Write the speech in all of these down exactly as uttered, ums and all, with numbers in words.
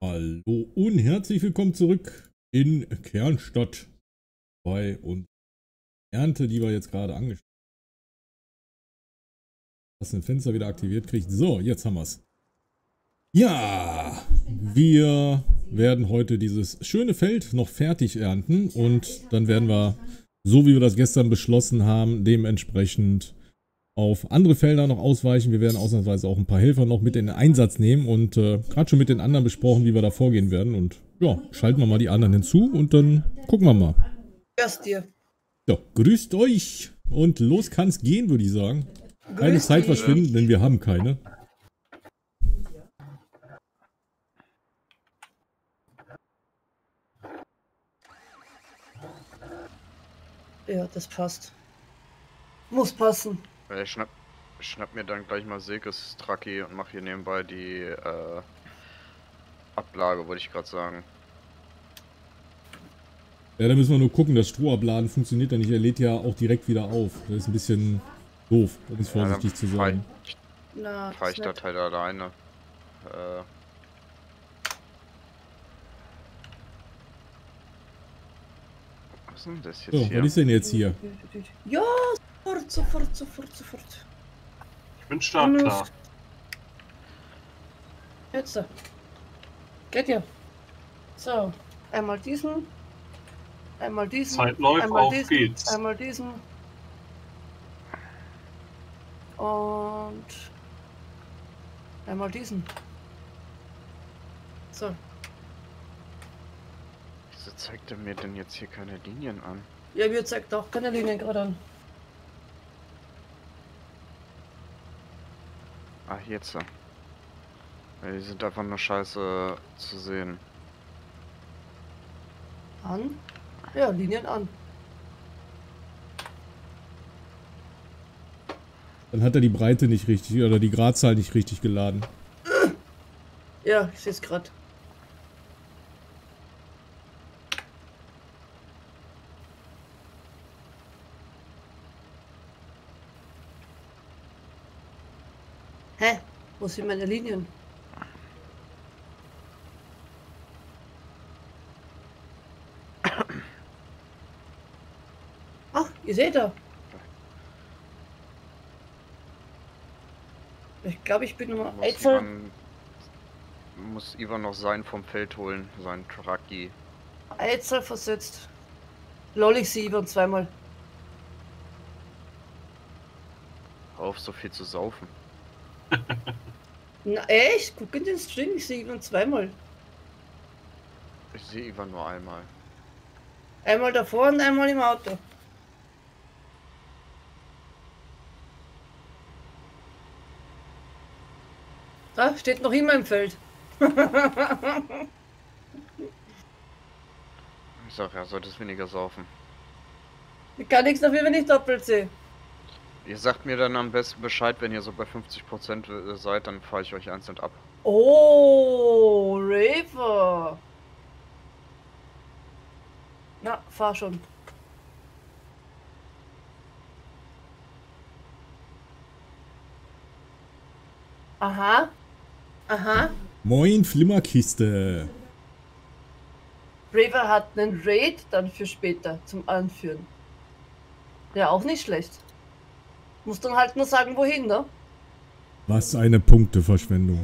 Hallo und herzlich willkommen zurück in Kernstadt bei uns Ernte, die wir jetzt gerade angeschaut haben. Hast ein Fenster wieder aktiviert kriegt. So, jetzt haben wir es. Ja, wir werden heute dieses schöne Feld noch fertig ernten und dann werden wir, so wie wir das gestern beschlossen haben, dementsprechend auf andere Felder noch ausweichen. Wir werden ausnahmsweise auch ein paar Helfer noch mit in den Einsatz nehmen und äh, gerade schon mit den anderen besprochen, wie wir da vorgehen werden. Und ja, schalten wir mal die anderen hinzu und dann gucken wir mal. Grüß dir. Ja, grüßt euch und los kann's gehen, würde ich sagen. Keine Grüß Zeit dich. verschwinden, denn wir haben keine. Ja, das passt. Muss passen. Ich schnapp, schnapp mir dann gleich mal Silkes Traki und mach hier nebenbei die äh, Ablage, wollte ich gerade sagen. Ja, da müssen wir nur gucken, das Strohabladen funktioniert ja nicht. Er lädt ja auch direkt wieder auf. Das ist ein bisschen doof, um es vorsichtig ja, zu sagen. Na, Fahr ich ist das nett. halt alleine. Äh, was ist denn das jetzt So, hier? was ist denn jetzt hier? Ja, sofort, sofort, sofort, sofort. Ich bin startklar. Jetzt so. Geht ja. So, einmal diesen. Einmal diesen. Zeit läuft, einmal auf diesen, geht's. Einmal diesen. Und einmal diesen. So. Wieso zeigt er mir denn jetzt hier keine Linien an? Ja, mir zeigt auch keine Linie gerade an. Ah, jetzt. so. Ja, die sind einfach nur scheiße zu sehen. An. Ja, Linien an. Dann hat er die Breite nicht richtig oder die Gradzahl nicht richtig geladen. Ja, ich sehe es gerade. Hä? Wo sind meine Linien? Ach, ihr seht da. Ich glaube, ich bin Nummer Muss Eitzel. Ivan, muss Ivan noch sein vom Feld holen, sein Traki. Eitzel versetzt. Lol, ich sehe Ivan zweimal. Hör auf, so viel zu saufen. Na echt? Guck in den Stream, ich sehe Ivan zweimal. Ich sehe Ivan nur einmal. Einmal davor und einmal im Auto. Da steht noch immer im Feld. Ich sag, er sollte es weniger saufen. Ich kann nichts dafür, wenn ich doppelt sehe. Ihr sagt mir dann am besten Bescheid, wenn ihr so bei fünfzig Prozent seid, dann fahre ich euch einzeln ab. Oh, Raver. Na, fahr schon. Aha. Aha. Moin, Flimmerkiste. Raver hat einen Raid dann für später zum Anführen. Ja, auch nicht schlecht. Muss dann halt nur sagen, wohin, ne? Was eine Punkteverschwendung.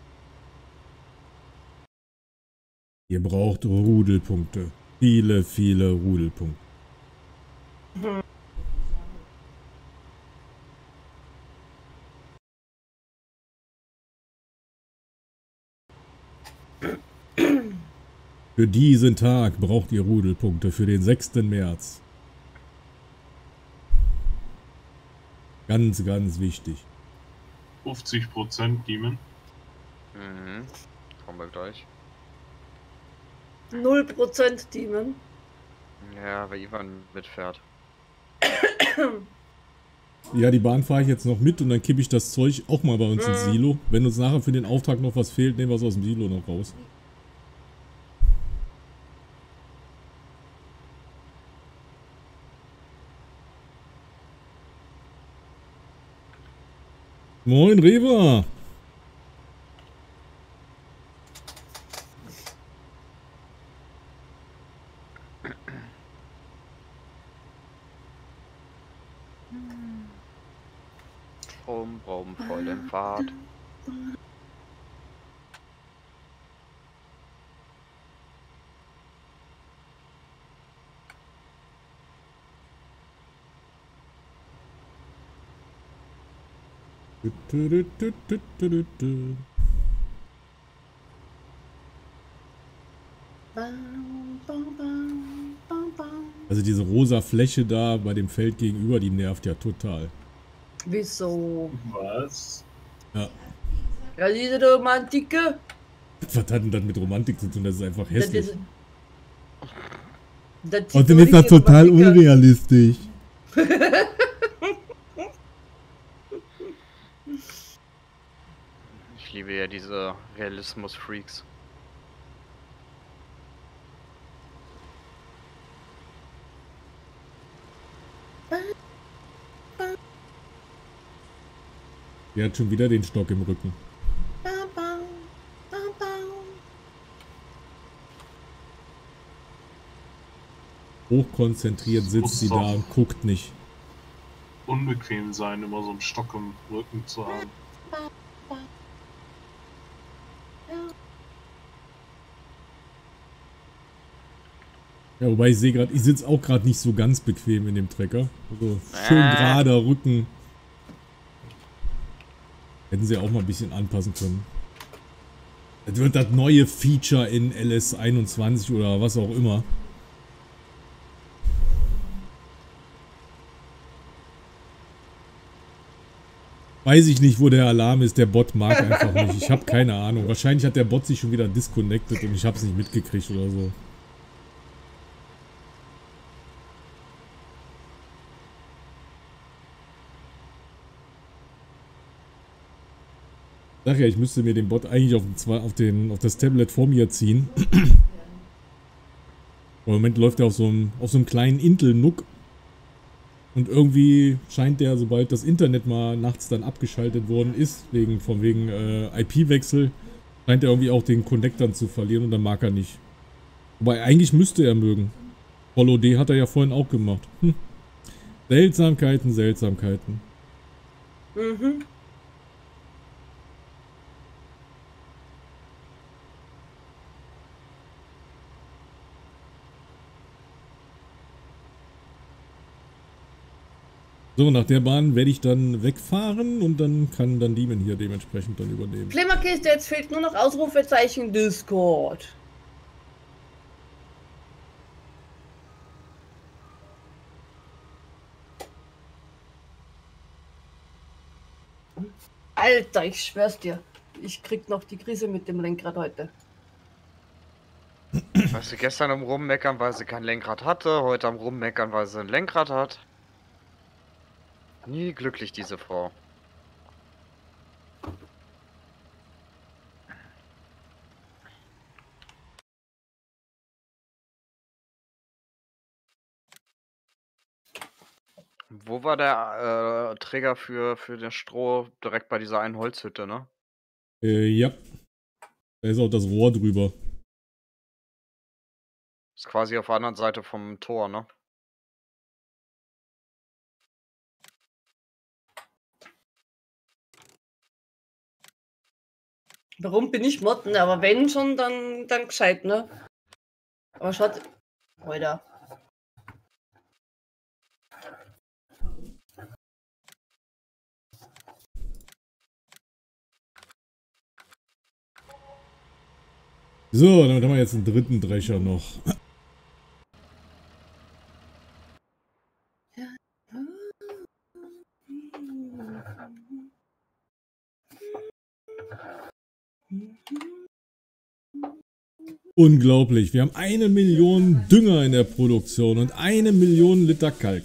Ihr braucht Rudelpunkte. Viele, viele Rudelpunkte. Hm. Für diesen Tag braucht ihr Rudelpunkte für den sechsten März. Ganz, ganz wichtig. fünfzig Prozent Demon. Mhm. Kommen wir gleich. null Prozent Demon. Ja, weil Ivan mitfährt. Ja, die Bahn fahre ich jetzt noch mit und dann kippe ich das Zeug auch mal bei uns ins Silo. Wenn uns nachher für den Auftrag noch was fehlt, nehmen wir es aus dem Silo noch raus. Moin, Reva! Brumm, brumm, voll in Fahrt. Also diese rosa Fläche da bei dem Feld gegenüber, die nervt ja total. Wieso? Was? Ja. Ja, diese Romantike. Was hat denn das mit Romantik zu tun? Das ist einfach Das hässlich. ist- das sieht Außerdem doch ist das nicht total Romantik aus. unrealistisch. Ich liebe ja diese Realismus-Freaks. Der hat schon wieder den Stock im Rücken. Hochkonzentriert sitzt sie da und guckt nicht. Unbequem sein, immer so einen Stock im Rücken zu haben. Ja, wobei ich sehe gerade, ich sitze auch gerade nicht so ganz bequem in dem Trecker. Also schön Äh. gerader Rücken. Hätten sie auch mal ein bisschen anpassen können. Das wird das neue Feature in L S einundzwanzig oder was auch immer. Weiß ich nicht, wo der Alarm ist. Der Bot mag einfach nicht. Ich habe keine Ahnung. Wahrscheinlich hat der Bot sich schon wieder disconnected und ich habe es nicht mitgekriegt oder so. Sag ja, ich müsste mir den Bot eigentlich auf, den, zwei- auf, den, auf das Tablet vor mir ziehen. Im Moment läuft er auf so einem, auf so einem kleinen Intel-Nook. Und irgendwie scheint der, sobald das Internet mal nachts dann abgeschaltet worden ist, wegen, von wegen äh, I P-Wechsel, scheint er irgendwie auch den Connect dann zu verlieren und dann mag er nicht. Wobei eigentlich müsste er mögen. Follow D hat er ja vorhin auch gemacht. Hm. Seltsamkeiten, Seltsamkeiten. Mhm. So, nach der Bahn werde ich dann wegfahren und dann kann dann Demon hier dementsprechend dann übernehmen. Flimmerkiste, jetzt fehlt nur noch Ausrufezeichen Discord. Alter, ich schwör's dir. Ich krieg noch die Krise mit dem Lenkrad heute. Weißt du, gestern am Rummeckern, weil sie kein Lenkrad hatte, heute am Rummeckern, weil sie ein Lenkrad hat. Nie glücklich, diese Frau. Wo war der äh, Träger für, für den Stroh? Direkt bei dieser einen Holzhütte, ne? Äh, ja. Da ist auch das Rohr drüber. Ist quasi auf der anderen Seite vom Tor, ne? Warum bin ich Motten? Aber wenn schon, dann, dann gescheit, ne? Aber schaut. Alter. So, damit haben wir jetzt einen dritten Drescher noch. Unglaublich. Wir haben eine Million Dünger in der Produktion und eine Million Liter Kalk.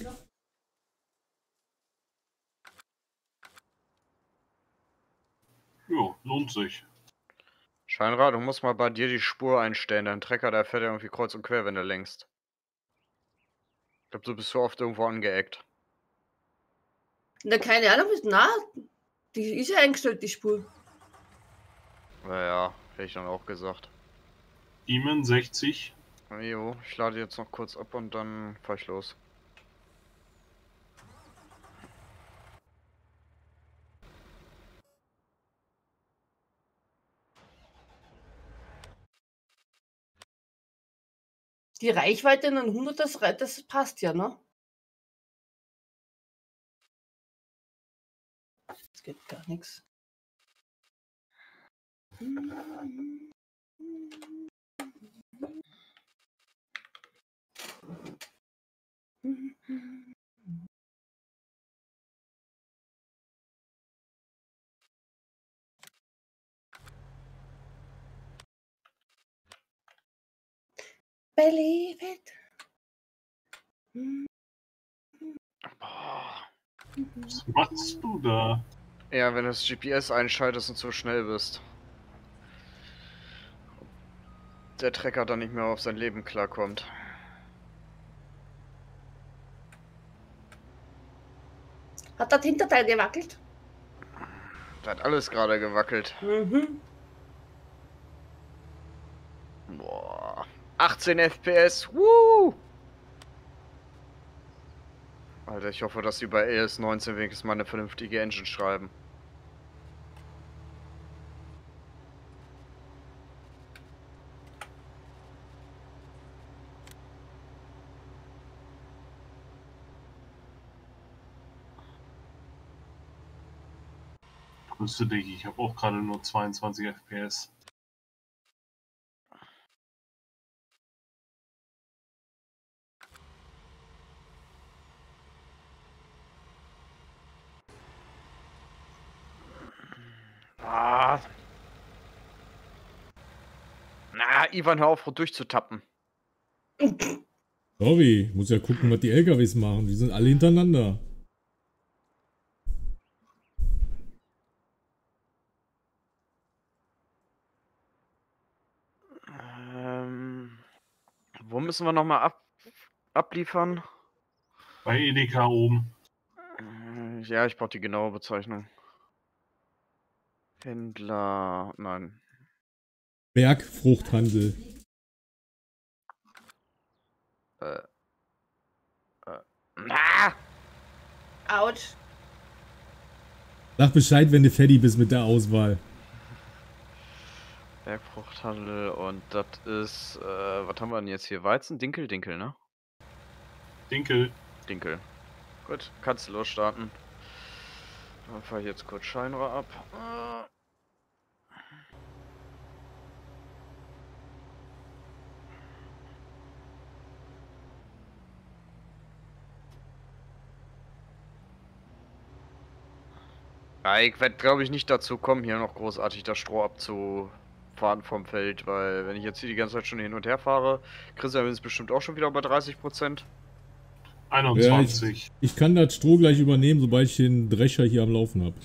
Jo, lohnt sich. Scheinrad, du musst mal bei dir die Spur einstellen. Dein Trecker, der fährt ja irgendwie kreuz und quer, wenn du lenkst. Ich glaube, du bist so oft irgendwo angeeckt. Na, keine Ahnung, was. Na, die ist ja eingestellt, die Spur. Naja, hätte ich dann auch gesagt. Demon sechzig. Jo, ich lade jetzt noch kurz ab und dann fahr ich los. Die Reichweite in ein hundert, das, rei- das passt ja, ne? Das geht gar nichts. Believe it. Boah. Was machst du da? Ja, wenn du das G P S einschaltest und zu schnell bist. Der Trecker dann nicht mehr auf sein Leben klarkommt. Hat das Hinterteil gewackelt? Da hat alles gerade gewackelt. Mhm. Boah. achtzehn F P S. Woo! Alter, ich hoffe, dass sie bei A S neunzehn wenigstens mal eine vernünftige Engine schreiben. Grüße dich, ich habe auch gerade nur zweiundzwanzig F P S. Ah. Na, Ivan, hör auf, durchzutappen. Sorry, muss ja gucken, was die L K Ws machen. Die sind alle hintereinander. Ähm, wo müssen wir nochmal ab, abliefern? Bei Edeka oben. Äh, Ja, ich brauche die genaue Bezeichnung. Händler. Nein. Bergfruchthandel. Äh. Äh. Ah! Autsch. Sag Bescheid, wenn du fertig bist mit der Auswahl. Bergfruchthandel und das ist. Äh, was haben wir denn jetzt hier? Weizen? Dinkel? Dinkel, ne? Dinkel. Dinkel. Gut, kannst du losstarten. Dann fahre ich jetzt kurz Scheinrohr ab. Äh. Ja, ich werde, glaube ich, nicht dazu kommen, hier noch großartig das Stroh abzufahren vom Feld, weil wenn ich jetzt hier die ganze Zeit schon hin und her fahre, Christian ist bestimmt auch schon wieder bei dreißig Prozent. Ja, ich, einundzwanzig. ich kann das Stroh gleich übernehmen, sobald ich den Drescher hier am Laufen habe.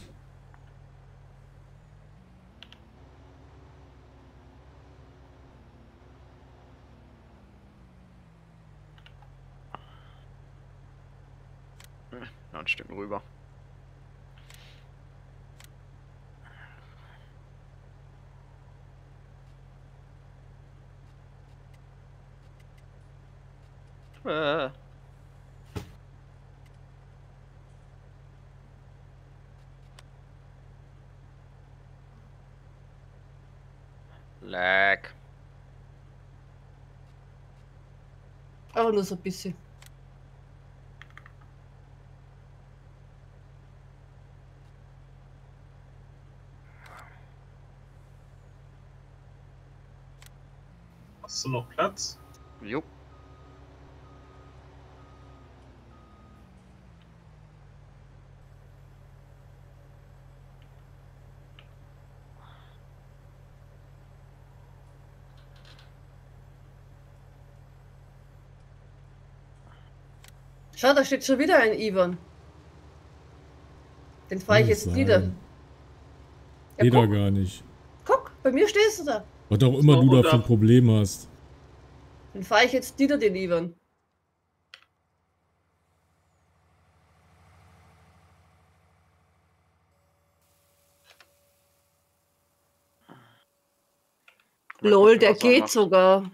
Ja, ein Stück rüber. Äh. Lag. Aber nur so ein bisschen. Hast du noch Platz? Jo. Schau, da steht schon wieder ein Ivan. Den fahre ich Kann jetzt nicht nieder. sein. Ja, Geht da guck, gar nicht. guck, bei mir stehst du da. Was auch immer So, du da oder? für ein Problem hast. Den fahre ich jetzt nieder, den Ivan. Mal Lol, gucken, der was er geht macht. sogar.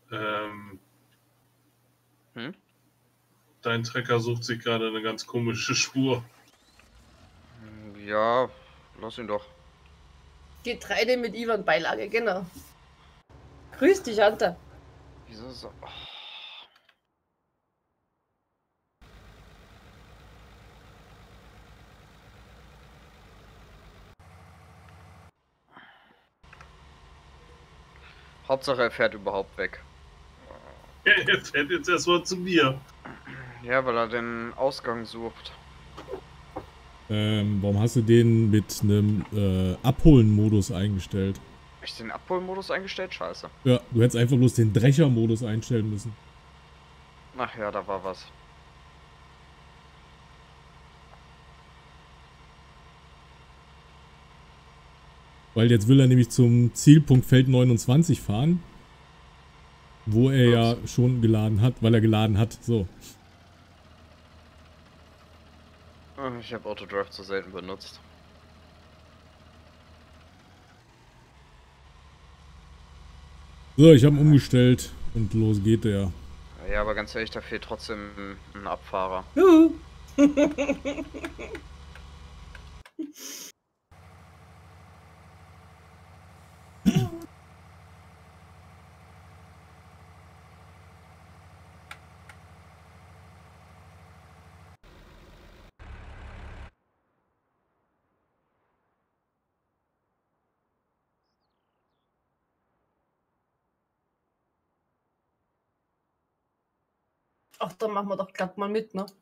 Ähm, Hm? Dein Trecker sucht sich gerade eine ganz komische Spur. Ja, lass ihn doch. Getreide mit Ivan Beilage, genau. Grüß dich, Anta. Wieso so? Oh. Hauptsache er fährt überhaupt weg. Er fährt jetzt erstmal zu mir. Ja, weil er den Ausgang sucht. Ähm, warum hast du den mit einem äh, Abholen-Modus eingestellt? Hab ich den Abholmodus eingestellt? Scheiße. Ja, du hättest einfach bloß den Drecher-Modus einstellen müssen. Ach ja, da war was. Weil jetzt will er nämlich zum Zielpunkt Feld neunundzwanzig fahren. Wo er ja schon geladen hat, weil er geladen hat. So. Ich habe Autodrive zu selten benutzt. So, ich habe ihn umgestellt und los geht der. Ja, aber ganz ehrlich, da fehlt trotzdem ein Abfahrer. Juhu. Ach, dann machen wir doch glatt mal mit, ne?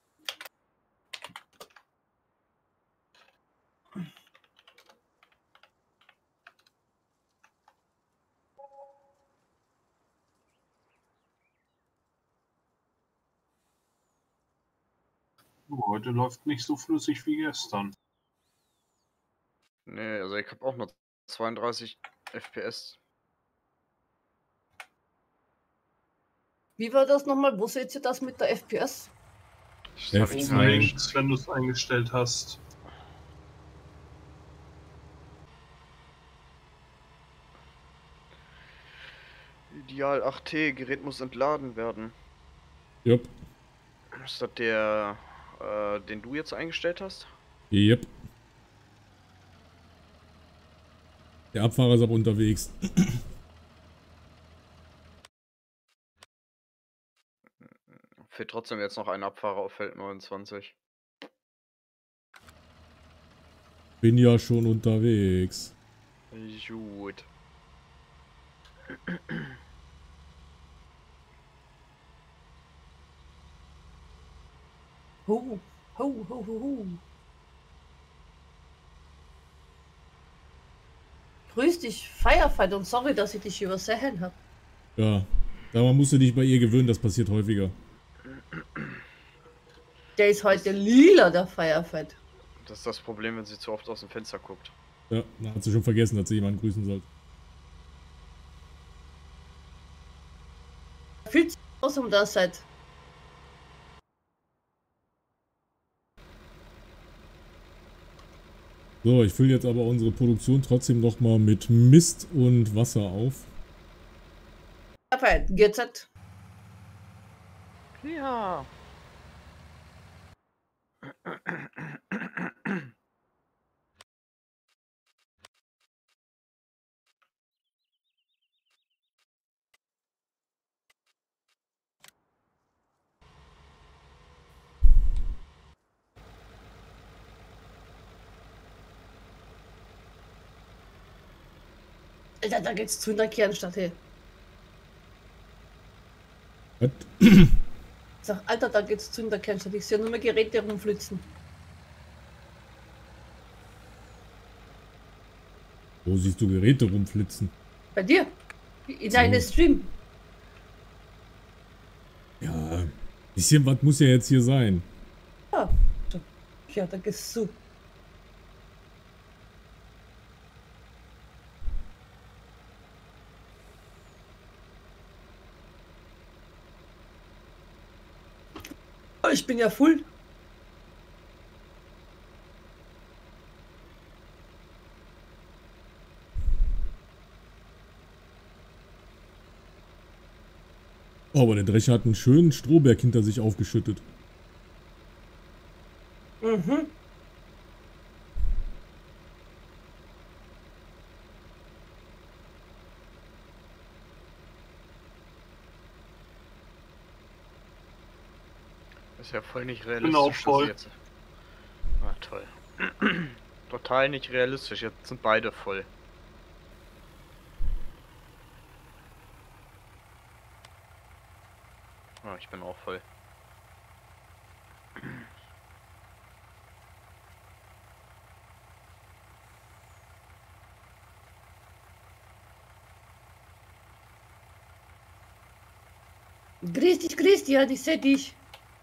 Heute läuft nicht so flüssig wie gestern. Nee, also ich habe auch nur zweiunddreißig F P S. Wie war das nochmal? Wo seht ihr das mit der F P S? Das hab ich mir Links, wenn du es eingestellt hast. Ideal acht T, Gerät muss entladen werden. Jupp. Ist das der, äh, den du jetzt eingestellt hast? Jupp. Der Abfahrer ist aber unterwegs. Fehlt trotzdem jetzt noch ein Abfahrer auf Feld neunundzwanzig. Bin ja schon unterwegs. Gut. Hu, hu, hu, hu, hu. Grüß dich, Firefight, und sorry, dass ich dich übersehen habe. Ja. Daran musst du dich bei ihr gewöhnen, das passiert häufiger. Der ist heute lila, der Firefight. Das ist das Problem, wenn sie zu oft aus dem Fenster guckt. Ja, dann hat sie schon vergessen, dass sie jemanden grüßen soll. Fühlt sich aus um das seid. So, ich fülle jetzt aber unsere Produktion trotzdem nochmal mit Mist und Wasser auf. Firefight, G Z. Ja. Alter, da geht's zu in der Kernstadt, hey. Was? Sag, Alter, da geht's zu in der Kernstadt. Ich sehe nur mehr Geräte rumflitzen. Wo siehst du Geräte rumflitzen? Bei dir? In deinem So. Stream. Ja, ein bisschen was muss ja jetzt hier sein. Ja, so. Ja, da geht's zu. Oh, ich bin ja full. Oh, aber der Drescher hat einen schönen Strohberg hinter sich aufgeschüttet. Mhm. Ist ja voll nicht bin realistisch. auch dass voll. Jetzt... Ah, toll. Total nicht realistisch. Jetzt sind beide voll. Ah, ich bin auch voll. Grüß dich, Christian, ich seh dich.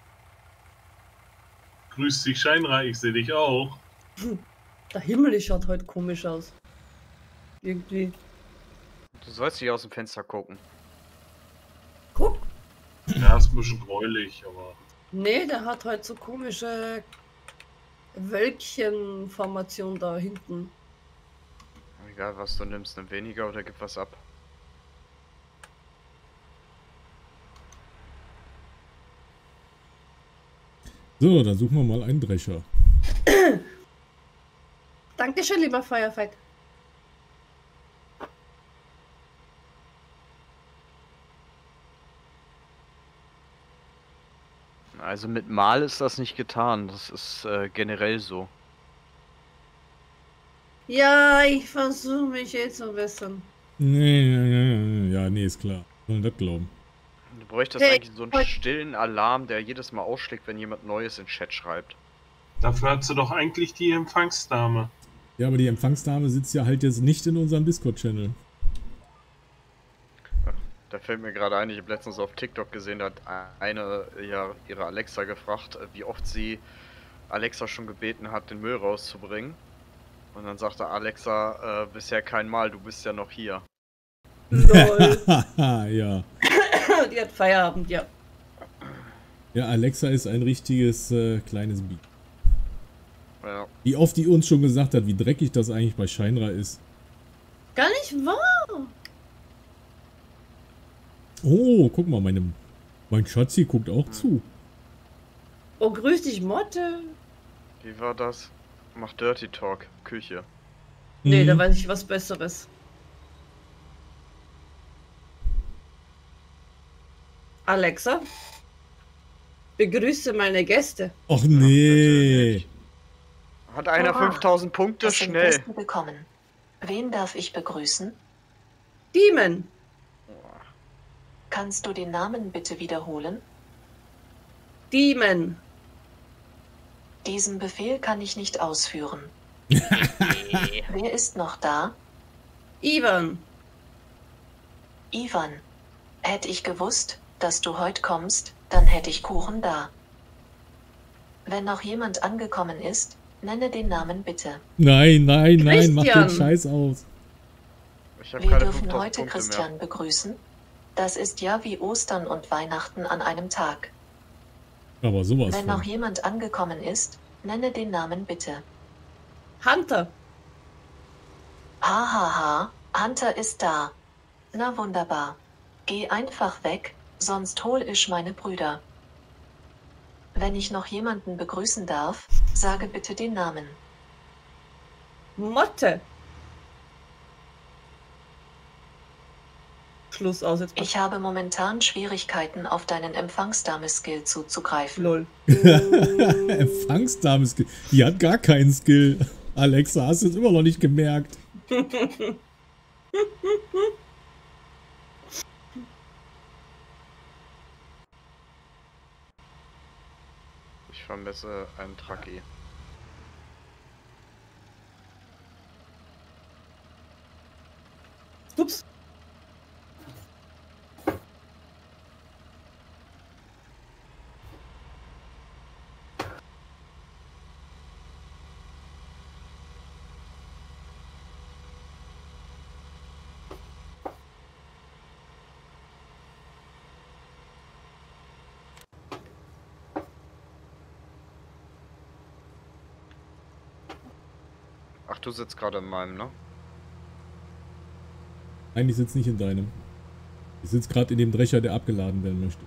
Grüß dich, Scheinreich, ich sehe dich auch. Der Himmel schaut heute komisch aus. Irgendwie. Du sollst nicht aus dem Fenster gucken. Guck. Ja, ist ein bisschen gräulich, aber Nee, der hat heute so komische Wölkchenformation da hinten. Egal was du nimmst, nimm weniger oder gib was ab. So, dann suchen wir mal einen Drescher. Dankeschön, lieber Firefight. Also mit Mal ist das nicht getan. Das ist äh, generell so. Ja, ich versuche mich eh zu bessern. Nee, nee, nee, nee, ja, nee, ist klar. Sollen das glauben. Du bräuchtest Hey, eigentlich so einen heute- stillen Alarm, der jedes Mal ausschlägt, wenn jemand Neues in den Chat schreibt. dafür hat sie doch eigentlich die Empfangsdame. Ja, aber die Empfangsdame sitzt ja halt jetzt nicht in unserem Discord-Channel. Da fällt mir gerade ein, ich habe letztens auf TikTok gesehen, da hat eine ja, ihre Alexa gefragt, wie oft sie Alexa schon gebeten hat, den Müll rauszubringen. Und dann sagte Alexa, äh, bisher kein Mal, du bist ja noch hier. Lol. Ja. Die hat Feierabend, ja. Ja, Alexa ist ein richtiges äh, kleines Biest. Ja. Wie oft die uns schon gesagt hat, wie dreckig das eigentlich bei Scheinra ist. Gar nicht wahr. Oh, guck mal, meine, mein Schatzi guckt auch zu. Oh, grüß dich, Motte. Wie war das? Mach Dirty Talk, Küche. Nee, da Mhm. weiß ich was Besseres. Alexa, begrüße meine Gäste. Och nee. natürlich. Hat einer Hurra. fünftausend Punkte? Es sind Schnell. Gäste willkommen. Wen darf ich begrüßen? Demon. Kannst du den Namen bitte wiederholen? Demon. Diesen Befehl kann ich nicht ausführen. Wer ist noch da? Ivan. Ivan. Hätte ich gewusst, dass du heute kommst, dann hätte ich Kuchen da. Wenn noch jemand angekommen ist, nenne den Namen bitte. Nein, nein, nein, mach den Christian. Scheiß aus. Ich habe Wir keine dürfen fünftausend heute Punkte Christian begrüßen. Das ist ja wie Ostern und Weihnachten an einem Tag. Aber sowas Wenn noch von. jemand angekommen ist, nenne den Namen bitte. Hunter. Ha ha ha, Hunter ist da. Na wunderbar. Geh einfach weg, sonst hol ich meine Brüder. Wenn ich noch jemanden begrüßen darf, sage bitte den Namen. Motte. Schluss aus jetzt. Ich habe momentan Schwierigkeiten, auf deinen Empfangsdame-Skill zuzugreifen. Lol. Empfangsdame, Skill. Die hat gar keinen Skill. Alexa, hast du es immer noch nicht gemerkt? Ich vermisse einen Truckie. Ups. Ach, du sitzt gerade in meinem, ne? Nein, ich sitze nicht in deinem. Ich sitze gerade in dem Drescher, der abgeladen werden möchte.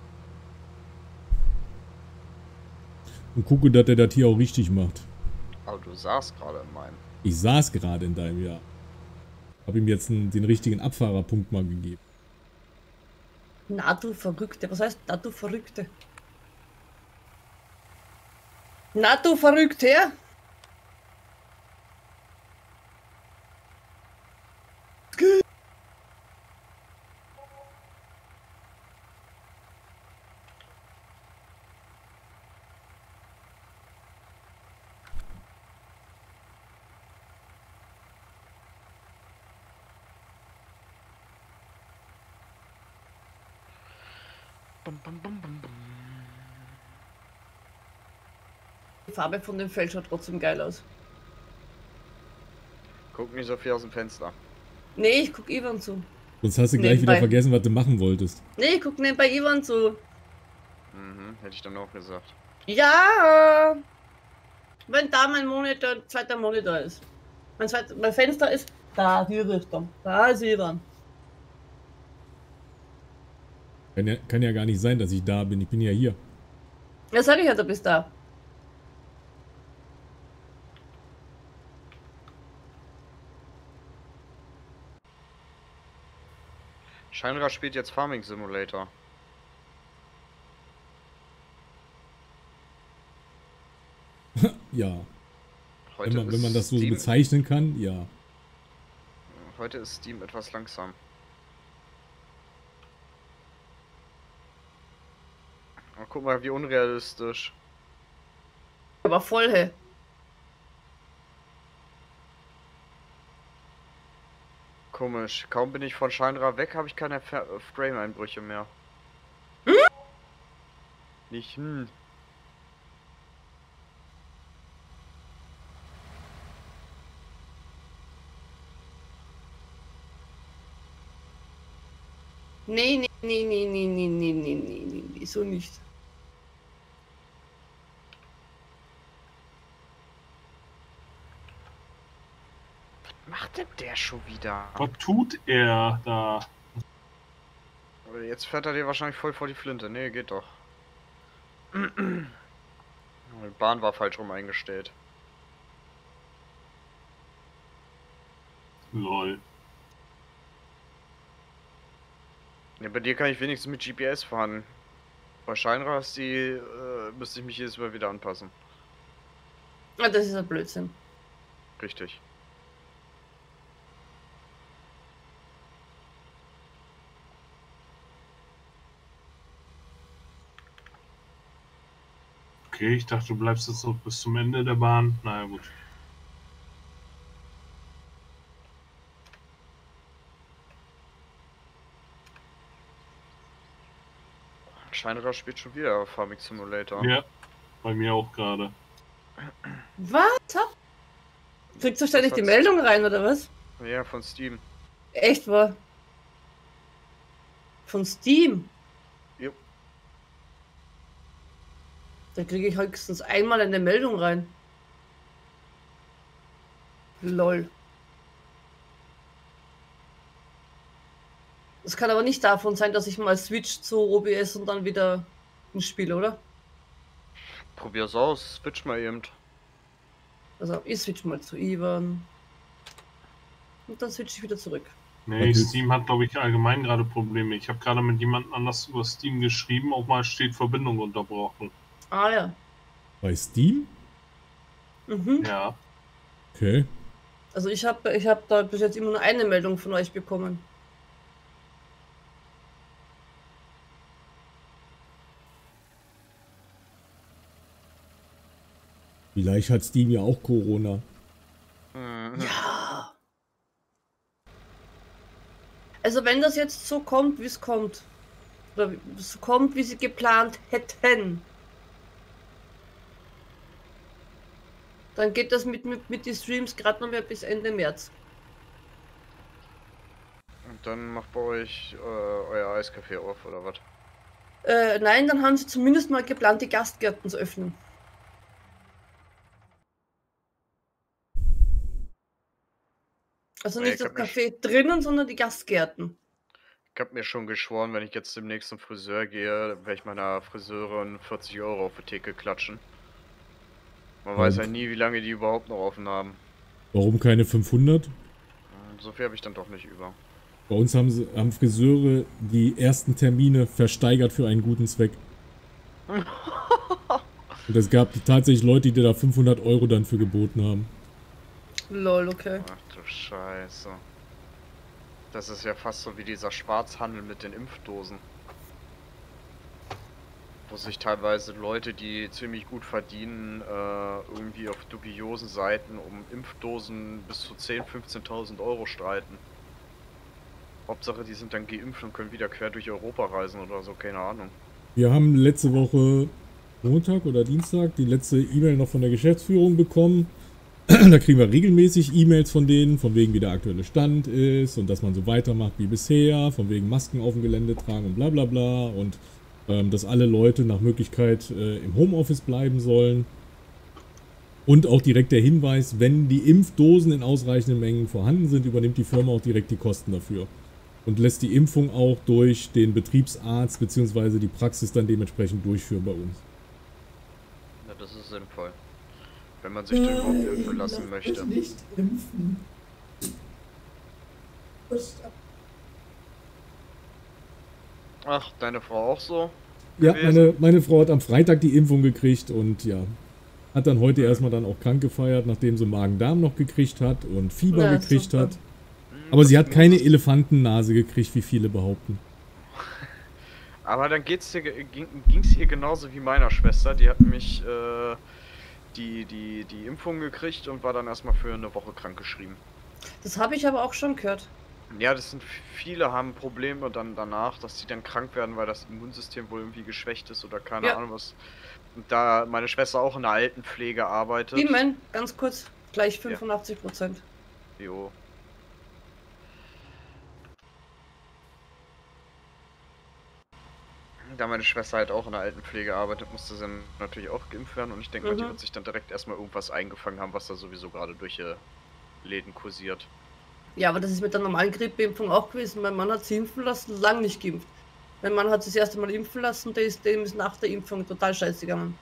Und gucke, dass der das hier auch richtig macht. Aber du saßt gerade in meinem. Ich saß gerade in deinem, ja. Hab ihm jetzt einen, den richtigen Abfahrerpunkt mal gegeben. Na du Verrückte, was heißt na du Verrückte? Na du Verrückte! Bum, bum, bum, bum, bum. Die Farbe von dem Feld schaut trotzdem geil aus. Guck nicht so viel aus dem Fenster. Nee, ich guck Ivan zu. Sonst hast du gleich wieder Nebenbei. vergessen, was du machen wolltest. Nee, ich guck nebenbei Ivan zu. Mhm, hätte ich dann auch gesagt. Ja! Wenn da mein Monitor, zweiter Monitor ist. Mein, zweit, mein Fenster ist da, die Richtung. Da ist Ivan. Kann ja, kann ja gar nicht sein, dass ich da bin. Ich bin ja hier. Ja, sag ich ja, du bist da. Scheinbar spielt jetzt Farming Simulator. Ja. Heute Wenn man, wenn ist man das so Steam, bezeichnen kann, ja. Heute ist Steam etwas langsam. Aber guck mal, wie unrealistisch. Aber voll, hä? Komisch. Kaum bin ich von Scheinra weg, habe ich keine Fa- Frame-Einbrüche mehr. Hm? Nicht hm. Nee, nee, nee, nee, nee, nee, nee, nee, nee, nee, nee, so nicht. Was macht denn der schon wieder? Was tut er da? Jetzt fährt er dir wahrscheinlich voll vor die Flinte. Nee, geht doch. Die Bahn war falsch rum eingestellt. Lol. Ja, bei dir kann ich wenigstens mit G P S fahren. Bei Scheinra ist die, äh, müsste ich mich jedes Mal wieder anpassen. Ah, das ist ein Blödsinn. Richtig. Okay, ich dachte, du bleibst jetzt noch bis zum Ende der Bahn. Naja, gut. Scheinra spielt schon wieder Farming Simulator. Ja, bei mir auch gerade. Was? Kriegst du ständig Was die hat's? Meldung rein, oder was? Ja, von Steam. Echt wahr? Von Steam? Jupp. Da kriege ich höchstens einmal eine Meldung rein. Lol. Es kann aber nicht davon sein, dass ich mal switch zu O B S und dann wieder ins Spiel, oder? Probier's aus, switch mal eben. Also ich switch mal zu Ivan. Und dann switch ich wieder zurück. Nee, Okay. Steam hat, glaube ich, allgemein gerade Probleme. Ich habe gerade mit jemandem anders über Steam geschrieben, auch mal steht Verbindung unterbrochen. Ah ja. Bei Steam? Mhm. Ja. Okay. Also ich habe ich hab da bis jetzt immer nur eine Meldung von euch bekommen. Vielleicht hat Steam ja auch Corona. Mhm. Ja. Also wenn das jetzt so kommt, wie es kommt, oder wie- so kommt, wie sie geplant hätten, dann geht das mit, mit, mit den Streams gerade noch mehr bis Ende März. Und dann macht bei euch äh, euer Eiscafé auf, oder was? Äh, nein, dann haben sie zumindest mal geplant, die Gastgärten zu öffnen. Also Ja, nicht ich das hab mir Café drinnen, sondern die Gastgärten. Ich habe mir schon geschworen, wenn ich jetzt zum nächsten Friseur gehe, werde ich meiner Friseurin vierzig Euro auf die Theke klatschen. Man weiß ja nie, wie lange die überhaupt noch offen haben. Warum keine fünfhundert? So viel habe ich dann doch nicht über. Bei uns haben, sie, haben Friseure die ersten Termine versteigert für einen guten Zweck. Und es gab tatsächlich Leute, die da fünfhundert Euro dann für geboten haben. Lol, okay. Ach du Scheiße. Das ist ja fast so wie dieser Schwarzhandel mit den Impfdosen. Wo sich teilweise Leute, die ziemlich gut verdienen, äh, irgendwie auf dubiosen Seiten um Impfdosen bis zu zehntausend, fünfzehntausend Euro streiten. Hauptsache, die sind dann geimpft und können wieder quer durch Europa reisen oder so, keine Ahnung. Wir haben letzte Woche Montag oder Dienstag die letzte E-Mail noch von der Geschäftsführung bekommen. Da kriegen wir regelmäßig E-Mails von denen, von wegen wie der aktuelle Stand ist und dass man so weitermacht wie bisher, von wegen Masken auf dem Gelände tragen und bla bla bla und ähm, dass alle Leute nach Möglichkeit äh, im Homeoffice bleiben sollen. Und auch direkt der Hinweis, wenn die Impfdosen in ausreichenden Mengen vorhanden sind, übernimmt die Firma auch direkt die Kosten dafür. Und lässt die Impfung auch durch den Betriebsarzt bzw. die Praxis dann dementsprechend durchführen bei uns. Ja, das ist sinnvoll. Wenn man sich da überhaupt impfen lassen möchte. Nicht impfen. Ach, deine Frau auch so? Ja, gewesen? meine, meine Frau hat am Freitag die Impfung gekriegt und ja, hat dann heute erstmal dann auch krank gefeiert, nachdem sie Magen-Darm noch gekriegt hat und Fieber Ja, gekriegt super. hat. Aber sie hat keine Elefantennase gekriegt, wie viele behaupten. Aber dann geht's dir, ging, ging's ihr genauso wie meiner Schwester. Die hat nämlich äh, die, die, die Impfung gekriegt und war dann erstmal für eine Woche krankgeschrieben. Das habe ich aber auch schon gehört. Ja, das sind viele haben Probleme dann danach, dass sie dann krank werden, weil das Immunsystem wohl irgendwie geschwächt ist oder keine Ja. Ahnung was. Und da meine Schwester auch in der Altenpflege arbeitet. Simon, ganz kurz, gleich fünfundachtzig Prozent. Jo. Da meine Schwester halt auch in der Altenpflege arbeitet, musste sie dann natürlich auch geimpft werden und ich denke mal, die Mhm. wird sich dann direkt erstmal irgendwas eingefangen haben, was da sowieso gerade durch die Läden kursiert. Ja, aber das ist mit der normalen Grippeimpfung auch gewesen. Mein Mann hat sie impfen lassen, lang nicht geimpft. Mein Mann hat sich das erste Mal impfen lassen, der ist, dem ist nach der Impfung total scheiße gegangen.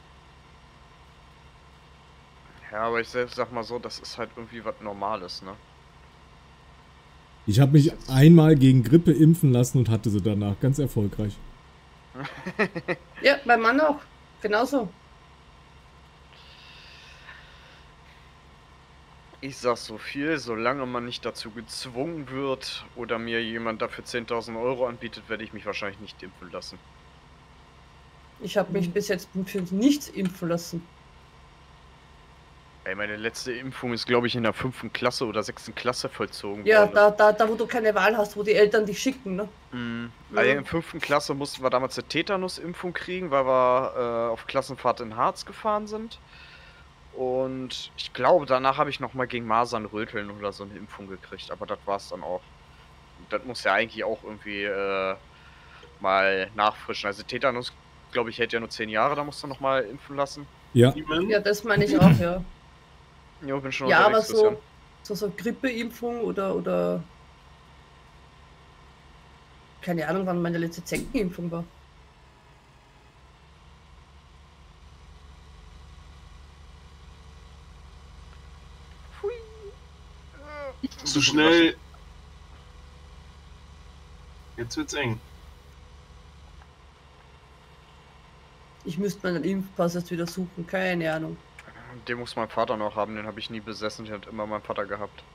Ja, aber ich selbst sag mal so, das ist halt irgendwie was Normales, ne? Ich habe mich einmal gegen Grippe impfen lassen und hatte sie danach ganz erfolgreich. Ja, mein Mann auch. Genauso. Ich sag so viel, solange man nicht dazu gezwungen wird oder mir jemand dafür zehntausend Euro anbietet, werde ich mich wahrscheinlich nicht impfen lassen. Ich habe mich bis jetzt für nichts impfen lassen. Ey, meine letzte Impfung ist, glaube ich, in der fünften Klasse oder sechsten Klasse vollzogen Ja, worden. da, da, da wo du keine Wahl hast, wo die Eltern dich schicken, ne? Mhm. Also in der fünften Klasse mussten wir damals eine Tetanus-Impfung kriegen, weil wir äh, auf Klassenfahrt in Harz gefahren sind. Und ich glaube, danach habe ich nochmal gegen Masern, Röteln oder so eine Impfung gekriegt, aber das war es dann auch. Das muss ja eigentlich auch irgendwie äh, mal nachfrischen. Also Tetanus, glaube ich, hält ja nur zehn Jahre, da musst du nochmal impfen lassen. Ja, Simon? Ja, das meine ich auch, ja. Jo, bin schon Ja, aber unterwegs, Christian. so, so, so Grippeimpfung oder, oder. Keine Ahnung, wann meine letzte Zeckenimpfung war. Hui. Äh, Zu schnell. Jetzt wird's eng. Ich müsste meinen Impfpass jetzt wieder suchen, keine Ahnung. Den muss mein Vater noch haben, den habe ich nie besessen, den hat immer mein Vater gehabt.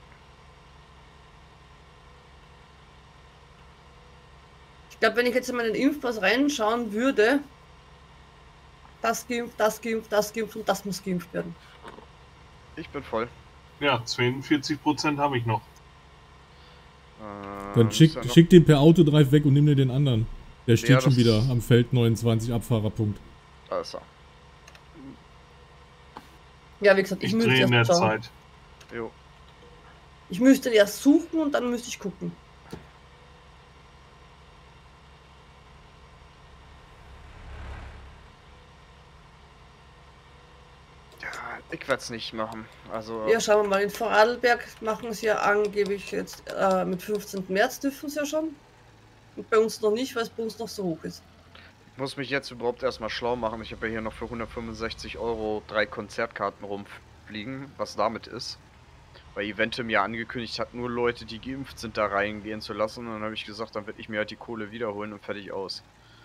Ich glaube, wenn ich jetzt in meinen Impfpass reinschauen würde, das geimpft, das geimpft, das geimpft und das muss geimpft werden. Ich bin voll. Ja, zweiundvierzig Prozent habe ich noch. Äh, dann ist schick, ja noch- schick den per Autodrive weg und nimm dir den anderen. Der steht Ja, schon das- wieder am Feld neunundzwanzig Abfahrerpunkt. Da ist er. Ja, wie gesagt, ich, Ich müsste drehe in der erst schauen. Zeit. Jo. Ich müsste erst suchen und dann müsste ich gucken. Ja, ich werde es nicht machen. Also, Ja, schauen wir mal. In Vorarlberg machen sie ja angeblich jetzt äh, mit fünfzehnten März dürfen sie ja schon. Und bei uns noch nicht, weil es bei uns noch so hoch ist. Ich muss mich jetzt überhaupt erstmal schlau machen. Ich habe ja hier noch für hundertfünfundsechzig Euro drei Konzertkarten rumfliegen, was damit ist. Weil Eventim ja angekündigt hat, nur Leute, die geimpft sind, da reingehen zu lassen. Und dann habe ich gesagt, dann werde ich mir halt die Kohle wiederholen und fertig aus.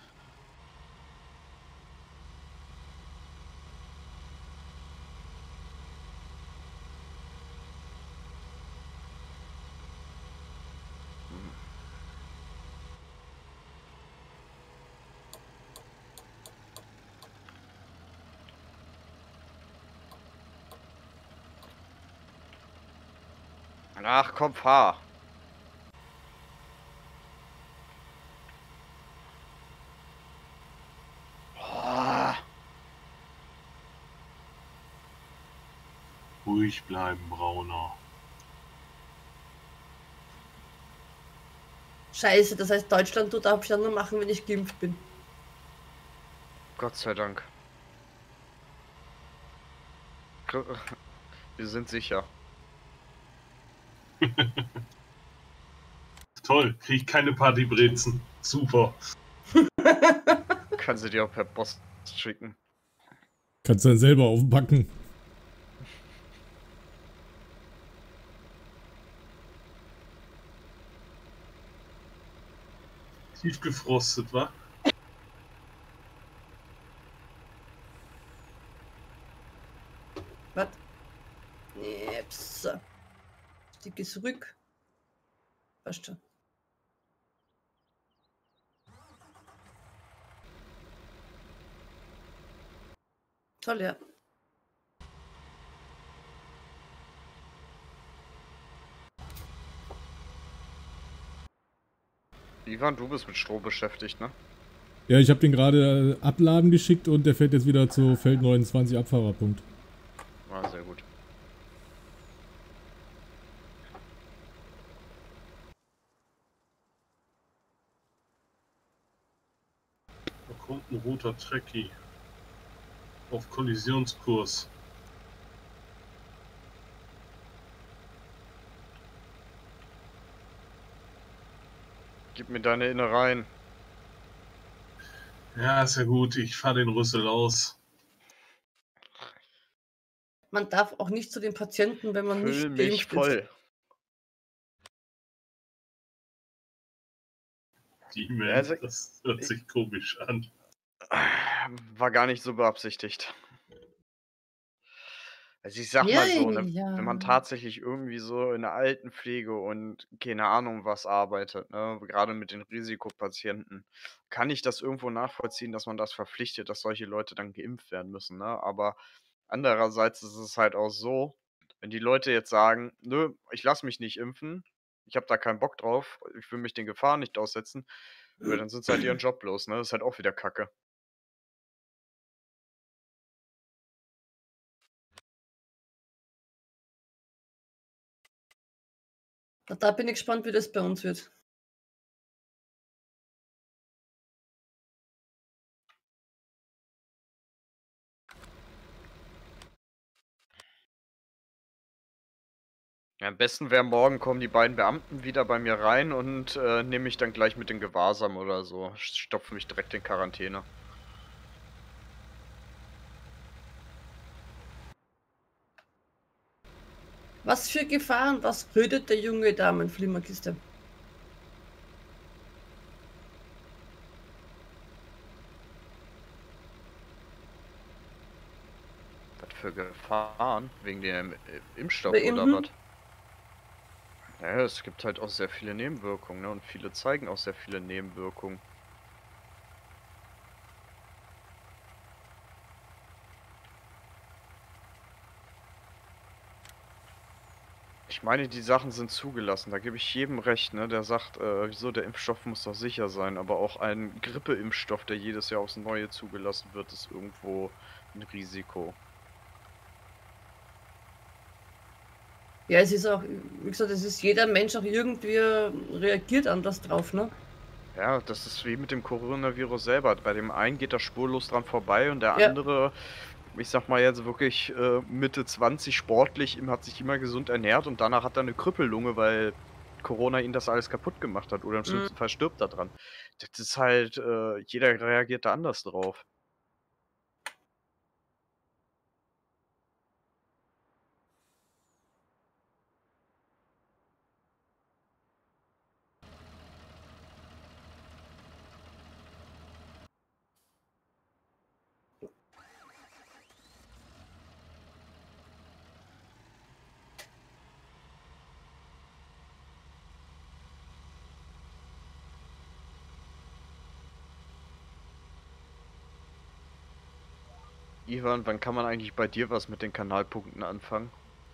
Ach komm, fahr. Oh. Ruhig bleiben, Brauner. Scheiße, das heißt, Deutschland tut Abstand nur machen, wenn ich geimpft bin. Gott sei Dank. Wir sind sicher. Toll, krieg ich keine Partybrezen. Super. Kannst du dir auch per Post schicken. Kannst du dann selber aufbacken. Tief gefrostet, wa? Was? Jeps. Stick es zurück. Passt schon. Toll, ja. Ivan, du bist mit Stroh beschäftigt, ne? Ja, ich habe den gerade abladen geschickt und der fährt jetzt wieder zu Feld neunundzwanzig Abfahrerpunkt. Ah, sehr gut. Da kommt ein roter Trekkie. Auf Kollisionskurs. Gib mir deine Innereien. Ja, ist ja gut. Ich fahre den Rüssel aus. Man darf auch nicht zu den Patienten, wenn man Füll nicht mich geimpft voll. ist. Die Mensch, Also- das hört sich komisch an. War gar nicht so beabsichtigt. Also ich sag Ja, mal so, ne, ja. wenn man tatsächlich irgendwie so in der Altenpflege und keine Ahnung was arbeitet, ne, gerade mit den Risikopatienten, kann ich das irgendwo nachvollziehen, dass man das verpflichtet, dass solche Leute dann geimpft werden müssen, ne? Aber andererseits ist es halt auch so, wenn die Leute jetzt sagen, nö, ich lasse mich nicht impfen, ich habe da keinen Bock drauf, ich will mich den Gefahren nicht aussetzen, ja, dann sind sie halt ihren Job los, ne? Das ist halt auch wieder Kacke. Da bin ich gespannt, wie das bei uns wird. Ja, am besten wäre, morgen kommen die beiden Beamten wieder bei mir rein und äh, nehme mich dann gleich mit in Gewahrsam oder so. Stopfe mich direkt in Quarantäne. Was für Gefahren, was brütet der junge Damenflimmerkiste? Was für Gefahren? Wegen dem äh, Impfstoff Bei oder Impfen? was? Ja, es gibt halt auch sehr viele Nebenwirkungen, ne? Und viele zeigen auch sehr viele Nebenwirkungen. Ich meine, die Sachen sind zugelassen, da gebe ich jedem recht, ne? Der sagt, äh, wieso, der Impfstoff muss doch sicher sein, aber auch ein Grippeimpfstoff, der jedes Jahr aufs Neue zugelassen wird, ist irgendwo ein Risiko. Ja, es ist auch, wie gesagt, es ist jeder Mensch auch irgendwie reagiert anders drauf, ne? Ja, das ist wie mit dem Coronavirus selber. Bei dem einen geht das spurlos dran vorbei und der Ja. andere, ich sag mal jetzt wirklich äh, Mitte zwanzig, sportlich, ihm hat sich immer gesund ernährt und danach hat er eine Krüppellunge, weil Corona ihn das alles kaputt gemacht hat oder im Mhm. schlimmsten Fall stirbt er dran. Das ist halt, äh, jeder reagiert da anders drauf. Ivan, wann kann man eigentlich bei dir was mit den Kanalpunkten anfangen?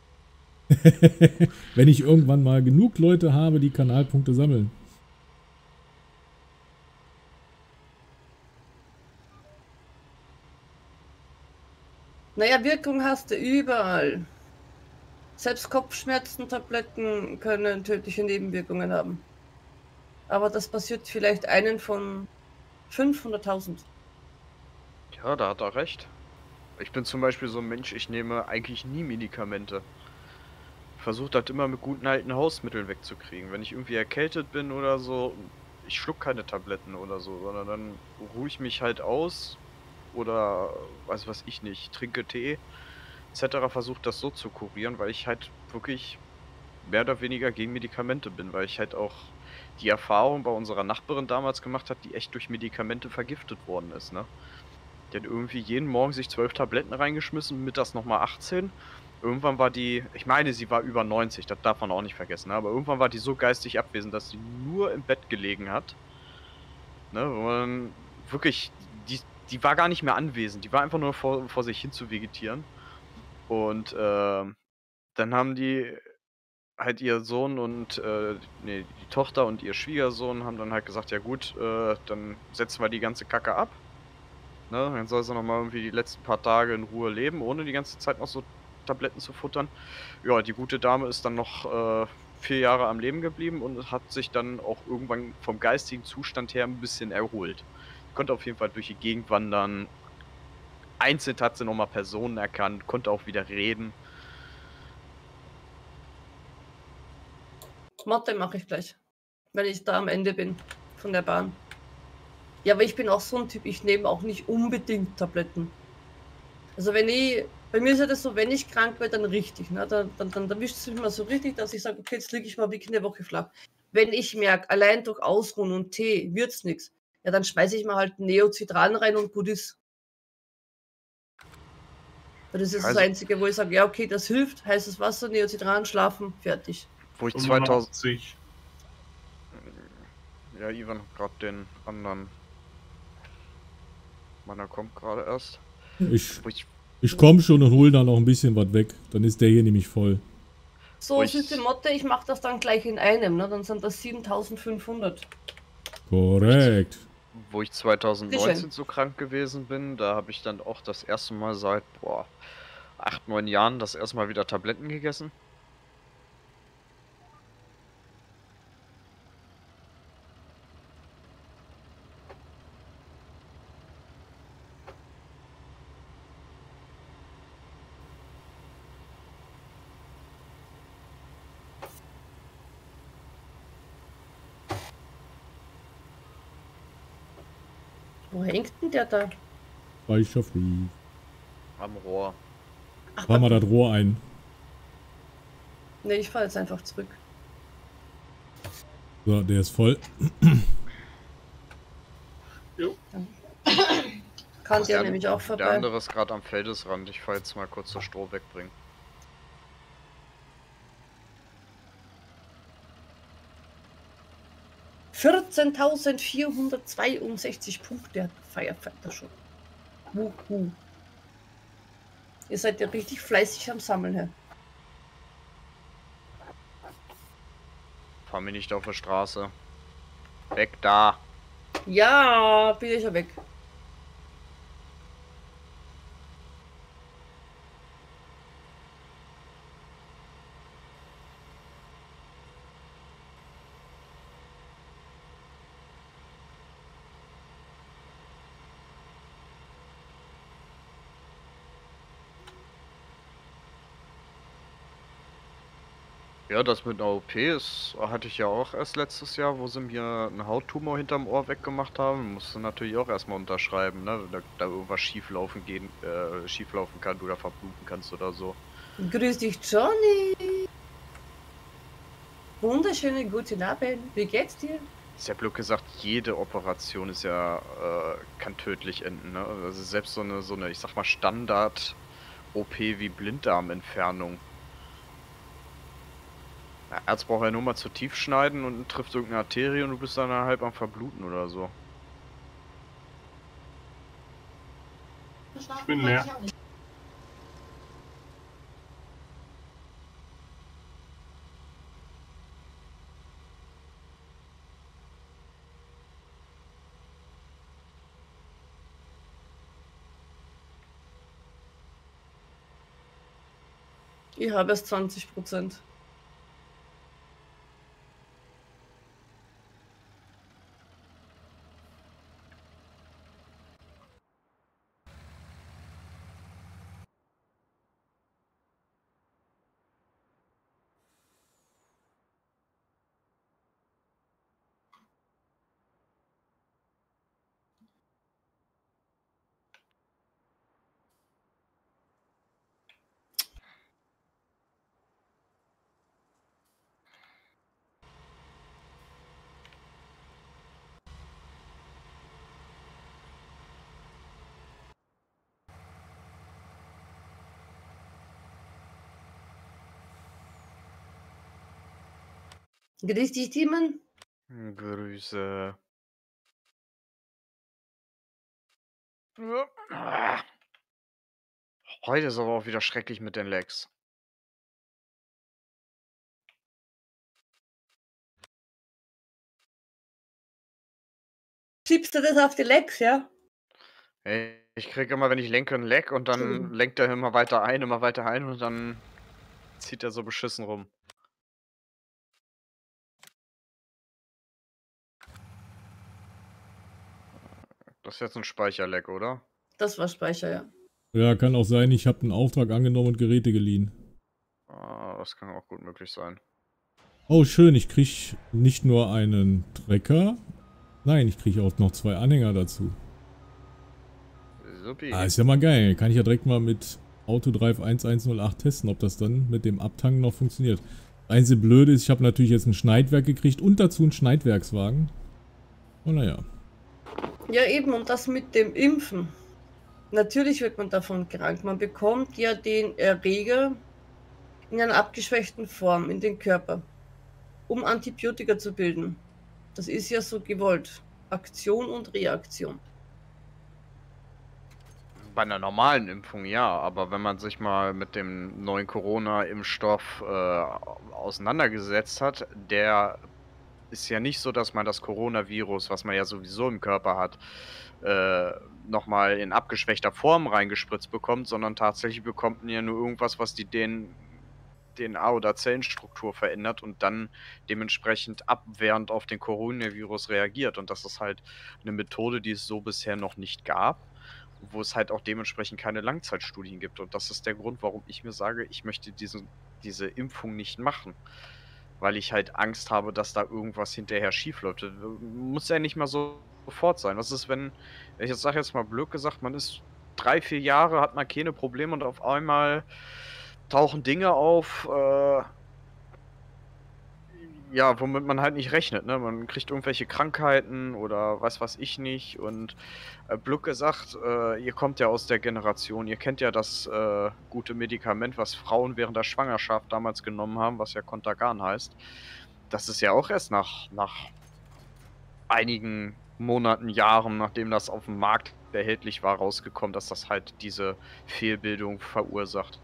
Wenn ich irgendwann mal genug Leute habe, die Kanalpunkte sammeln. Naja, Wirkung hast du überall. Selbst Kopfschmerzen-Tabletten können tödliche Nebenwirkungen haben. Aber das passiert vielleicht einen von fünfhunderttausend. Ja, da hat er recht. Ich bin zum Beispiel so ein Mensch, ich nehme eigentlich nie Medikamente. Versuche das immer mit guten alten Hausmitteln wegzukriegen. Wenn ich irgendwie erkältet bin oder so, ich schluck keine Tabletten oder so, sondern dann ruhe ich mich halt aus oder weiß was ich nicht, trinke Tee et cetera. Versuche das so zu kurieren, weil ich halt wirklich mehr oder weniger gegen Medikamente bin, weil ich halt auch die Erfahrung bei unserer Nachbarin damals gemacht habe, die echt durch Medikamente vergiftet worden ist, ne? Die hat irgendwie jeden Morgen sich zwölf Tabletten reingeschmissen, mittags nochmal achtzehn. Irgendwann war die, ich meine, sie war über neunzig, das darf man auch nicht vergessen, ne? Aber irgendwann war die so geistig abwesend, dass sie nur im Bett gelegen hat. Ne, wo man wirklich, die, die war gar nicht mehr anwesend, die war einfach nur vor, vor sich hin zu vegetieren. Und ähm, dann haben die halt ihr Sohn und äh, nee, die Tochter und ihr Schwiegersohn haben dann halt gesagt, ja gut, äh, dann setzen wir die ganze Kacke ab. Ne, dann soll sie noch mal irgendwie die letzten paar Tage in Ruhe leben, ohne die ganze Zeit noch so Tabletten zu futtern. Ja, die gute Dame ist dann noch äh, vier Jahre am Leben geblieben und hat sich dann auch irgendwann vom geistigen Zustand her ein bisschen erholt. Konnte auf jeden Fall durch die Gegend wandern. Einzeln hat sie noch mal Personen erkannt, konnte auch wieder reden. Mathe mache ich gleich, wenn ich da am Ende bin von der Bahn. Ja, aber ich bin auch so ein Typ, ich nehme auch nicht unbedingt Tabletten. Also wenn ich, bei mir ist ja das so, wenn ich krank werde, dann richtig. Ne? Dann, dann, dann erwischt es mich mal so richtig, dass ich sage, okay, jetzt liege ich mal wirklich eine Woche flach. Wenn ich merke, allein durch Ausruhen und Tee wird's nichts, ja, dann schmeiße ich mal halt Neocitran rein und gut ist. Das ist Also- das Einzige, wo ich sage, ja, okay, das hilft, heißes Wasser, Neocitran, schlafen, fertig. Wo ich zweitausend. fünfundachtzig. Ja, Ivan hat gerade den anderen. Meiner kommt gerade erst. Ich, Wo ich, ich komme schon und hole da noch ein bisschen was weg. Dann ist der hier nämlich voll. So, Wo ich- süße Motte, ich mache das dann gleich in einem, ne? Dann sind das siebentausendfünfhundert. Korrekt. wo ich zweitausendneunzehn Bitteschön. so krank gewesen bin, da habe ich dann auch das erste Mal seit, boah, acht, neun Jahren das erste Mal wieder Tabletten gegessen. Wo hängt denn der da? Weicher Free. Am Rohr. Ach, Fahr mal das Rohr ein. ne, ich fahre jetzt einfach zurück. So, der ist voll. Jo. Kann der Der- nämlich auch Der vorbei. andere ist gerade am Feldesrand. Ich fahre jetzt mal kurz das Stroh wegbringen. vierzehntausendvierhundertzweiundsechzig Punkte hat Firefighter schon. Wuhu. Ihr seid ja richtig fleißig am Sammeln, Herr. Fahr mir nicht auf der Straße. Weg da. Ja, bin ich ja weg. Ja, das mit einer O P ist, hatte ich ja auch erst letztes Jahr, wo sie mir einen Hauttumor hinterm Ohr weggemacht haben. Musste natürlich auch erstmal unterschreiben, ne? Wenn da, da irgendwas schieflaufen gehen, äh, schieflaufen kann, du da verbluten kannst oder so. Grüß dich, Johnny. Wunderschöne guten Abend. Wie geht's dir? Ist ja blöd gesagt, jede Operation ist ja, äh, kann tödlich enden, ne? Also selbst so eine, so eine, ich sag mal, Standard-O P wie Blinddarmentfernung. Der Arzt braucht ja nur mal zu tief schneiden und trifft irgendeine Arterie und du bist dann halb am Verbluten oder so. Ich bin leer. Ich habe erst zwanzig Prozent. Grüß dich, Timon. Grüße. Ah. Heute ist aber auch wieder schrecklich mit den Lags. Schiebst du das auf die Lex, ja? Ey, ich kriege immer, wenn ich lenke, 'n Lag und dann Entschuldigung. lenkt er immer weiter ein, immer weiter ein und dann zieht er so beschissen rum. Das ist jetzt 'n Speicherleck, oder? Das war Speicher, ja. Ja, kann auch sein, ich habe einen Auftrag angenommen und Geräte geliehen. Ah, das kann auch gut möglich sein. Oh, schön, ich kriege nicht nur einen Trecker, nein, ich kriege auch noch zwei Anhänger dazu. Supi. Ah, ist ja mal geil. Kann ich ja direkt mal mit Autodrive eins eins null acht testen, ob das dann mit dem Abtanken noch funktioniert. Einzige Blöde ist, ich habe natürlich jetzt ein Schneidwerk gekriegt und dazu einen Schneidwerkswagen. Oh, naja. Ja, eben, und das mit dem Impfen. Natürlich wird man davon krank. Man bekommt ja den Erreger in einer abgeschwächten Form in den Körper, um Antibiotika zu bilden. Das ist ja so gewollt. Aktion und Reaktion. Bei einer normalen Impfung ja, aber wenn man sich mal mit dem neuen Corona-Impfstoff, äh, auseinandergesetzt hat, der ist ja nicht so, dass man das Coronavirus, was man ja sowieso im Körper hat, äh, noch mal in abgeschwächter Form reingespritzt bekommt, sondern tatsächlich bekommt man ja nur irgendwas, was die den D N A oder Zellenstruktur verändert und dann dementsprechend abwehrend auf den Coronavirus reagiert. Und das ist halt 'ne Methode, die es so bisher noch nicht gab, wo es halt auch dementsprechend keine Langzeitstudien gibt. Und das ist der Grund, warum ich mir sage, ich möchte diesen diese Impfung nicht machen, weil ich halt Angst habe, dass da irgendwas hinterher schiefläuft. Äh, muss ja nicht mal so sofort sein. Was ist, wenn ich jetzt sage jetzt mal blöd gesagt, man ist drei, vier Jahre, hat man keine Probleme und auf einmal tauchen Dinge auf, äh ja, womit man halt nicht rechnet, ne? Man kriegt irgendwelche Krankheiten oder weiß was ich nicht und, äh, blöd gesagt, äh, ihr kommt ja aus der Generation, ihr kennt ja das, äh, gute Medikament, was Frauen während der Schwangerschaft damals genommen haben, was ja Contergan heißt. Das ist ja auch erst nach nach einigen Monaten, Jahren, nachdem das aufm Markt erhältlich war, rausgekommen, dass das halt diese Fehlbildung verursacht.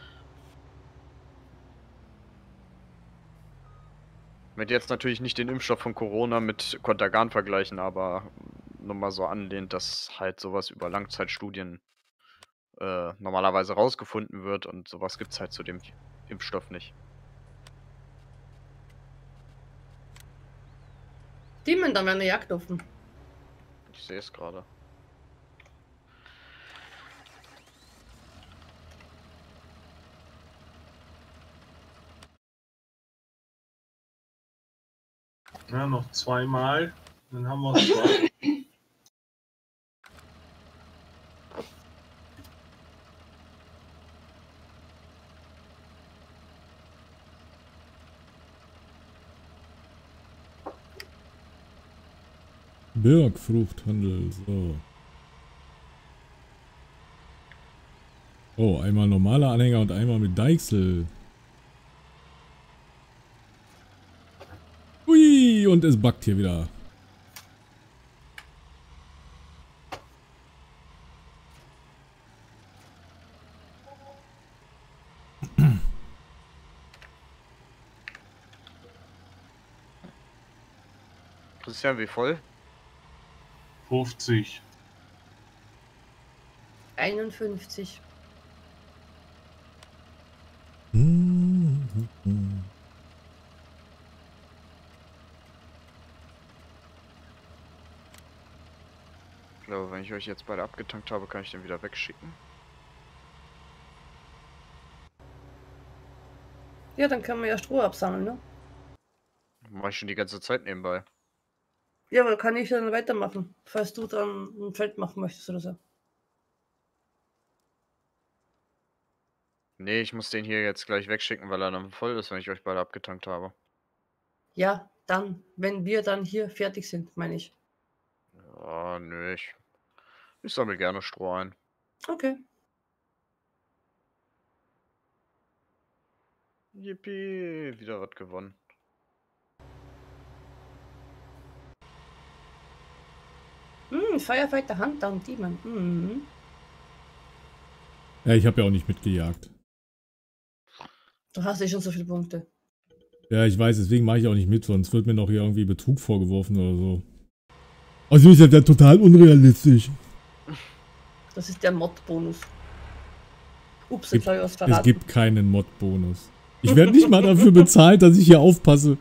Möchte jetzt natürlich nicht den Impfstoff von Corona mit Contergan vergleichen, aber nur mal so anlehnt, dass halt so was über Langzeitstudien, äh, normalerweise rausgefunden wird und so was gibt's halt zu dem Impfstoff nicht. Timon, da wäre eine Jagd offen. Ich sehe es grade. Ja, noch zweimal. Dann haben wir es. Birkfruchthandel, so. Oh, einmal normaler Anhänger und einmal mit Deichsel. Ui, und es backt hier wieder. Christian, wie voll? fünfzig. einundfünfzig. Ich glaube, wenn ich euch jetzt beide abgetankt habe, kann ich den wieder wegschicken. Ja, dann können wir ja Stroh absammeln, ne? Mach ich schon die ganze Zeit nebenbei. Ja, aber kann ich dann weitermachen, falls du dann ein Feld machen möchtest oder so. Nee, ich muss den hier jetzt gleich wegschicken, weil er dann voll ist, wenn ich euch beide abgetankt habe. Ja, dann, wenn wir dann hier fertig sind, meine ich. Ja, nö, ich, ich sammle gerne Stroh ein. Okay. Yippie, wieder was gewonnen. Hm, Firefighter Hunter und Demon. Hm. Ja, ich habe ja auch nicht mitgejagt. Du hast ja schon so viele Punkte. Ja, ich weiß, deswegen mache ich auch nicht mit, sonst wird mir noch hier irgendwie Betrug vorgeworfen oder so. Also ist ja total unrealistisch. Das ist der Mod-Bonus. Ups, Es jetzt habe ich was Es verraten. gibt keinen Mod-Bonus. Ich werde nicht mal dafür bezahlt, dass ich hier aufpasse.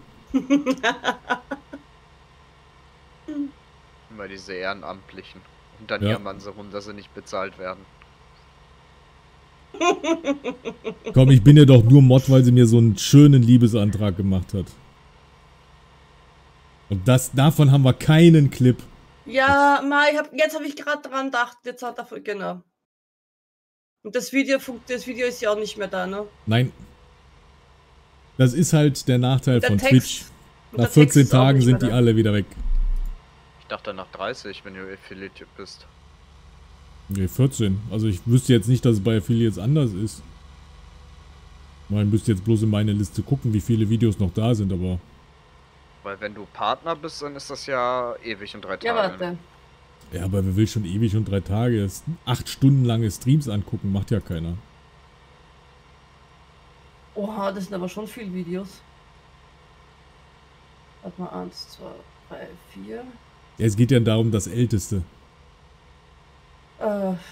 Immer diese Ehrenamtlichen. Und dann Ja. jammern sie rum, dass sie nicht bezahlt werden. Komm, ich bin ja doch nur Mod, weil sie mir so einen schönen Liebesantrag gemacht hat. Und das, davon haben wir keinen Clip. Ja, Ma, ich hab, jetzt habe ich gerade dran gedacht. Jetzt hat er, genau. Und das Video, funkt- das Video ist ja auch nicht mehr da, ne? Nein. Das ist halt der Nachteil Der von Text- Twitch. Und Nach der Text vierzehn ist auch Tagen nicht sind mehr die da. alle wieder weg. Ich dachte nach dreißig, wenn du Affiliate bist. Ne, vierzehn. Also ich wüsste jetzt nicht, dass es bei Affiliates anders ist. Man müsste jetzt bloß in meine Liste gucken, wie viele Videos noch da sind, aber... Weil wenn du Partner bist, dann ist das ja ewig und drei Tage. Ja, warte. Ja, aber wer will schon ewig und drei Tage? Das acht Stunden lange Streams angucken, macht ja keiner. Oha, das sind aber schon viele Videos. Warte mal, eins, zwei, drei, vier. Ja, es geht ja darum, das Älteste. Äh,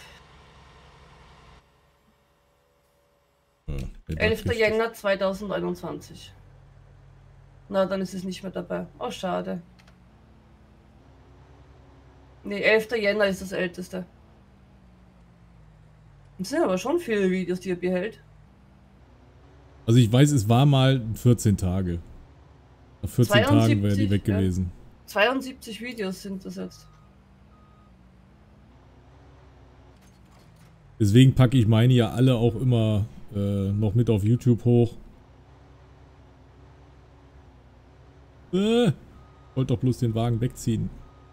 Ja, der darf elfter richtig. Jänner zweitausendeinundzwanzig. Na, dann ist es nicht mehr dabei. Oh, schade. Ne, elfter Jänner ist das älteste. Das sind aber schon viele Videos, die er behält. Also ich weiß, es war mal vierzehn Tage. Nach vierzehn Tagen wäre die zweiundsiebzig, weg ja. gewesen. zweiundsiebzig Videos sind das jetzt. Deswegen packe ich meine ja alle auch immer äh, noch mit auf YouTube hoch. Äh, wollte doch bloß den Wagen wegziehen.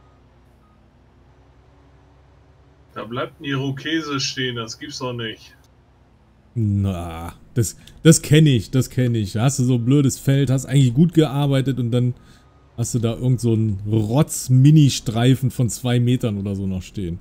Da bleibt ein Irokese stehen, das gibt's doch nicht. Na, das, das kenne ich, das kenne ich. Da hast du so ein blödes Feld, hast eigentlich gut gearbeitet und dann hast du da irgend so einen Rotz-Mini-Streifen von zwei Metern oder so noch stehen.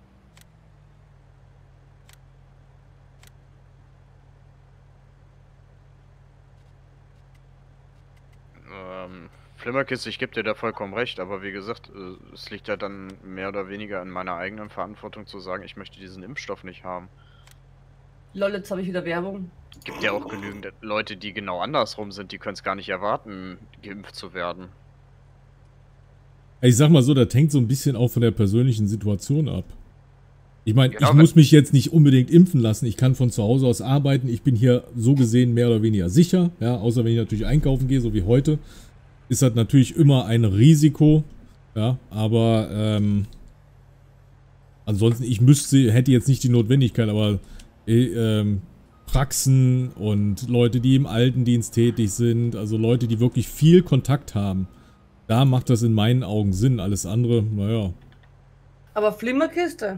Ähm, Flimmerkiste, ich gebe dir da vollkommen recht, aber wie gesagt, äh, es liegt ja dann mehr oder weniger in meiner eigenen Verantwortung zu sagen, ich möchte diesen Impfstoff nicht haben. Lol, jetzt habe ich wieder Werbung. Gibt ja auch genügend Leute, die genau andersrum sind, die können es gar nicht erwarten, geimpft zu werden. Ich sag mal so, das hängt so ein bisschen auch von der persönlichen Situation ab. Ich meine, Genau, ich wenn- muss mich jetzt nicht unbedingt impfen lassen. Ich kann von zu Hause aus arbeiten. Ich bin hier so gesehen mehr oder weniger sicher. Ja, außer wenn ich natürlich einkaufen gehe, so wie heute. ist das natürlich immer ein Risiko. Ja, aber ähm, ansonsten, ich müsste, hätte jetzt nicht die Notwendigkeit, aber äh, ähm, Praxen und Leute, die im Altendienst tätig sind, also Leute, die wirklich viel Kontakt haben, da macht das in meinen Augen Sinn. Alles andere, naja. Aber Flimmerkiste.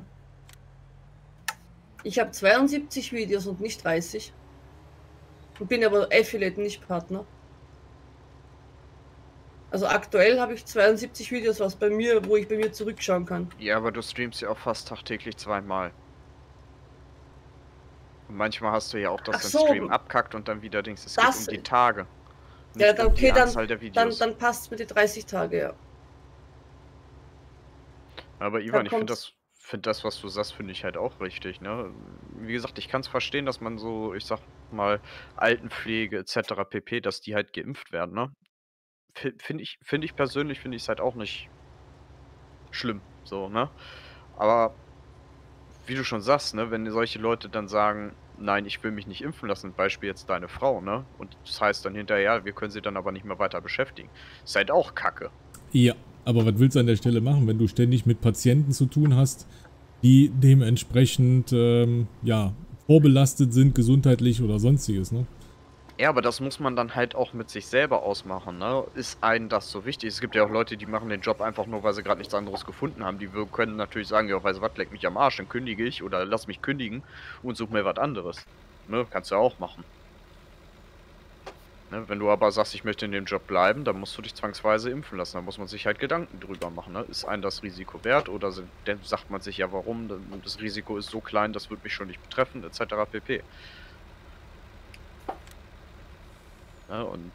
Ich habe zweiundsiebzig Videos und nicht dreißig. Und bin aber Affiliate, nicht Partner. Also aktuell habe ich zweiundsiebzig Videos, was bei mir, wo ich bei mir zurückschauen kann. Ja, aber du streamst ja auch fast tagtäglich zweimal. Und manchmal hast du ja auch, dass Ach dein so. Stream abkackt und dann wieder denkst, es Das- geht um die Tage. Ja, Nicht dann, um okay, die dann, Anzahl der dann, Videos. dann passt es mit den dreißig Tage, ja. Aber Ivan, ich finde kommt's. das, find das, was du sagst, finde ich halt auch richtig, ne? Wie gesagt, ich kann es verstehen, dass man so, ich sag mal, Altenpflege et cetera pp., dass die halt geimpft werden, ne? Finde ich, finde ich persönlich, finde ich es halt auch nicht schlimm, so, ne? Aber wie du schon sagst, ne, wenn solche Leute dann sagen, nein, ich will mich nicht impfen lassen, Beispiel jetzt deine Frau, ne? Und das heißt dann hinterher, wir können sie dann aber nicht mehr weiter beschäftigen. Ist halt auch Kacke. Ja, aber was willst du an der Stelle machen, wenn du ständig mit Patienten zu tun hast, die dementsprechend, ähm, ja, vorbelastet sind, gesundheitlich oder sonstiges, ne? Ja, aber das muss man dann halt auch mit sich selber ausmachen, ne? Ist einem das so wichtig? Es gibt ja auch Leute, die machen den Job einfach nur, weil sie gerade nichts anderes gefunden haben. Die wir- können natürlich sagen, ja, weißt du was, leck mich am Arsch, dann kündige ich oder lass mich kündigen und such mir was anderes. Ne? Kannst du ja auch machen. Ne? Wenn du aber sagst, ich möchte in dem Job bleiben, dann musst du dich zwangsweise impfen lassen. Da muss man sich halt Gedanken drüber machen, ne? Ist einem das Risiko wert oder sind, dann sagt man sich ja, warum? Das Risiko ist so klein, das wird mich schon nicht betreffen, et cetera pp. Ja, und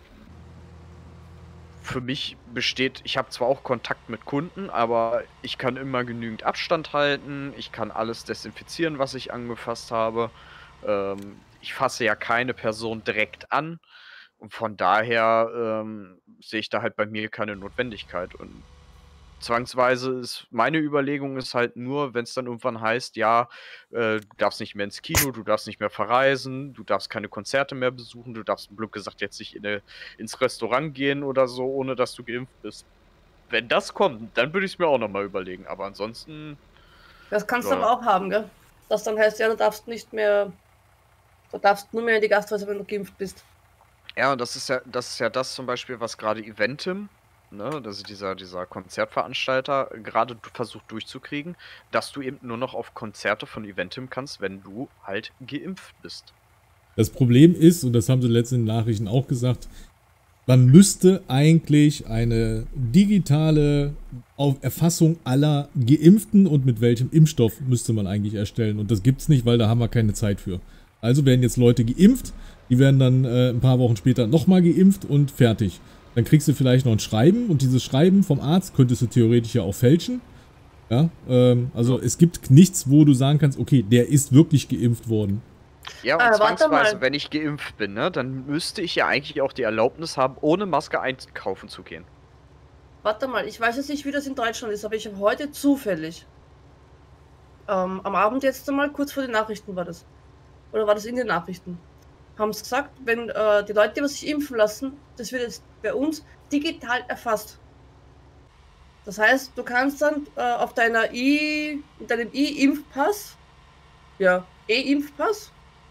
für mich besteht, ich habe zwar auch Kontakt mit Kunden, aber ich kann immer genügend Abstand halten, ich kann alles desinfizieren, was ich angefasst habe. Ähm, ich fasse ja keine Person direkt an und von daher ähm, sehe ich da halt bei mir keine Notwendigkeit. Und zwangsweise ist meine Überlegung ist halt nur, wenn es dann irgendwann heißt, ja, äh, du darfst nicht mehr ins Kino, du darfst nicht mehr verreisen, du darfst keine Konzerte mehr besuchen, du darfst, blöd gesagt, jetzt nicht in eine, ins Restaurant gehen oder so, ohne dass du geimpft bist. Wenn das kommt, dann würde ich es mir auch nochmal überlegen. Aber ansonsten, Das kannst Ja. du aber auch haben, gell? Das dann heißt, ja, du darfst nicht mehr, du darfst nur mehr in die Gasthäuser, wenn du geimpft bist. ja, und das ist ja, das ist ja das zum Beispiel, was gerade Eventim, ne, das ist dieser, dieser Konzertveranstalter, gerade du- versucht durchzukriegen, dass du eben nur noch auf Konzerte von Eventim kannst, wenn du halt geimpft bist. Das Problem ist, und das haben sie letztens in den Nachrichten auch gesagt, man müsste eigentlich eine digitale Auf- Erfassung aller Geimpften und mit welchem Impfstoff müsste man eigentlich erstellen. Und das gibt's nicht, weil da haben wir keine Zeit für. Also werden jetzt Leute geimpft, die werden dann äh, ein paar Wochen später nochmal geimpft und fertig. Dann kriegst du vielleicht noch ein Schreiben und dieses Schreiben vom Arzt könntest du theoretisch ja auch fälschen. Ja, ähm, also es gibt nichts, wo du sagen kannst, okay, der ist wirklich geimpft worden. Ja, und Ah, warte zwangsweise, mal. wenn ich geimpft bin, ne, dann müsste ich ja eigentlich auch die Erlaubnis haben, ohne Maske einkaufen zu gehen. Warte mal, ich weiß jetzt nicht, wie das in Deutschland ist, aber ich habe heute zufällig, ähm, am Abend jetzt einmal, kurz vor den Nachrichten war das, oder war das in den Nachrichten, haben es gesagt, wenn äh, die Leute, die sich impfen lassen, das wird jetzt bei uns digital erfasst. Das heißt, du kannst dann äh, auf deiner I, deinem I-Impfpass, ja, E-Impfpass,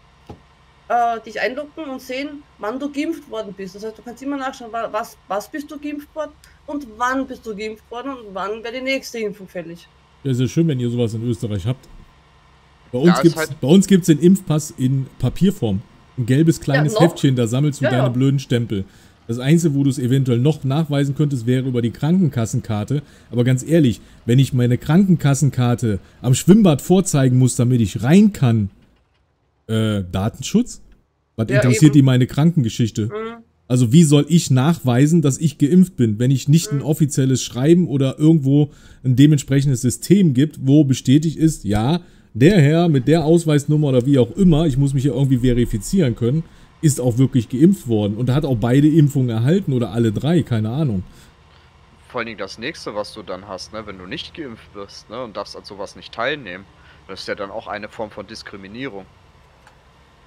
äh, dich einloggen und sehen, wann du geimpft worden bist. Das heißt, du kannst immer nachschauen, wa- was, was bist du geimpft worden und wann bist du geimpft worden und wann wäre die nächste Impfung fällig. Ja, ist ja schön, wenn ihr sowas in Österreich habt. Bei Ja, uns ist gibt's, halt- bei uns gibt's den Impfpass in Papierform. Ein gelbes kleines noch? Heftchen, da sammelst du Ja, deine ja. blöden Stempel. Das Einzige, wo du es eventuell noch nachweisen könntest, wäre über die Krankenkassenkarte. Aber ganz ehrlich, wenn ich meine Krankenkassenkarte am Schwimmbad vorzeigen muss, damit ich rein kann, äh, Datenschutz? Was Ja, interessiert eben. die meine Krankengeschichte? Mhm. Also wie soll ich nachweisen, dass ich geimpft bin, wenn ich nicht ein offizielles Schreiben oder irgendwo ein dementsprechendes System gibt, wo bestätigt ist, ja, der Herr mit der Ausweisnummer oder wie auch immer, ich muss mich ja irgendwie verifizieren können, ist auch wirklich geimpft worden und hat auch beide Impfungen erhalten oder alle drei, keine Ahnung. Vor allen Dingen das nächste, was du dann hast, ne, wenn du nicht geimpft bist, ne, und darfst an sowas nicht teilnehmen, das ist ja dann auch eine Form von Diskriminierung.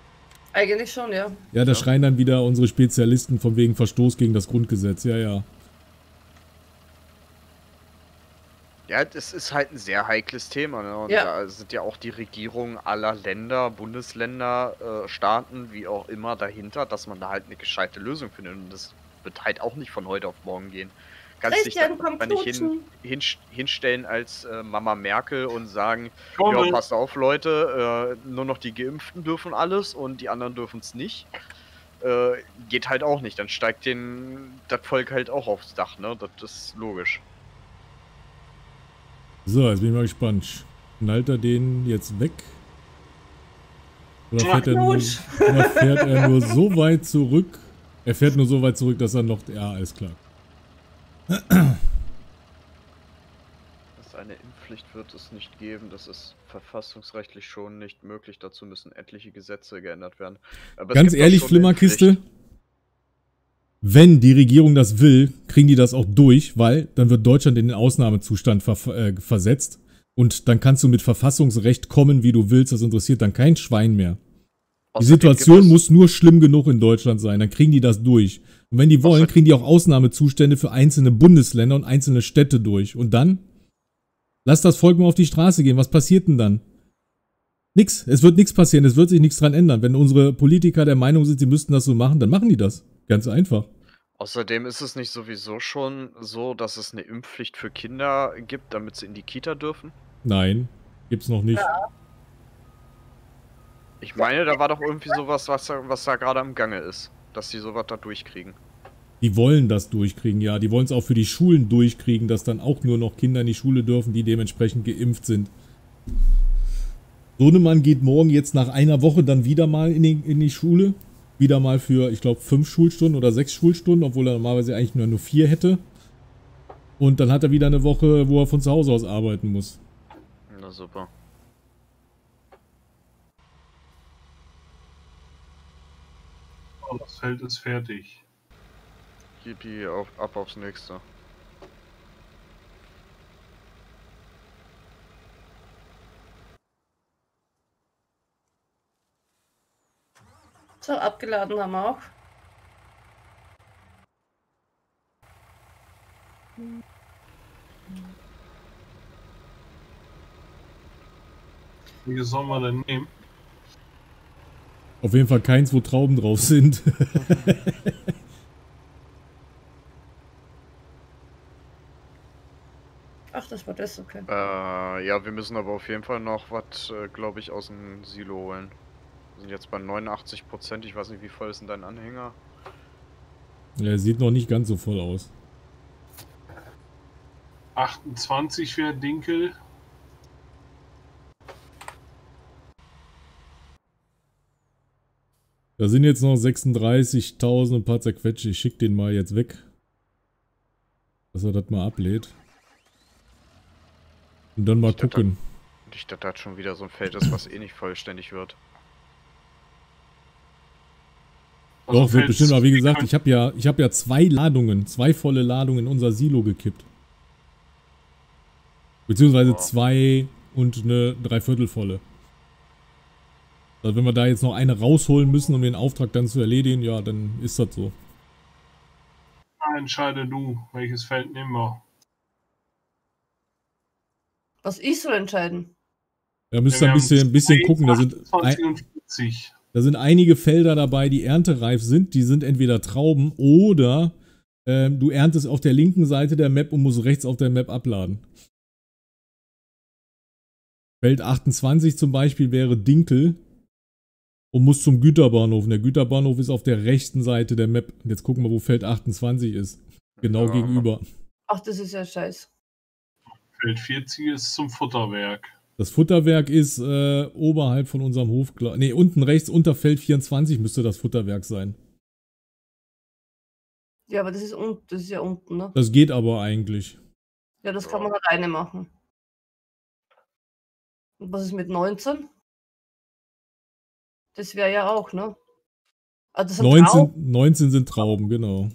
Eigentlich schon, ja. Ja, da Ja. schreien dann wieder unsere Spezialisten von wegen Verstoß gegen das Grundgesetz, ja, ja. Ja, das ist halt ein sehr heikles Thema, ne? Und Ja. da sind ja auch die Regierungen aller Länder, Bundesländer, äh, Staaten, wie auch immer, dahinter, dass man da halt eine gescheite Lösung findet. Und das wird halt auch nicht von heute auf morgen gehen. Kannst dich Christian, da komm nicht hin, knutschen. hin, hinstellen als äh, Mama Merkel und sagen, Komme. ja, passt auf, Leute, äh, nur noch die Geimpften dürfen alles und die anderen dürfen es nicht. Äh, geht halt auch nicht. Dann steigt den, das Volk halt auch aufs Dach, ne? Das ist logisch. So, jetzt bin ich mal gespannt. Knallt er den jetzt weg? Oder fährt, er nur, Knutsch. oder fährt er nur so weit zurück? Er fährt nur so weit zurück, dass er noch... Ja, alles klar. Dass eine Impfpflicht wird es nicht geben, das ist verfassungsrechtlich schon nicht möglich. Dazu müssen etliche Gesetze geändert werden. Aber es Ganz gibt doch ehrlich, schon eine Flimmerkiste, Impfpflicht. wenn die Regierung das will, kriegen die das auch durch, weil dann wird Deutschland in den Ausnahmezustand ver äh, versetzt und dann kannst du mit Verfassungsrecht kommen, wie du willst, das interessiert dann kein Schwein mehr. Die Außerdem Situation gibt es- muss nur schlimm genug in Deutschland sein, dann kriegen die das durch. Und wenn die wollen, Außerdem- kriegen die auch Ausnahmezustände für einzelne Bundesländer und einzelne Städte durch. Und dann? Lass das Volk mal auf die Straße gehen, was passiert denn dann? Nix, es wird nichts passieren, es wird sich nichts dran ändern. Wenn unsere Politiker der Meinung sind, sie müssten das so machen, dann machen die das. Ganz einfach. Außerdem ist es nicht sowieso schon so, dass es eine Impfpflicht für Kinder gibt, damit sie in die Kita dürfen? Nein, gibt's noch nicht. Ich meine, da war doch irgendwie sowas, was da, was da gerade am Gange ist, dass sie sowas da durchkriegen. Die wollen das durchkriegen, ja. Die wollen es auch für die Schulen durchkriegen, dass dann auch nur noch Kinder in die Schule dürfen, die dementsprechend geimpft sind. Sohnemann geht morgen jetzt nach einer Woche dann wieder mal in die, in die Schule. Wieder mal für, ich glaube, fünf Schulstunden oder sechs Schulstunden, obwohl er normalerweise eigentlich nur, nur vier hätte. Und dann hat er wieder eine Woche, wo er von zu Hause aus arbeiten muss. Na super. Oh, das Feld ist fertig. Yippie, auf, ab aufs nächste. So, abgeladen haben wir auch. Wie sollen wir denn nehmen? Auf jeden Fall keins, wo Trauben drauf sind. Ach, das war das, okay. Äh, ja, wir müssen aber auf jeden Fall noch was, äh, glaube ich, aus dem Silo holen. Wir sind jetzt bei neunundachtzig Prozent, ich weiß nicht, wie voll ist denn dein Anhänger? Er sieht noch nicht ganz so voll aus. achtundzwanzig wäre Dinkel. Da sind jetzt noch sechsunddreißigtausend und ein paar zerquetsche. Ich schick den mal jetzt weg. Dass er das mal ablädt. Und dann mal Ich dachte- gucken. Nicht, dass das schon wieder so ein Feld ist, was eh nicht vollständig wird. Also Doch, wird Feld- bestimmt, aber wie wir gesagt, können- ich habe ja, ich habe ja zwei Ladungen, zwei volle Ladungen in unser Silo gekippt. Beziehungsweise Boah. zwei und eine Dreiviertelvolle. Also wenn wir da jetzt noch eine rausholen müssen, um den Auftrag dann zu erledigen, ja, dann ist das so. Entscheide du, welches Feld nehmen wir. Was ich soll entscheiden? Da müsst Ja, ihr ein wir bisschen, haben ein bisschen zwei, gucken. Da sind, achtundzwanzig ein, und vierzig. da sind einige Felder dabei, die erntereif sind. Die sind entweder Trauben oder ähm, du erntest auf der linken Seite der Map und musst rechts auf der Map abladen. Feld achtundzwanzig zum Beispiel wäre Dinkel und muss zum Güterbahnhof. Und der Güterbahnhof ist auf der rechten Seite der Map. Und jetzt gucken wir, wo Feld achtundzwanzig ist. Genau Ja. gegenüber. Ach, das ist ja scheiß. Feld vierzig ist zum Futterwerk. Das Futterwerk ist äh, oberhalb von unserem Hof. Ne, unten rechts unter Feld vierundzwanzig müsste das Futterwerk sein. Ja, aber das ist, un das ist ja unten, ne? Das geht aber eigentlich. Ja, das kann man alleine machen. Und was ist mit neunzehn? Das wäre ja auch, ne? Also das sind Trauben. neunzehn, neunzehn sind Trauben, genau.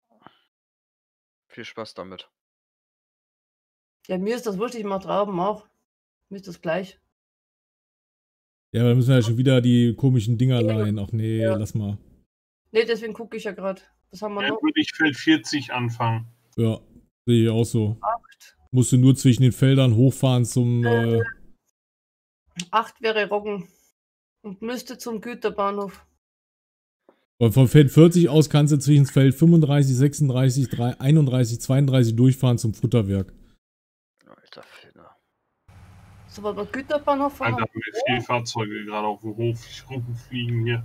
Viel Spaß damit. Ja, mir ist das wurscht, ich mache Trauben auch. Mir ist das gleich. Ja, aber da müssen wir ja schon wieder die komischen Dinger leihen. Ach nee, Ja. lass mal. Ne, deswegen gucke ich ja gerade. Was haben wir Dann noch? würde ich Feld vierzig anfangen. Ja, sehe ich auch so. Acht. Musst du nur zwischen den Feldern hochfahren zum... Äh, acht wäre Roggen. Und müsste zum Güterbahnhof. und vom Feld vierzig aus kannst du zwischen das Feld fünfunddreißig, sechsunddreißig, einunddreißig, zweiunddreißig durchfahren zum Futterwerk. Alter Finner. So, aber Güterbahnhof fahren. Alter, haben wir viele Fahrzeuge gerade auf dem Hof rumfliegen hier.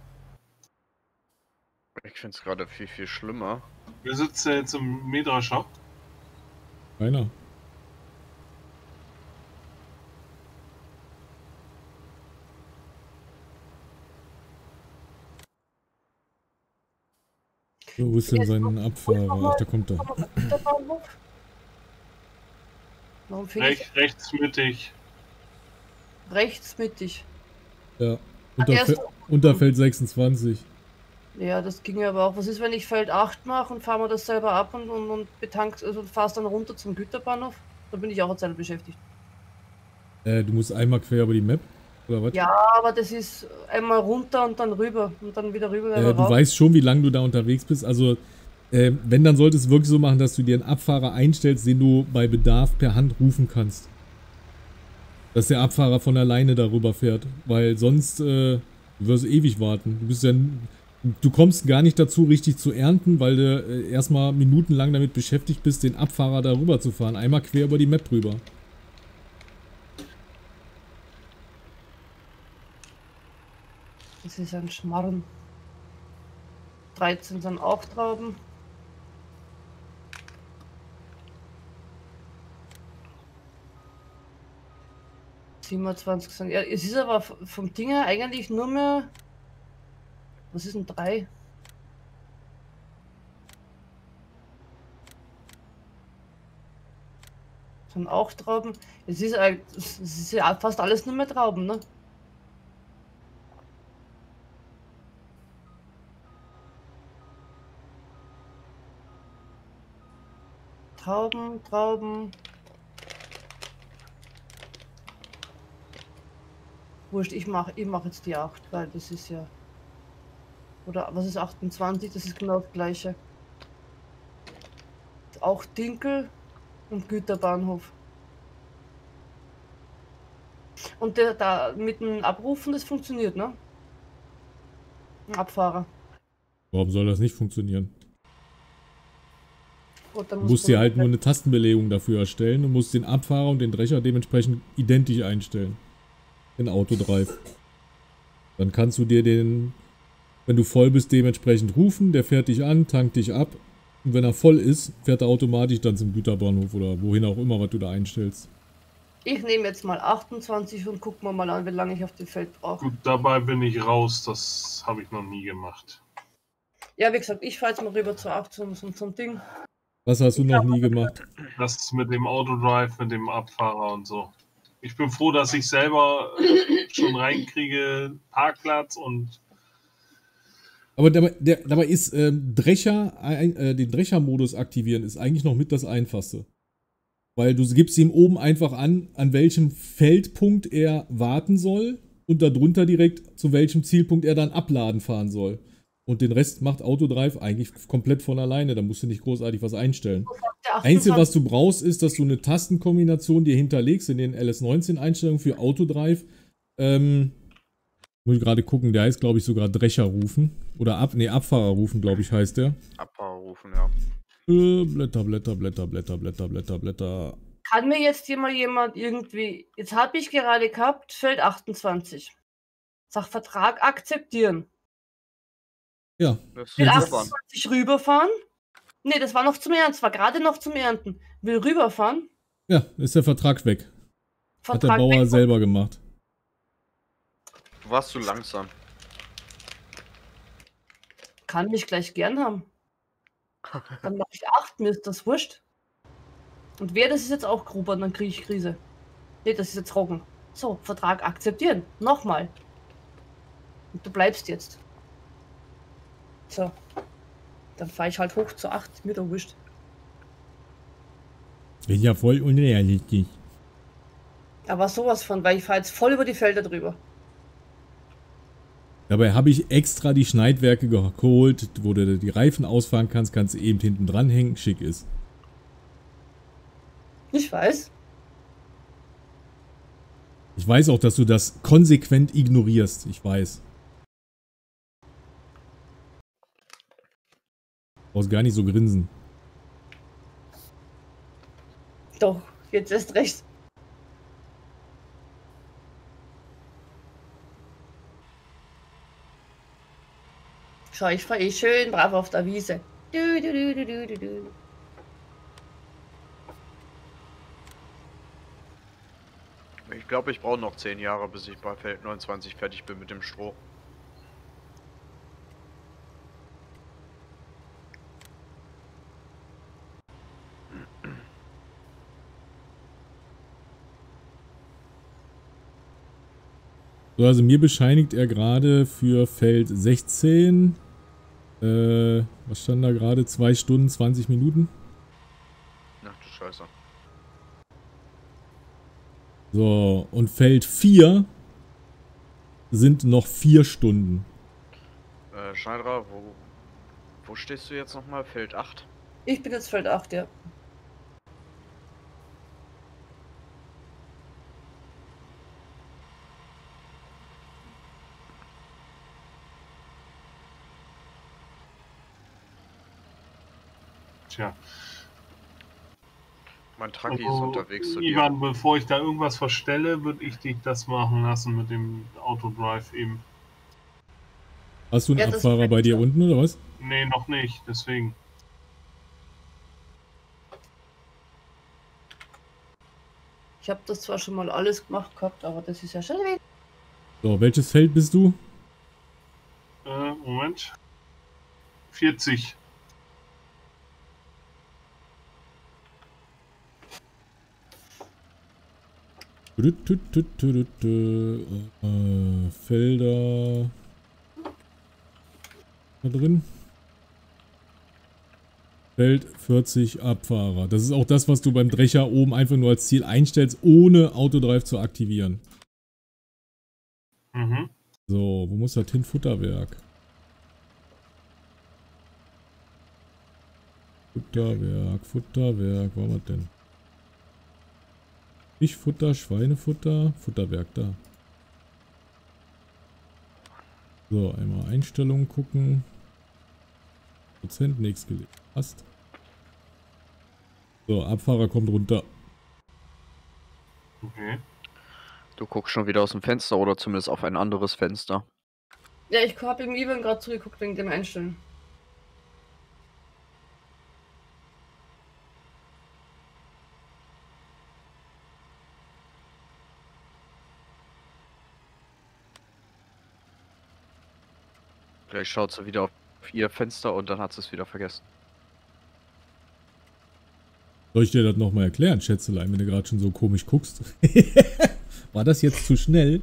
Ich find's gerade viel, viel schlimmer. Wer sitzt ja jetzt im Mähdrescher? Keiner. So, wo ist denn sein Abfahrer? Ach, da kommt er. Güterbahnhof? Warum finde ich Rech, rechts mittig. rechts mittig? Ja. Ach, Unter, er ist Fe unter Feld sechsundzwanzig. Ja, das ging ja aber auch. Was ist, wenn ich Feld acht mache und fahre mir das selber ab und, und, und betankt, also fahrst dann runter zum Güterbahnhof? Da bin ich auch eine Zeit beschäftigt. Äh, du musst einmal quer über die Map, oder was? Ja, aber das ist einmal runter und dann rüber und dann wieder rüber. Äh, wieder du rauf. weißt schon, wie lange du da unterwegs bist. Also, äh, wenn, dann solltest du es wirklich so machen, dass du dir einen Abfahrer einstellst, den du bei Bedarf per Hand rufen kannst. Dass der Abfahrer von alleine darüber fährt. Weil sonst äh, du wirst ewig warten. Du bist ja, du kommst gar nicht dazu, richtig zu ernten, weil du äh, erstmal minutenlang damit beschäftigt bist, den Abfahrer darüber zu fahren. Einmal quer über die Map rüber. Das ist ein Schmarrn. dreizehn sind auch Trauben. siebenundzwanzig sind. Ja, es ist aber vom Ding her eigentlich nur mehr. Was ist denn drei? Sind auch Trauben. Es ist, es ist ja fast alles nur mehr Trauben, ne? Trauben, Trauben. Wurscht, ich mache ich mach jetzt die acht, weil das ist ja... Oder was ist achtundzwanzig? Das ist genau das gleiche. Auch Dinkel und Güterbahnhof. Und der da mit dem Abrufen, das funktioniert, ne? Ein Abfahrer. Warum soll das nicht funktionieren? Gut, dann Du muss musst man- dir halt nur eine Tastenbelegung dafür erstellen und musst den Abfahrer und den Drescher dementsprechend identisch einstellen. In Autodrive. Dann kannst du dir den, wenn du voll bist, dementsprechend rufen, der fährt dich an, tankt dich ab und wenn er voll ist, fährt er automatisch dann zum Güterbahnhof oder wohin auch immer, was du da einstellst. Ich nehme jetzt mal achtundzwanzig und gucken wir mal an, wie lange ich auf dem Feld brauche. Gut, dabei bin ich raus. Das habe ich noch nie gemacht. Ja, wie gesagt, ich fahre jetzt mal rüber zur acht zum, zum, zum Ding. Was hast du noch nie gemacht? Das ist mit dem Autodrive, mit dem Abfahrer und so. Ich bin froh, dass ich selber äh, schon reinkriege, Parkplatz und Aber dabei, der, dabei ist ähm, Drescher, ein, äh, den Drescher-Modus aktivieren, ist eigentlich noch mit das Einfachste. Weil du gibst ihm oben einfach an, an welchem Feldpunkt er warten soll und darunter direkt zu welchem Zielpunkt er dann abladen fahren soll. Und den Rest macht Autodrive eigentlich komplett von alleine, da musst du nicht großartig was einstellen. Der Einzige, was achtundzwanzig du brauchst, ist, dass du eine Tastenkombination dir hinterlegst in den L S neunzehn Einstellungen für Autodrive. Ähm, muss ich gerade gucken, der heißt, glaube ich, sogar Drescher rufen. Oder ab, nee, Abfahrer rufen, glaube ich, heißt der. Abfahrer rufen, ja. Äh, Blätter, Blätter, Blätter, Blätter, Blätter, Blätter, Blätter. Kann mir jetzt hier mal jemand irgendwie. Jetzt habe ich gerade gehabt, Feld achtundzwanzig. Sag Vertrag akzeptieren. Ja, Das Will Ja, das- achtundzwanzig rüberfahren? Nee, das war noch zum Ernten. Das war gerade noch zum Ernten. Will rüberfahren? ja, ist der Vertrag weg. Hat der Vertrag Bauer weg. selber gemacht. Du warst zu langsam. Kann mich gleich gern haben. Dann mache ich acht, mir ist das wurscht. Und wer, das ist jetzt auch Gruber, dann kriege ich Krise. Nee, das ist jetzt Roggen. So, Vertrag akzeptieren. Nochmal. Und du bleibst jetzt. So. Dann fahre ich halt hoch zu acht, mir doch wurscht. Ist ja voll unrealistisch. Aber sowas von, weil ich fahre jetzt voll über die Felder drüber. Dabei habe ich extra die Schneidwerke geholt, wo du die Reifen ausfahren kannst, kannst du eben hinten dran hängen, schick ist. Ich weiß. Ich weiß auch, dass du das konsequent ignorierst. Ich weiß. Du brauchst gar nicht so grinsen. Doch, jetzt erst recht. Schau, ich fahre eh schön brav auf der Wiese. Du, du, du, du, du, du, du. Ich glaube, ich brauche noch zehn Jahre, bis ich bei Feld neunundzwanzig fertig bin mit dem Stroh. So, also mir bescheinigt er gerade für Feld sechzehn, äh, was stand da gerade? zwei Stunden, zwanzig Minuten. Ach du Scheiße. So, und Feld vier sind noch vier Stunden. Äh, Schneiderer, wo, wo stehst du jetzt nochmal? Feld acht? Ich bin jetzt Feld acht, ja. Tja. Mein Trucki ist Also, unterwegs zu dir. Ivan, bevor ich da irgendwas verstelle, würde ich dich das machen lassen mit dem Autodrive eben. Hast du einen Ja, das Abfahrer bei dir unten oder was? Nee, noch nicht, deswegen. Ich habe das zwar schon mal alles gemacht gehabt, aber das ist ja schon wieder. So, welches Feld bist du? Äh, Moment. vierzig. Äh, Felder da drin. Feld vierzig Abfahrer. Das ist auch das, was du beim Drecher oben einfach nur als Ziel einstellst, ohne Autodrive zu aktivieren. Mhm. So, wo muss das hin? Futterwerk. Futterwerk, Futterwerk, wo haben wir denn? Fischfutter, Schweinefutter, Futterwerk da. So, einmal Einstellungen gucken. Prozent, nichts gelegt. Passt. So, Abfahrer kommt runter. Okay. Du guckst schon wieder aus dem Fenster oder zumindest auf ein anderes Fenster. Ja, ich habe im Ivan gerade zugeguckt wegen dem Einstellen. Vielleicht schaut sie wieder auf ihr Fenster und dann hat sie es wieder vergessen. Soll ich dir das nochmal erklären, Schätzelein, wenn du gerade schon so komisch guckst? War das jetzt zu schnell?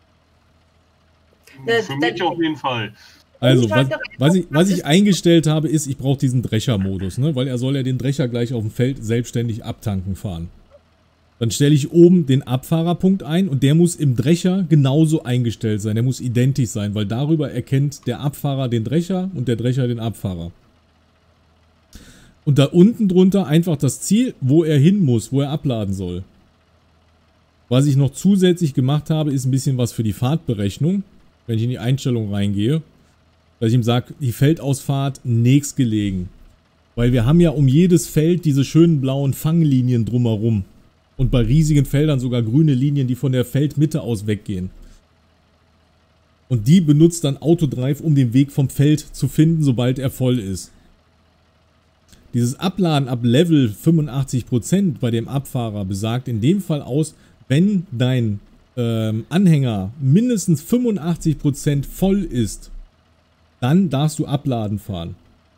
Äh, Für mich dann- auf jeden Fall. Also, Ich was, weiß ja, was, ich, was ich ist- eingestellt habe, ist, ich brauche diesen Drecher-Modus, ne? Weil er soll ja den Drecher gleich auf dem Feld selbstständig abtanken fahren. Dann stelle ich oben den Abfahrerpunkt ein und der muss im Drecher genauso eingestellt sein. Der muss identisch sein, weil darüber erkennt der Abfahrer den Drecher und der Drecher den Abfahrer. Und da unten drunter einfach das Ziel, wo er hin muss, wo er abladen soll. Was ich noch zusätzlich gemacht habe, ist ein bisschen was für die Fahrtberechnung, wenn ich in die Einstellung reingehe. Dass ich ihm sage, die Feldausfahrt nächstgelegen. Weil wir haben ja um jedes Feld diese schönen blauen Fanglinien drumherum. Und bei riesigen Feldern sogar grüne Linien, die von der Feldmitte aus weggehen. Und die benutzt dann Autodrive, um den Weg vom Feld zu finden, sobald er voll ist. Dieses Abladen ab Level fünfundachtzig Prozent bei dem Abfahrer besagt in dem Fall aus, wenn dein ähm, Anhänger mindestens fünfundachtzig Prozent voll ist, dann darfst du abladen fahren.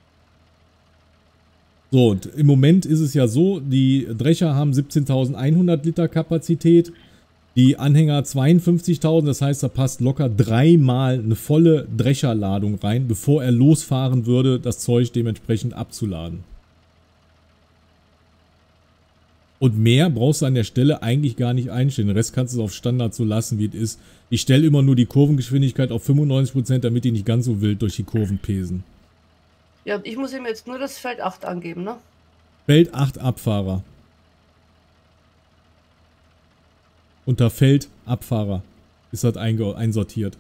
So, und im Moment ist es ja so, die Drecher haben siebzehntausendeinhundert Liter Kapazität, die Anhänger zweiundfünfzigtausend, das heißt, da passt locker dreimal eine volle Drecherladung rein, bevor er losfahren würde, das Zeug dementsprechend abzuladen. Und mehr brauchst du an der Stelle eigentlich gar nicht einstellen. Den Rest kannst du auf Standard so lassen, wie es ist. Ich stelle immer nur die Kurvengeschwindigkeit auf fünfundneunzig Prozent, damit die nicht ganz so wild durch die Kurven pesen. Ja, ich muss ihm jetzt nur das Feld acht angeben, ne? Feld acht Abfahrer. Unter Feld Abfahrer ist das einge- einsortiert.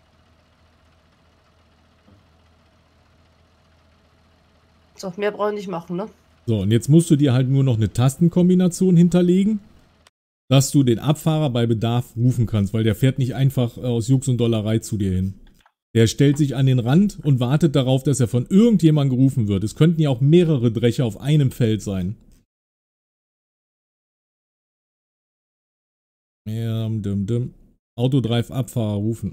So, mehr brauche ich nicht machen, ne? So, und jetzt musst du dir halt nur noch eine Tastenkombination hinterlegen, dass du den Abfahrer bei Bedarf rufen kannst, weil der fährt nicht einfach äh, aus Jux und Dollerei zu dir hin. Der stellt sich an den Rand und wartet darauf, dass er von irgendjemandem gerufen wird. Es könnten ja auch mehrere Drescher auf einem Feld sein. Ja, dim, dim. Autodrive Abfahrer rufen.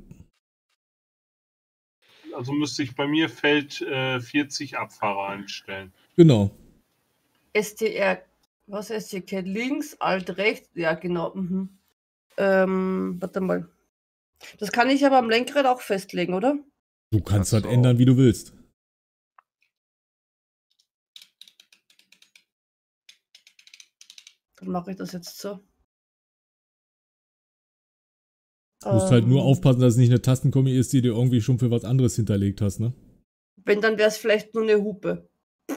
Also müsste ich bei mir Feld äh, vierzig Abfahrer einstellen. Genau. S T R, was ist hier? Cat links, Alt rechts, ja genau. Mhm. Ähm, warte mal. Das kann ich aber am Lenkrad auch festlegen, oder? Du kannst Ach halt so. ändern, wie du willst. Dann mache ich das jetzt so. Du musst halt nur Ähm, aufpassen, dass es nicht eine Tastenkombi ist, die du irgendwie schon für was anderes hinterlegt hast, ne? Wenn, dann wäre es vielleicht nur eine Hupe.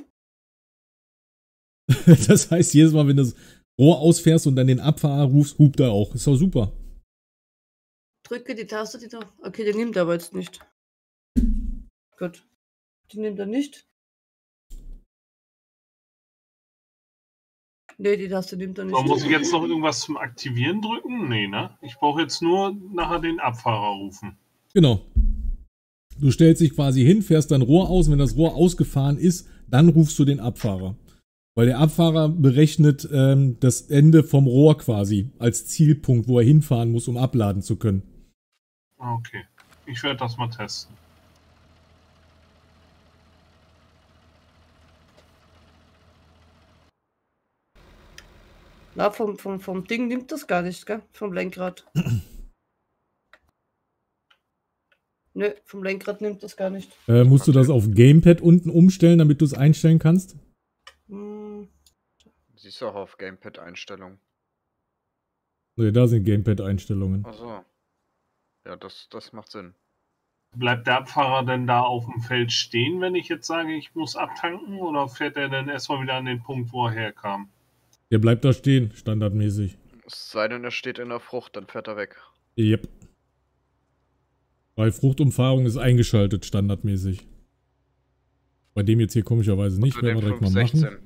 Das heißt, jedes Mal, wenn du das Rohr ausfährst und dann den Abfahrer rufst, hupt er auch. Ist doch super. Drücke die Taste, die da. Okay, die nimmt er aber jetzt nicht. Gut. Die nimmt er nicht. Nee, die Taste nimmt er nicht. Aber muss ich jetzt noch irgendwas zum Aktivieren drücken? Nee, ne? Ich brauche jetzt nur nachher den Abfahrer rufen. Genau. Du stellst dich quasi hin, fährst dein Rohr aus. Wenn das Rohr ausgefahren ist, dann rufst du den Abfahrer. Weil der Abfahrer berechnet ähm, das Ende vom Rohr quasi als Zielpunkt, wo er hinfahren muss, um abladen zu können. Okay. Ich werde das mal testen. Na, vom, vom, vom Ding nimmt das gar nicht, gell? Vom Lenkrad. Nö, vom Lenkrad nimmt das gar nicht. Äh, musst du das auf Gamepad unten umstellen, damit du es einstellen kannst? Hm, Siehst du auch auf Gamepad-Einstellungen. Ne, da sind Gamepad-Einstellungen. Achso. Ja, das, das macht Sinn. Bleibt der Abfahrer denn da auf dem Feld stehen, wenn ich jetzt sage, ich muss abtanken? Oder fährt er dann erstmal wieder an den Punkt, wo er herkam? Der bleibt da stehen, standardmäßig. Es sei denn, er steht in der Frucht, dann fährt er weg. Yep. Weil Fruchtumfahrung ist eingeschaltet, standardmäßig. Bei dem jetzt hier komischerweise nicht, Unter werden wir den direkt mal machen. fünf sechzehn.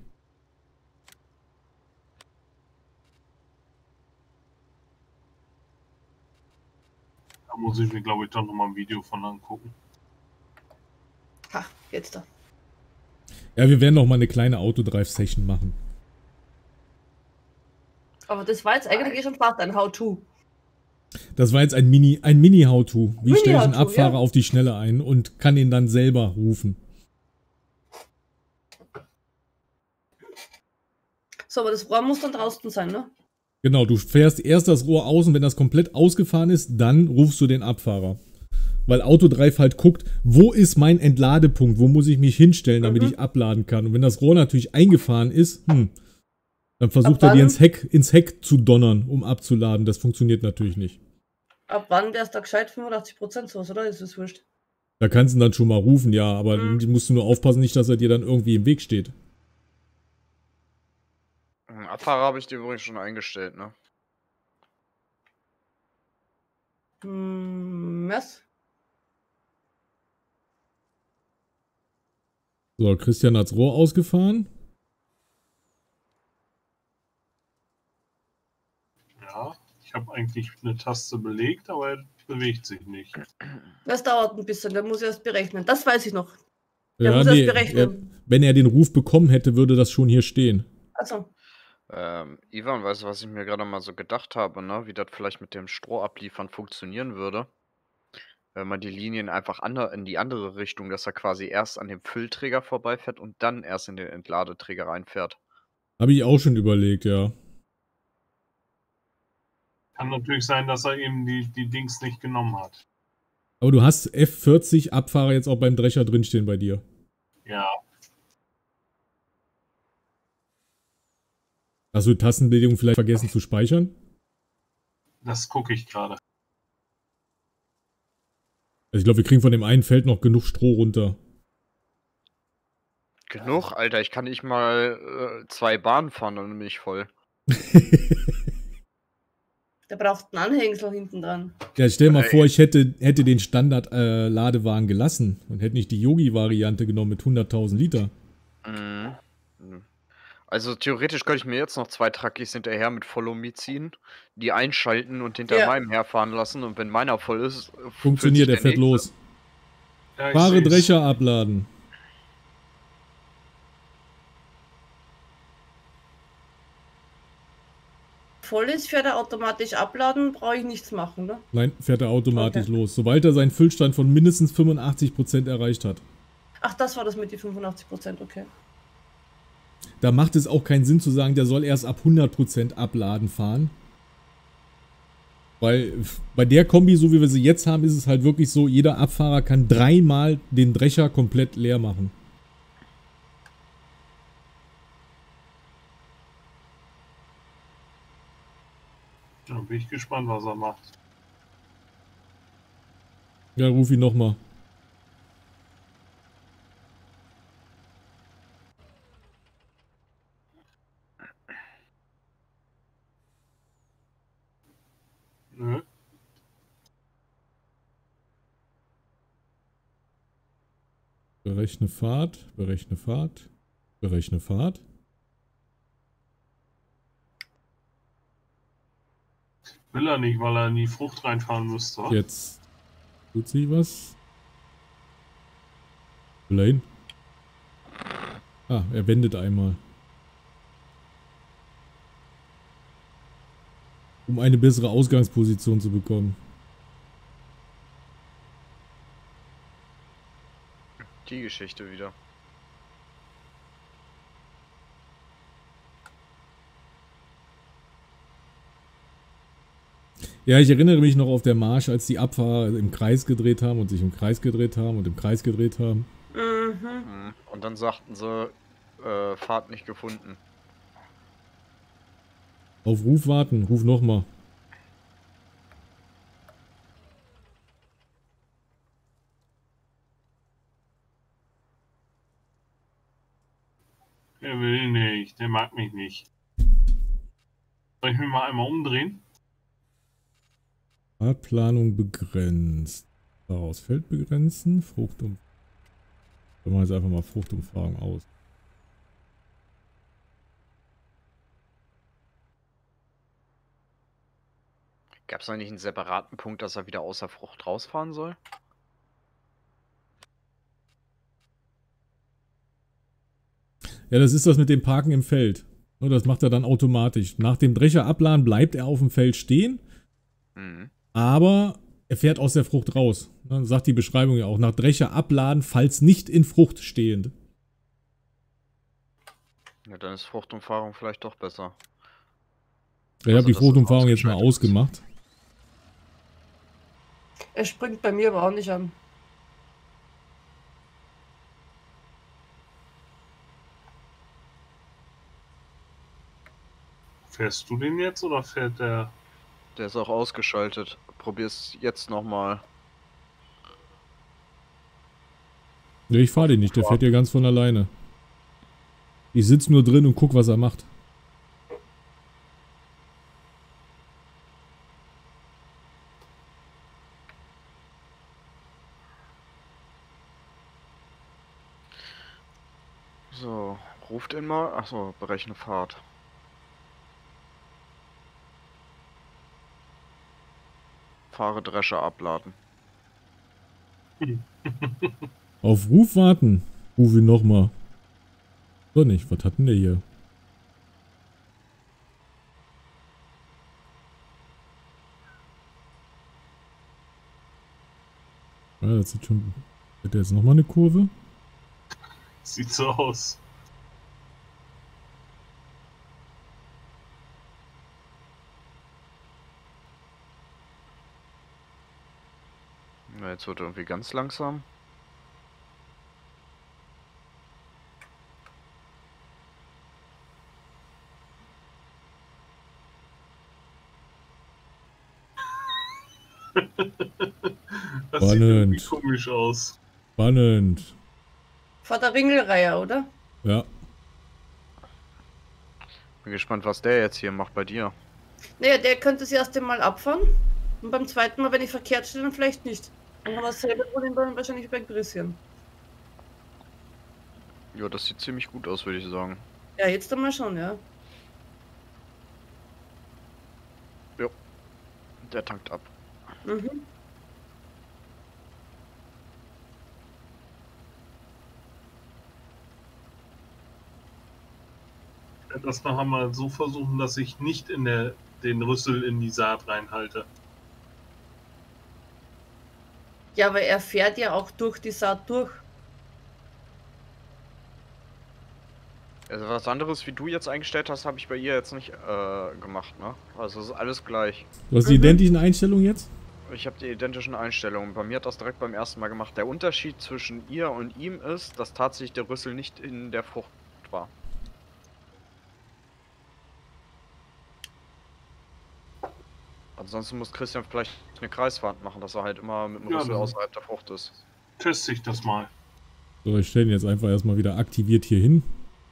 Da muss ich mir, glaube ich, doch nochmal ein Video von angucken. ha, jetzt da. Ja, wir werden noch mal eine kleine Autodrive-Session machen. Aber das war jetzt eigentlich eh schon fast ein How-To. Das war jetzt ein Mini, ein Mini-How-To. Wie stelle ich einen Mini-How-To, Abfahrer ja. auf die Schnelle ein und kann ihn dann selber rufen. So, aber das Rohr muss dann draußen sein, ne? Genau, du fährst erst das Rohr aus und wenn das komplett ausgefahren ist, dann rufst du den Abfahrer. Weil Autodrive halt guckt, wo ist mein Entladepunkt, wo muss ich mich hinstellen, damit Mhm. ich abladen kann. Und wenn das Rohr natürlich eingefahren ist, hm, dann versucht Ab er dir wann? ins Heck, ins Heck zu donnern, um abzuladen. Das funktioniert natürlich nicht. Ab wann wär's da gescheit? fünfundachtzig Prozent sowas, oder? Ist das wurscht? Da kannst du ihn dann schon mal rufen, ja, aber Mhm. die musst du nur aufpassen, nicht, dass er dir dann irgendwie im Weg steht. Hm, Abfahrer habe ich dir übrigens schon eingestellt, ne? Hm, was? So, Christian hat's Rohr ausgefahren. Ja, ich habe eigentlich eine Taste belegt, aber er bewegt sich nicht. Das dauert ein bisschen, der muss erst berechnen. Das weiß ich noch. Der Ja, muss nee, erst er, berechnen. wenn er den Ruf bekommen hätte, würde das schon hier stehen. Also, Ähm, Ivan, weißt du, was ich mir gerade mal so gedacht habe, ne? Wie das vielleicht mit dem Strohabliefern funktionieren würde? Wenn man die Linien einfach ander in die andere Richtung, dass er quasi erst an dem Füllträger vorbeifährt und dann erst in den Entladeträger reinfährt. Habe ich auch schon überlegt, ja. Kann natürlich sein, dass er eben die, die Dings nicht genommen hat. Aber du hast F vierzig Abfahrer jetzt auch beim Drescher drinstehen bei dir. Ja, Hast du die Tastenbelegung vielleicht vergessen zu speichern? das gucke ich gerade. Also ich glaube, wir kriegen von dem einen Feld noch genug Stroh runter. Genug, Alter, ich kann nicht mal äh, zwei Bahnen fahren, dann bin ich voll. Der braucht einen Anhängsel hinten dran. Ja, stell mal Ey. vor, ich hätte, hätte den Standard-Ladewagen gelassen und hätte nicht die Yogi-Variante genommen mit hunderttausend Liter. Mhm. Also theoretisch könnte ich mir jetzt noch zwei Truckies hinterher mit Follow Me ziehen, die einschalten und hinter Ja. meinem herfahren lassen und wenn meiner voll ist, äh, füllt Funktioniert, sich der fährt nächste. los. Ja, ich Wahre seh's. Drescher abladen. Voll ist, fährt er automatisch abladen, brauche ich nichts machen, ne? Nein, fährt er automatisch Okay. los. Sobald er seinen Füllstand von mindestens fünfundachtzig Prozent erreicht hat. Ach, das war das mit die fünfundachtzig Prozent, okay. Da macht es auch keinen Sinn zu sagen, der soll erst ab hundert Prozent abladen fahren. Weil bei der Kombi, so wie wir sie jetzt haben, ist es halt wirklich so, jeder Abfahrer kann dreimal den Drescher komplett leer machen. Da bin ich gespannt, was er macht. Ja, ruf ihn nochmal. Nö. Berechne Fahrt, berechne Fahrt, berechne Fahrt. Will er nicht, weil er in die Frucht reinfahren müsste. wa? Jetzt tut sie was. Lane. Ah, er wendet einmal. Um eine bessere Ausgangsposition zu bekommen. Die Geschichte wieder. Ja, ich erinnere mich noch auf der Marsch, als die Abfahrer im Kreis gedreht haben und sich im Kreis gedreht haben und im Kreis gedreht haben. Mhm. Mhm. Und dann sagten sie, äh, Fahrt nicht gefunden. Auf Ruf warten, ruf nochmal. Der will nicht, der mag mich nicht. Soll ich mich mal einmal umdrehen? Fahrtplanung begrenzt. Daraus Feld begrenzen, Fruchtum. Wir machen jetzt einfach mal Fruchtumfahrung aus. Gab es eigentlich einen separaten Punkt, dass er wieder außer Frucht rausfahren soll? Ja, das ist das mit dem Parken im Feld. Nur das macht er dann automatisch. Nach dem Drescher abladen bleibt er auf dem Feld stehen, Mhm. aber er fährt aus der Frucht raus. Dann sagt die Beschreibung ja auch, nach Drescher abladen, falls nicht in Frucht stehend. Ja, dann ist Fruchtumfahrung vielleicht doch besser. Ich habe Also, die dass es Fruchtumfahrung jetzt mal ausgeschaltet ist. ausgemacht. Er springt bei mir aber auch nicht an. Fährst du den jetzt oder fährt der? Der ist auch ausgeschaltet. Probier's jetzt nochmal. Nee, ich fahre den nicht, der fährt ja ganz von alleine. Ich sitze nur drin und guck, was er macht. So, ruft ihn mal. Achso, berechne Fahrt. Fahre Drescher abladen. Auf Ruf warten. Ruf ihn nochmal. So nicht, was hat denn der hier? Ja, das sieht schon... Hat der jetzt nochmal eine Kurve? Sieht so aus. Na, jetzt wird er irgendwie ganz langsam. Das sieht irgendwie Spannend. komisch aus. Spannend. Vor der Ringelreihe, oder? Ja. Bin gespannt, was der jetzt hier macht bei dir. Naja, der könnte das erste Mal abfahren. Und beim zweiten Mal, wenn ich verkehrt stehe, dann vielleicht nicht. Dann haben wir dasselbe Problem wahrscheinlich bei Christian. Ja, das sieht ziemlich gut aus, würde ich sagen. Ja, jetzt einmal schon, ja. Jo. Der tankt ab. Mhm. Ich werde das nachher mal so versuchen, dass ich nicht in der, den Rüssel in die Saat reinhalte. Ja, aber er fährt ja auch durch die Saat durch. Also was anderes, wie du jetzt eingestellt hast, habe ich bei ihr jetzt nicht äh, gemacht, ne? Also es ist alles gleich. Du hast die Mhm. identischen Einstellungen jetzt? Ich habe die identischen Einstellungen. Bei mir hat das direkt beim ersten Mal gemacht. Der Unterschied zwischen ihr und ihm ist, dass tatsächlich der Rüssel nicht in der Frucht war. Ansonsten muss Christian vielleicht eine Kreisfahrt machen, dass er halt immer mit dem Ja, Rüssel dann- außerhalb der Frucht ist. Teste ich das mal. So, ich stelle ihn jetzt einfach erstmal wieder aktiviert hier hin.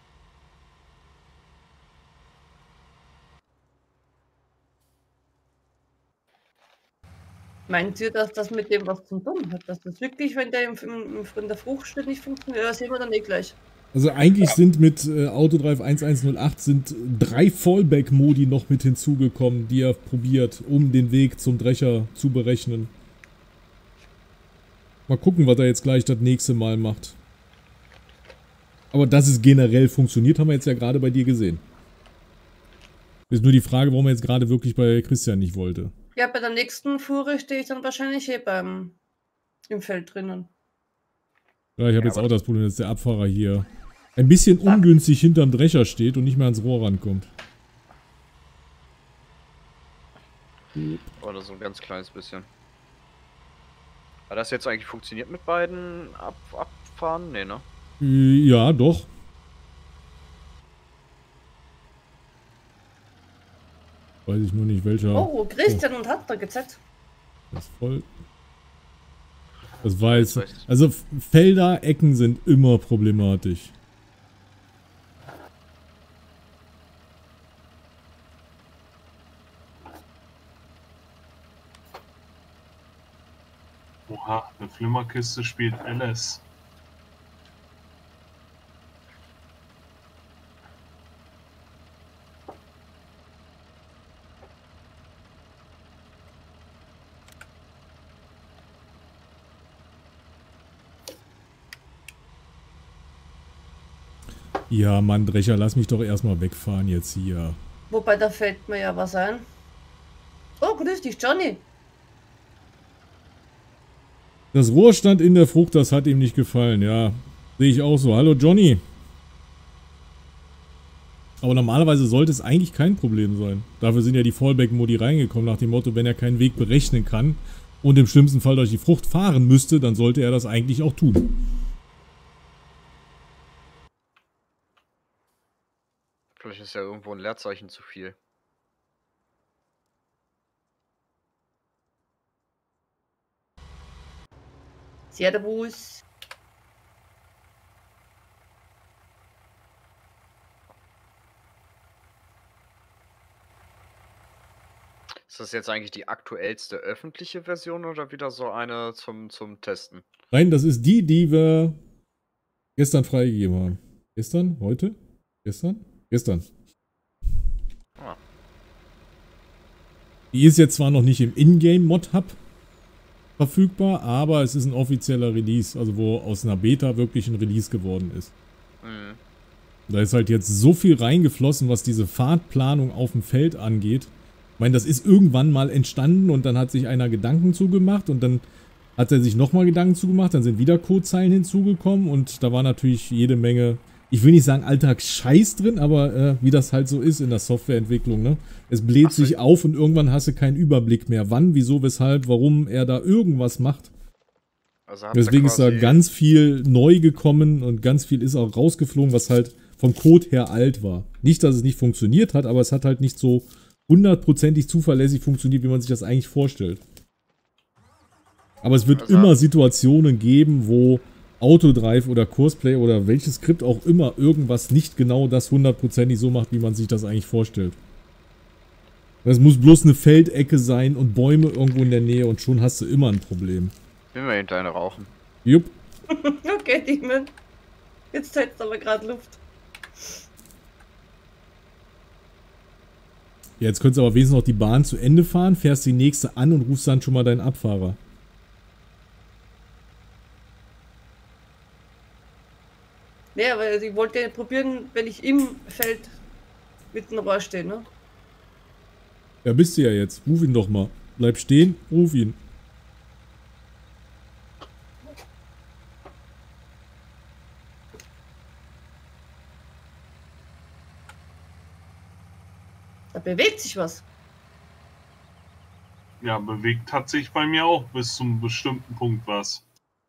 Meint ihr, dass das mit dem was zu tun hat? Dass das wirklich, wenn der im, im, in der Frucht steht, nicht funktioniert? Das sehen wir dann eh gleich. Also eigentlich sind mit äh, Autodrive eins eins null acht sind drei Fallback-Modi noch mit hinzugekommen, die er probiert, um den Weg zum Drescher zu berechnen. Mal gucken, was er jetzt gleich das nächste Mal macht. Aber dass es generell funktioniert, haben wir jetzt ja gerade bei dir gesehen. Ist nur die Frage, warum er jetzt gerade wirklich bei Christian nicht wollte. Ja, bei der nächsten Fuhre stehe ich dann wahrscheinlich eh beim im Feld drinnen. Ja, ich habe Ja, jetzt aber auch das Problem, dass der Abfahrer hier ein bisschen ungünstig hinterm Drescher steht und nicht mehr ans Rohr rankommt. Oder so ein ganz kleines bisschen. Hat das jetzt eigentlich funktioniert mit beiden Ab Abfahren? Nee, ne? Äh, Ja, doch. Weiß ich nur nicht, welcher. Oh, Christian und Hunter gezeigt. Das ist voll. Das war jetzt. Das heißt- Also F- Felder, Ecken sind immer problematisch. Oha, eine Flimmerkiste spielt L S. Ja, Mann, Drescher, lass mich doch erstmal wegfahren jetzt hier. Wobei, da fällt mir ja was ein. Oh, grüß dich, Johnny. Das Rohr stand in der Frucht, das hat ihm nicht gefallen, ja. Sehe ich auch so. Hallo Johnny. Aber normalerweise sollte es eigentlich kein Problem sein. Dafür sind ja die Fallback-Modi reingekommen, nach dem Motto, wenn er keinen Weg berechnen kann und im schlimmsten Fall durch die Frucht fahren müsste, dann sollte er das eigentlich auch tun. Vielleicht ist ja irgendwo ein Leerzeichen zu viel. Servus. Ist das jetzt eigentlich die aktuellste öffentliche Version oder wieder so eine zum, zum Testen? Nein, das ist die, die wir gestern freigegeben haben. Gestern? Heute? Gestern? Gestern. Ah. Die ist jetzt zwar noch nicht im Ingame-Mod-Hub verfügbar, aber es ist ein offizieller Release, also wo aus einer Beta wirklich ein Release geworden ist. Mhm. Da ist halt jetzt so viel reingeflossen, was diese Fahrtplanung auf dem Feld angeht. Ich meine, das ist irgendwann mal entstanden und dann hat sich einer Gedanken zugemacht und dann hat er sich nochmal Gedanken zugemacht, dann sind wieder Codezeilen hinzugekommen und da war natürlich jede Menge, ich will nicht sagen Alltagsscheiß drin, aber äh, wie das halt so ist in der Softwareentwicklung, ne? Es bläht Ach so. sich auf und irgendwann hast du keinen Überblick mehr, wann, wieso, weshalb, warum er da irgendwas macht. Also habt ihr Deswegen ist da quasi- ganz viel neu gekommen und ganz viel ist auch rausgeflogen, was halt vom Code her alt war. Nicht, dass es nicht funktioniert hat, aber es hat halt nicht so hundertprozentig zuverlässig funktioniert, wie man sich das eigentlich vorstellt. Aber es wird Also- immer Situationen geben, wo Autodrive oder Courseplay oder welches Skript auch immer irgendwas nicht genau das hundertprozentig so macht, wie man sich das eigentlich vorstellt. Es muss bloß eine Feldecke sein und Bäume irgendwo in der Nähe und schon hast du immer ein Problem. Will wir hinter eine rauchen. Jupp. Okay, Demon. Jetzt hättest aber gerade Luft. Ja, jetzt könntest du aber wenigstens noch die Bahn zu Ende fahren, fährst die nächste an und rufst dann schon mal deinen Abfahrer. Nee, aber ich wollte ja probieren, wenn ich im Feld mit dem Rohr stehe, ne? Ja, bist du ja jetzt. Ruf ihn doch mal. Bleib stehen, ruf ihn. Da bewegt sich was. Ja, bewegt hat sich bei mir auch bis zum bestimmten Punkt was.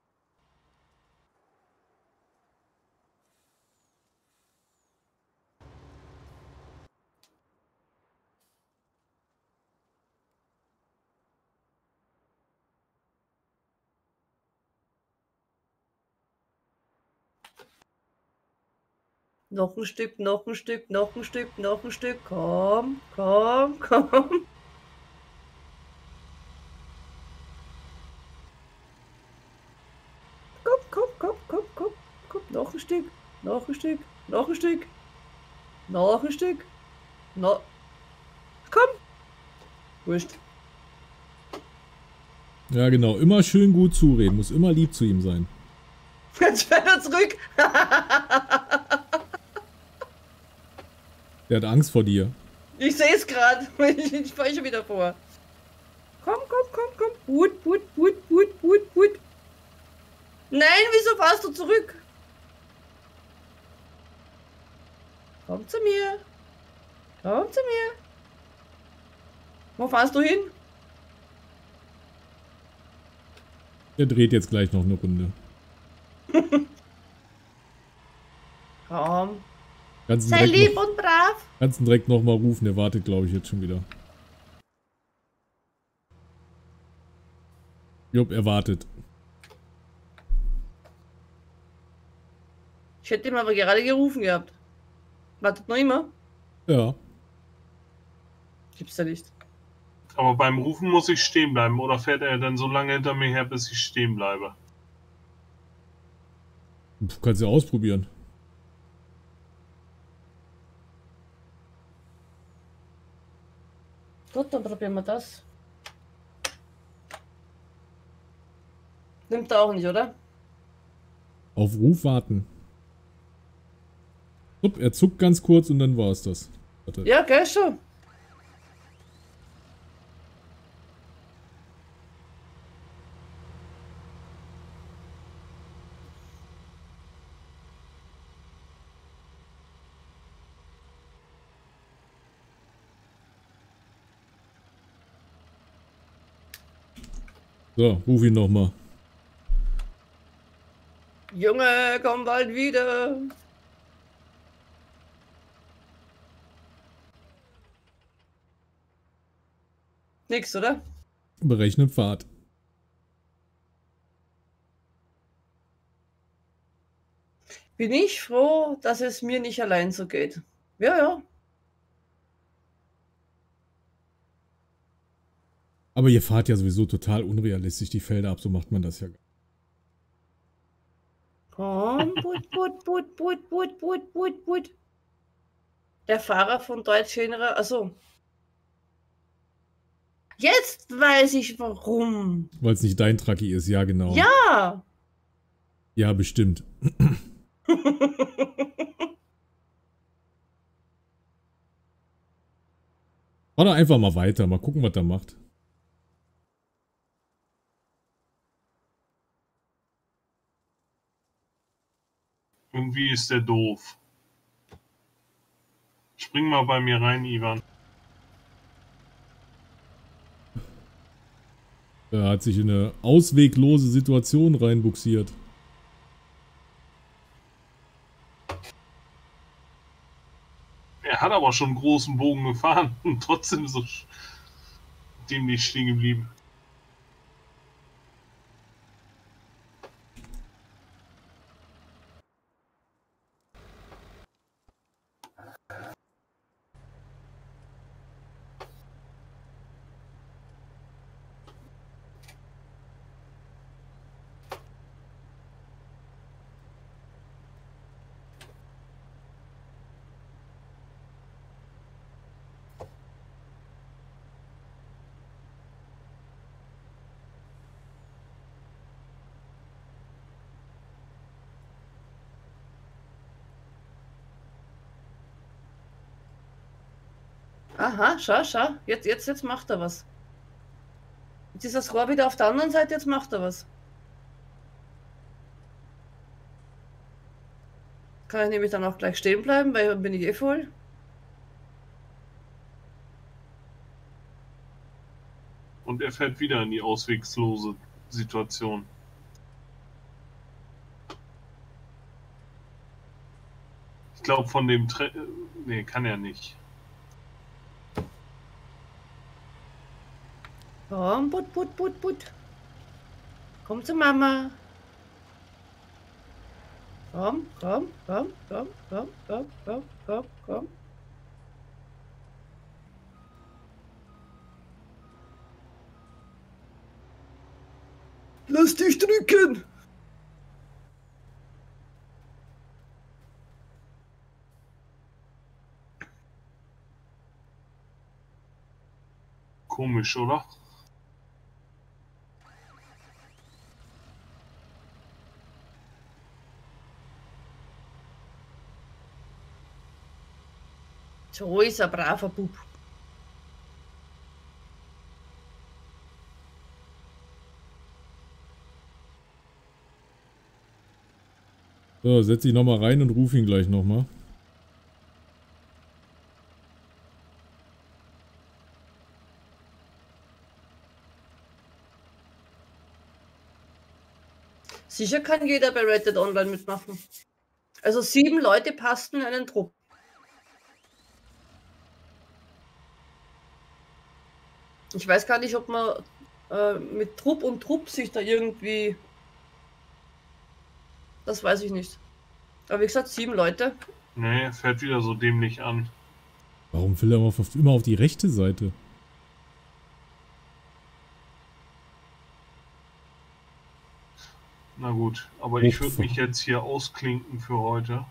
Noch ein Stück, noch ein Stück, noch ein Stück, noch ein Stück. Komm, komm, komm. Komm, komm, komm, komm, komm, komm. Noch ein Stück, noch ein Stück, noch ein Stück. Noch ein Stück. No. Komm. Wurscht. Ja, genau. Immer schön gut zureden. Muss immer lieb zu ihm sein. Jetzt fährt er zurück. Der hat Angst vor dir. Ich sehe es gerade. Ich fahre schon wieder vor. Komm, komm, komm, komm. Gut, gut, gut, gut, gut, gut. Nein, wieso fahrst du zurück? Komm zu mir. Komm zu mir. Wo fahrst du hin? Der dreht jetzt gleich noch eine Runde. Komm. Kannst ihn Sei direkt lieb noch, und brav. kannst ihn direkt nochmal rufen. Der wartet, glaube ich, jetzt schon wieder. Jupp, er wartet. Ich hätte ihn aber gerade gerufen gehabt. Wartet noch immer? Ja. Gibt's ja nicht. Aber beim Rufen muss ich stehen bleiben. Oder fährt er dann so lange hinter mir her, bis ich stehen bleibe? Du kannst ja ausprobieren. Gut, dann probieren wir das. Nimmt er auch nicht, oder? Auf Ruf warten. Upp, er zuckt ganz kurz und dann war es das. Warte. Ja, gell, schon. So, ruf ihn nochmal. Junge, komm bald wieder. Nix, oder? Berechne Pfad. Bin ich froh, dass es mir nicht allein so geht. Ja, ja. Aber ihr fahrt ja sowieso total unrealistisch die Felder ab, so macht man das ja. Komm, put, put, put, put, put, put, put, put. Der Fahrer von Deutsch General, also. Jetzt weiß ich warum. Weil es nicht dein Trucki ist, ja genau. Ja. Ja, bestimmt. Fahr doch einfach mal weiter, mal gucken, was er macht. Irgendwie ist der doof. Spring mal bei mir rein, Ivan. Er hat sich in eine ausweglose Situation reinbuxiert. Er hat aber schon einen großen Bogen gefahren und trotzdem so dämlich stehen geblieben. Aha, schau, schau. Jetzt, jetzt, jetzt macht er was. Jetzt ist das Rohr wieder auf der anderen Seite, jetzt macht er was. Kann ich nämlich dann auch gleich stehen bleiben, weil dann bin ich eh voll. Und er fährt wieder in die auswegslose Situation. Ich glaube von dem Tre Nee, kann er nicht. Komm, put, put, put, put. Komm zu Mama. Komm, komm, komm, komm, komm, komm, komm, komm, komm. Lass dich drücken! Komisch, oder? So ist ein braver Bub. So, setz dich nochmal rein und ruf ihn gleich nochmal. Sicher kann jeder bei Red Dead Online mitmachen. Also sieben Leute passten in einen Trupp. Ich weiß gar nicht, ob man äh, mit Trupp und Trupp sich da irgendwie... Das weiß ich nicht. Aber wie gesagt, sieben Leute. Nee, er fährt wieder so dämlich an. Warum will er immer auf, immer auf die rechte Seite? Na gut, aber ich würde mich jetzt hier ausklinken für heute.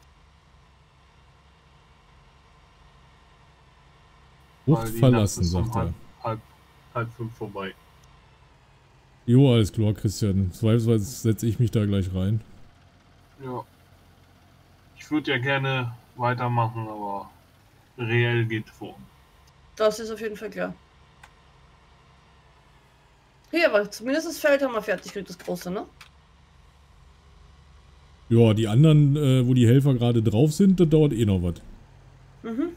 Bucht verlassen, ist um sagt er. halb, halb, halb fünf vorbei. Jo, alles klar, Christian. Zweifelsweise setze ich mich da gleich rein. Ja. Ich würde ja gerne weitermachen, aber reell geht vor. Das ist auf jeden Fall klar. Hier, aber zumindest das Feld haben wir fertig gekriegt, das große, ne? Ja, die anderen, äh, wo die Helfer gerade drauf sind, das dauert eh noch was. Mhm.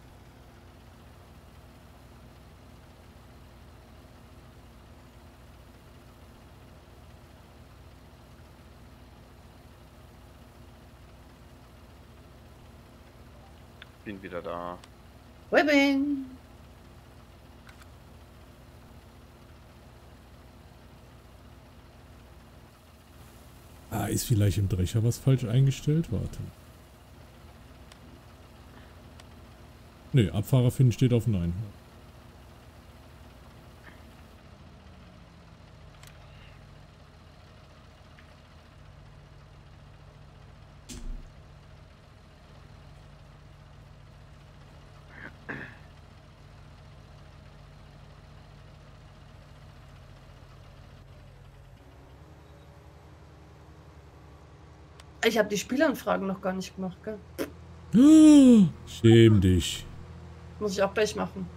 Bin wieder da. Webbing. Ah, ist vielleicht im Drescher was falsch eingestellt? Warte. Ne, Abfahrer finden steht auf Nein. Ich habe die Spielanfragen noch gar nicht gemacht, gell? Schäm dich. Muss ich auch gleich machen.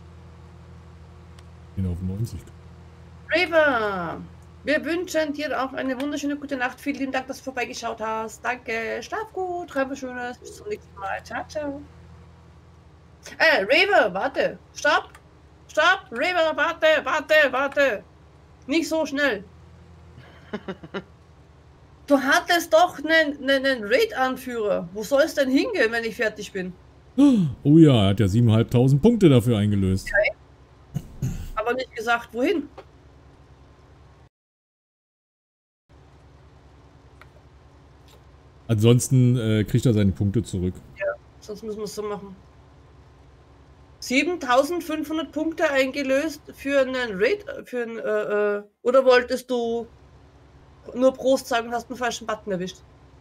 Bin auf neunzig. Raver, wir wünschen dir auch eine wunderschöne gute Nacht. Vielen lieben Dank, dass du vorbeigeschaut hast. Danke, schlaf gut, träum was Schönes. Bis zum nächsten Mal. Ciao, ciao. Äh, Raver, warte. Stopp. Stopp. Raver, warte, warte, warte. Nicht so schnell. Du hattest doch einen, einen Raid-Anführer. Wo soll es denn hingehen, wenn ich fertig bin? Oh ja, er hat ja siebentausendfünfhundert Punkte dafür eingelöst. Okay. Aber nicht gesagt, wohin. Ansonsten äh, kriegt er seine Punkte zurück. Ja, sonst müssen wir es so machen. siebentausendfünfhundert Punkte eingelöst für einen Raid, für ein, äh, äh, oder wolltest du nur Prost sagen und hast einen falschen Button erwischt?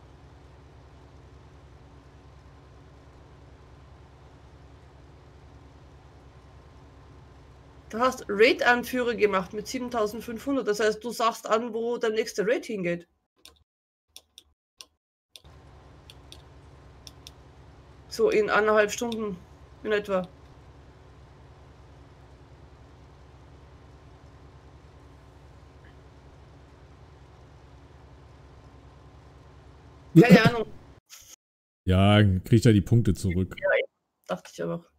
Du hast Raid-Anführer gemacht mit siebentausendfünfhundert, das heißt, du sagst an, wo der nächste Raid hingeht. So in eineinhalb Stunden in etwa. Keine Ahnung. Ja, kriegt er die Punkte zurück. Dachte ich aber.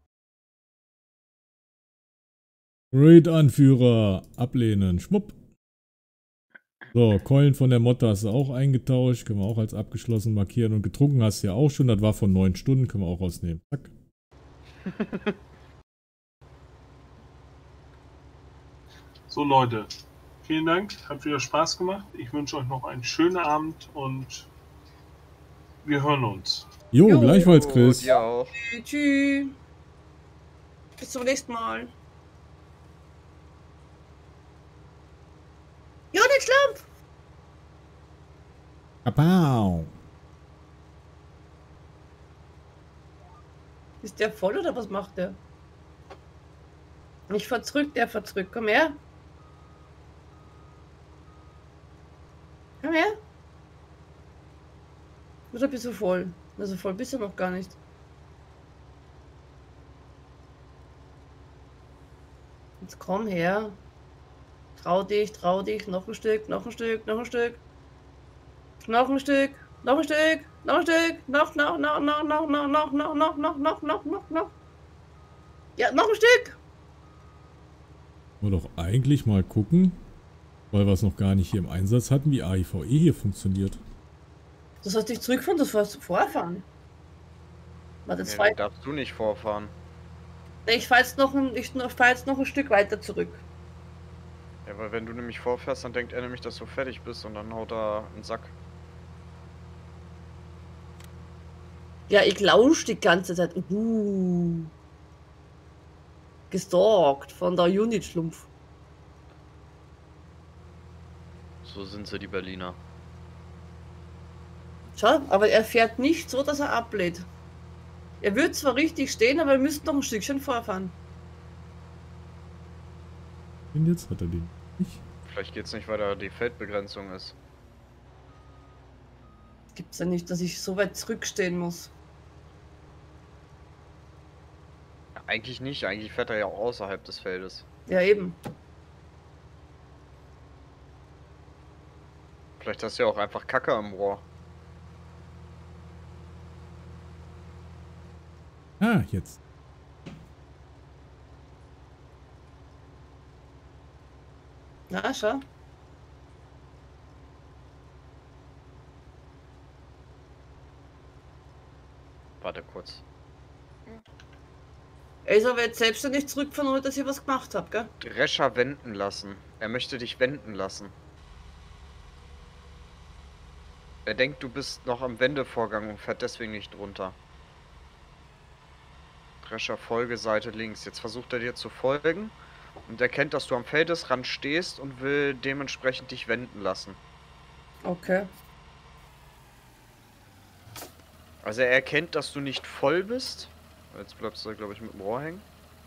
Raid-Anführer ablehnen. Schwupp. So, Keulen von der Motte hast du auch eingetauscht. Können wir auch als abgeschlossen markieren. Und getrunken hast du ja auch schon. Das war von neun Stunden. Können wir auch rausnehmen. Zack. So Leute, vielen Dank. Hat wieder Spaß gemacht. Ich wünsche euch noch einen schönen Abend und wir hören uns. Jo, Jo. gleichfalls, Chris. Ja auch. Tschüss. Tschüss. Bis zum nächsten Mal. Ja, nicht schlimm. Kapau. Ist der voll oder was macht der? Ich fahr zurück, der fahr zurück. Komm her. Komm her. Oder bist du voll? Also voll bist du noch gar nicht. Jetzt komm her. Trau dich, trau dich. Noch ein Stück, noch ein Stück, noch ein Stück. Noch ein Stück, noch ein Stück, noch ein Stück. Noch, noch, noch, noch, noch, noch, noch, noch, noch, noch, noch, noch, noch, noch. Ja, noch ein Stück. Wollen wir doch eigentlich mal gucken, weil wir es noch gar nicht hier im Einsatz hatten, wie A I V E hier funktioniert. Das heißt, ich zurückfahren, das warst du vorfahren. Warte, jetzt Nee, fahr dann darfst du nicht vorfahren. ich, ich fahr jetzt noch ein, ich fahr jetzt noch ein Stück weiter zurück. Ja, weil wenn du nämlich vorfährst, dann denkt er nämlich, dass du fertig bist und dann haut er einen Sack. Ja, ich lausch die ganze Zeit. Uh. Gestalkt von der Unit-Schlumpf. So sind sie, die Berliner. Schau, aber er fährt nicht so, dass er ablädt. Er wird zwar richtig stehen, aber er müsste noch ein Stückchen vorfahren. Und jetzt hat er den nicht. Vielleicht geht's nicht, weil da die Feldbegrenzung ist. Gibt's ja nicht, dass ich so weit zurückstehen muss. Ja, eigentlich nicht, eigentlich fährt er ja auch außerhalb des Feldes. Ja, eben. Vielleicht hast du ja auch einfach Kacke am Rohr. Ah, jetzt. Na, schau. Warte kurz. Er ist aber jetzt selbstständig zurückfahren, ohne dass ich was gemacht habe, gell? Drescher wenden lassen. Er möchte dich wenden lassen. Er denkt, du bist noch am Wendevorgang und fährt deswegen nicht runter. Drescher Folgeseite links. Jetzt versucht er dir zu folgen und erkennt, dass du am Feldesrand stehst und will dementsprechend dich wenden lassen. Okay. Also er erkennt, dass du nicht voll bist. Jetzt bleibst du, glaube ich, mit dem Rohr hängen.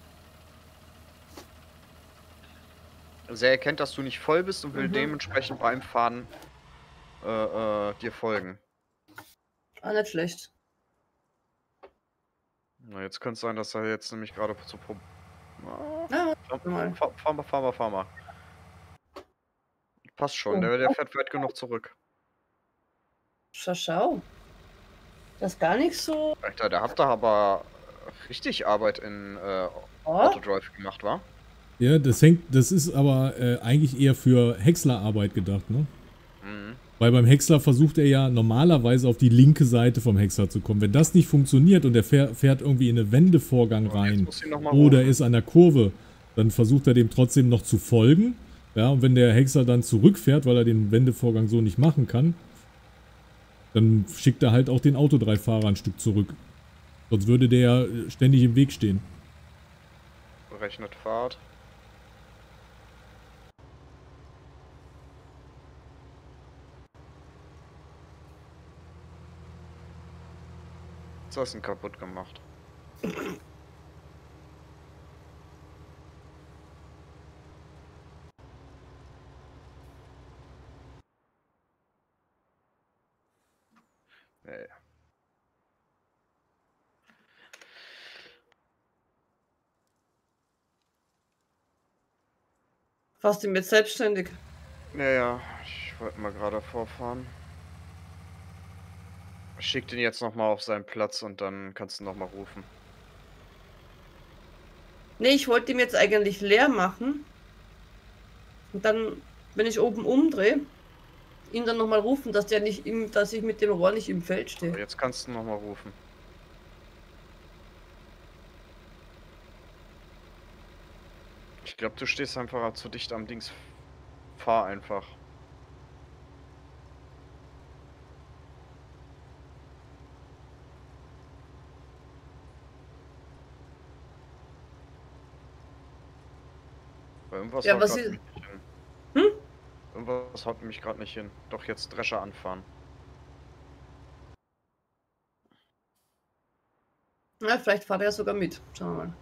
Also er erkennt, dass du nicht voll bist und will Mhm. dementsprechend beim Fahren äh, äh, dir folgen. Ah, nicht schlecht. Na, jetzt könnte es sein, dass er jetzt nämlich gerade zu Pro Ah, Ah, fahr, mal. fahr, fahr mal, fahr mal, fahr mal. Passt schon, Oh. der, der fährt weit genug zurück. Schau, schau. Das ist gar nicht so. Alter, der hat da aber richtig Arbeit in äh, Oh, Autodrive gemacht, wa? Ja, das hängt, das ist aber äh, eigentlich eher für Häckslerarbeit gedacht, ne? Mhm. Weil beim Häcksler versucht er ja normalerweise auf die linke Seite vom Häcksler zu kommen. Wenn das nicht funktioniert und er fährt, fährt irgendwie in einen Wendevorgang So, jetzt rein muss ich noch mal oder rufen. ist an der Kurve, dann versucht er dem trotzdem noch zu folgen. Ja, und wenn der Häcksler dann zurückfährt, weil er den Wendevorgang so nicht machen kann, dann schickt er halt auch den Autodrive-Fahrer ein Stück zurück. Sonst würde der ja ständig im Weg stehen. Berechnet Fahrt. Jetzt hast du ihn kaputt gemacht. Ja, ja. fast ihn jetzt selbstständig. Ja, ja, ich wollte mal gerade vorfahren. Schick den jetzt nochmal auf seinen Platz und dann kannst du nochmal rufen. Nee, ich wollte ihn jetzt eigentlich leer machen. Und dann, wenn ich oben umdrehe, ihn dann nochmal rufen, dass der nicht im, dass ich mit dem Rohr nicht im Feld Aber stehe. jetzt kannst du nochmal rufen. Ich glaube, du stehst einfach zu dicht am Dings. Fahr einfach. Weil irgendwas Ja, haut was grad ist. nicht hin. Hm? Irgendwas haut mich gerade nicht hin. Doch jetzt Drescher anfahren. Ja, vielleicht fahrt er ja sogar mit. Schauen wir mal.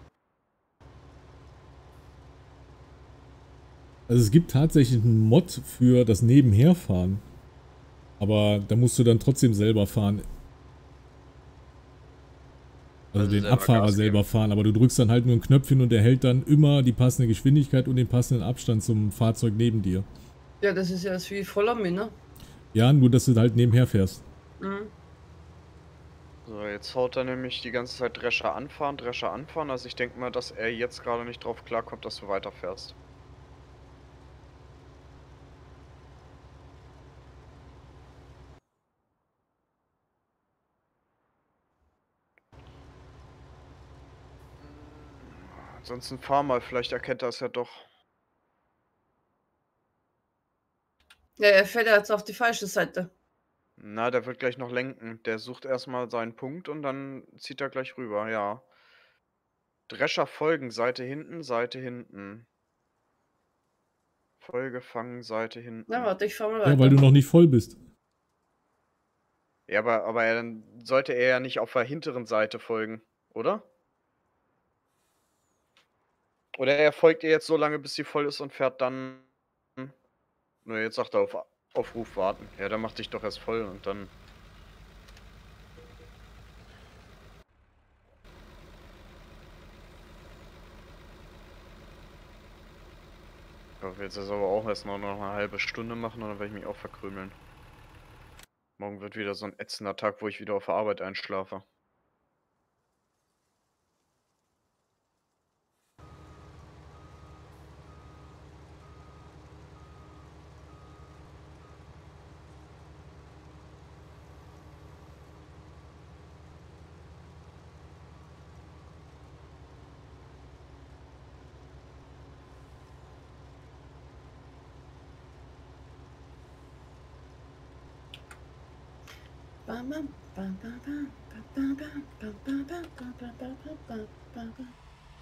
Also es gibt tatsächlich einen Mod für das Nebenherfahren. Aber da musst du dann trotzdem selber fahren. Also, Also den selber Abfahrer Gas selber geben. fahren, aber du drückst dann halt nur ein Knöpfchen und der hält dann immer die passende Geschwindigkeit und den passenden Abstand zum Fahrzeug neben dir. Ja, das ist ja das wie voller Min, ne? Ja, nur dass du halt nebenher fährst. Mhm. So, jetzt haut er nämlich die ganze Zeit Drescher anfahren, Drescher anfahren. Also ich denke mal, dass er jetzt gerade nicht drauf klarkommt, dass du weiterfährst. Ansonsten fahr mal, vielleicht erkennt er es ja doch. Ja, er fährt ja jetzt auf die falsche Seite. Na, der wird gleich noch lenken. Der sucht erstmal seinen Punkt und dann zieht er gleich rüber, ja. Drescher folgen, Seite hinten, Seite hinten. Folge fangen, Seite Na, hinten. warte, ich fahr mal Ja, weiter. weil du noch nicht voll bist. Ja, aber, aber er, dann sollte er ja nicht auf der hinteren Seite folgen, oder? Oder er folgt ihr jetzt so lange, bis sie voll ist und fährt dann. Na, jetzt sagt er auf, auf Ruf warten. Ja, dann mach dich doch erst voll und dann. Ich hoffe, jetzt ist aber auch erst noch eine halbe Stunde machen und dann werde ich mich auch verkrümeln. Morgen wird wieder so ein ätzender Tag, wo ich wieder auf der Arbeit einschlafe. Bam, bam, bam, bam, bam, bam, bam, bam, bam, bam, bam, bam, bam, bam, bam, bam.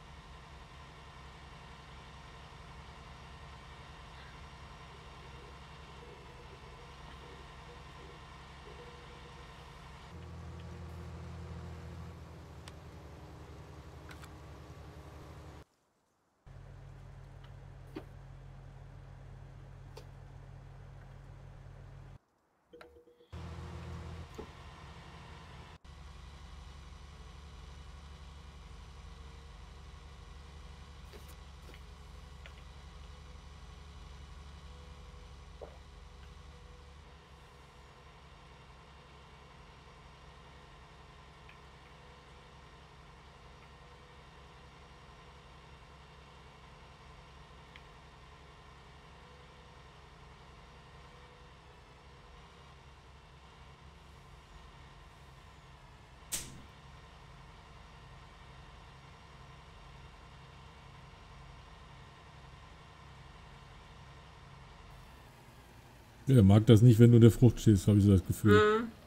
Ja, er mag das nicht, wenn du in der Frucht stehst, habe ich so das Gefühl. Mhm.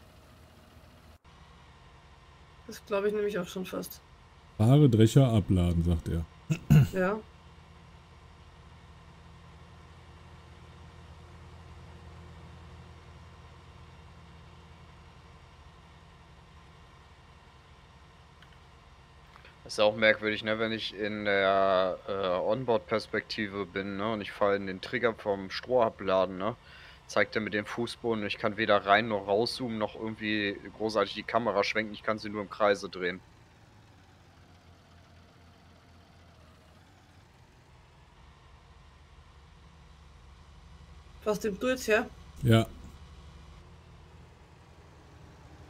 Das glaube ich nämlich auch schon fast. Fahre Drescher abladen, sagt er. Ja. Ist ja auch merkwürdig, ne, wenn ich in der äh, Onboard-Perspektive bin, ne, und ich falle in den Trigger vom Strohabladen, ne, zeigt er mir den Fußboden. Ich kann weder rein noch rauszoomen, noch irgendwie großartig die Kamera schwenken. Ich kann sie nur im Kreise drehen. Was nimmst du jetzt her? Ja.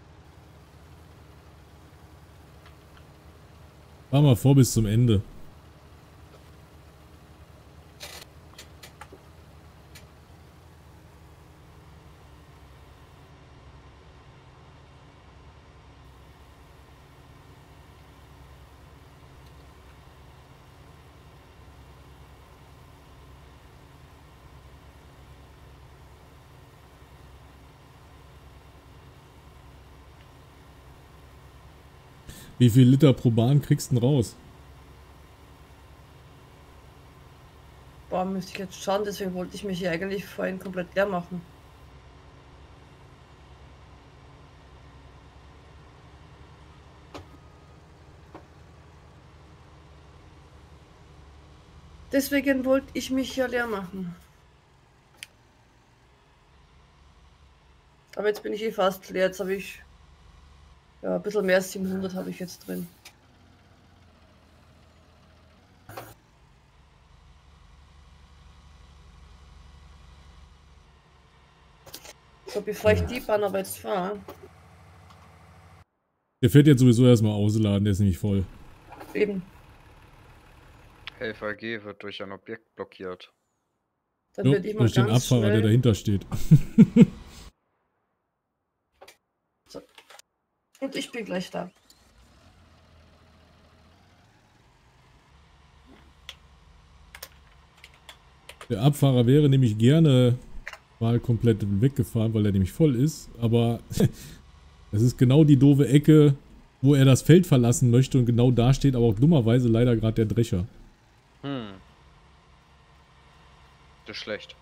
Fahr mal vor bis zum Ende. Wie viel Liter pro Bahn kriegst du denn raus? Boah, müsste ich jetzt schauen, deswegen wollte ich mich hier eigentlich vorhin komplett leer machen. Deswegen wollte ich mich ja leer machen. Aber jetzt bin ich eh fast leer, jetzt habe ich ja ein bisschen mehr als siebenhundert habe ich jetzt drin. So, bevor ich die Bahn aber jetzt fahre. Der fährt jetzt sowieso erstmal ausladen, der ist nämlich voll. Eben. L V G wird durch ein Objekt blockiert. Dann So, würde ich mal durch den ganz Abfahrer, schnell... der dahinter steht. So. Und ich bin gleich da. Der Abfahrer wäre nämlich gerne mal komplett weggefahren, weil er nämlich voll ist. Aber das ist genau die doofe Ecke, wo er das Feld verlassen möchte. Und genau da steht aber auch dummerweise leider gerade der Drescher. Hm. Das ist schlecht.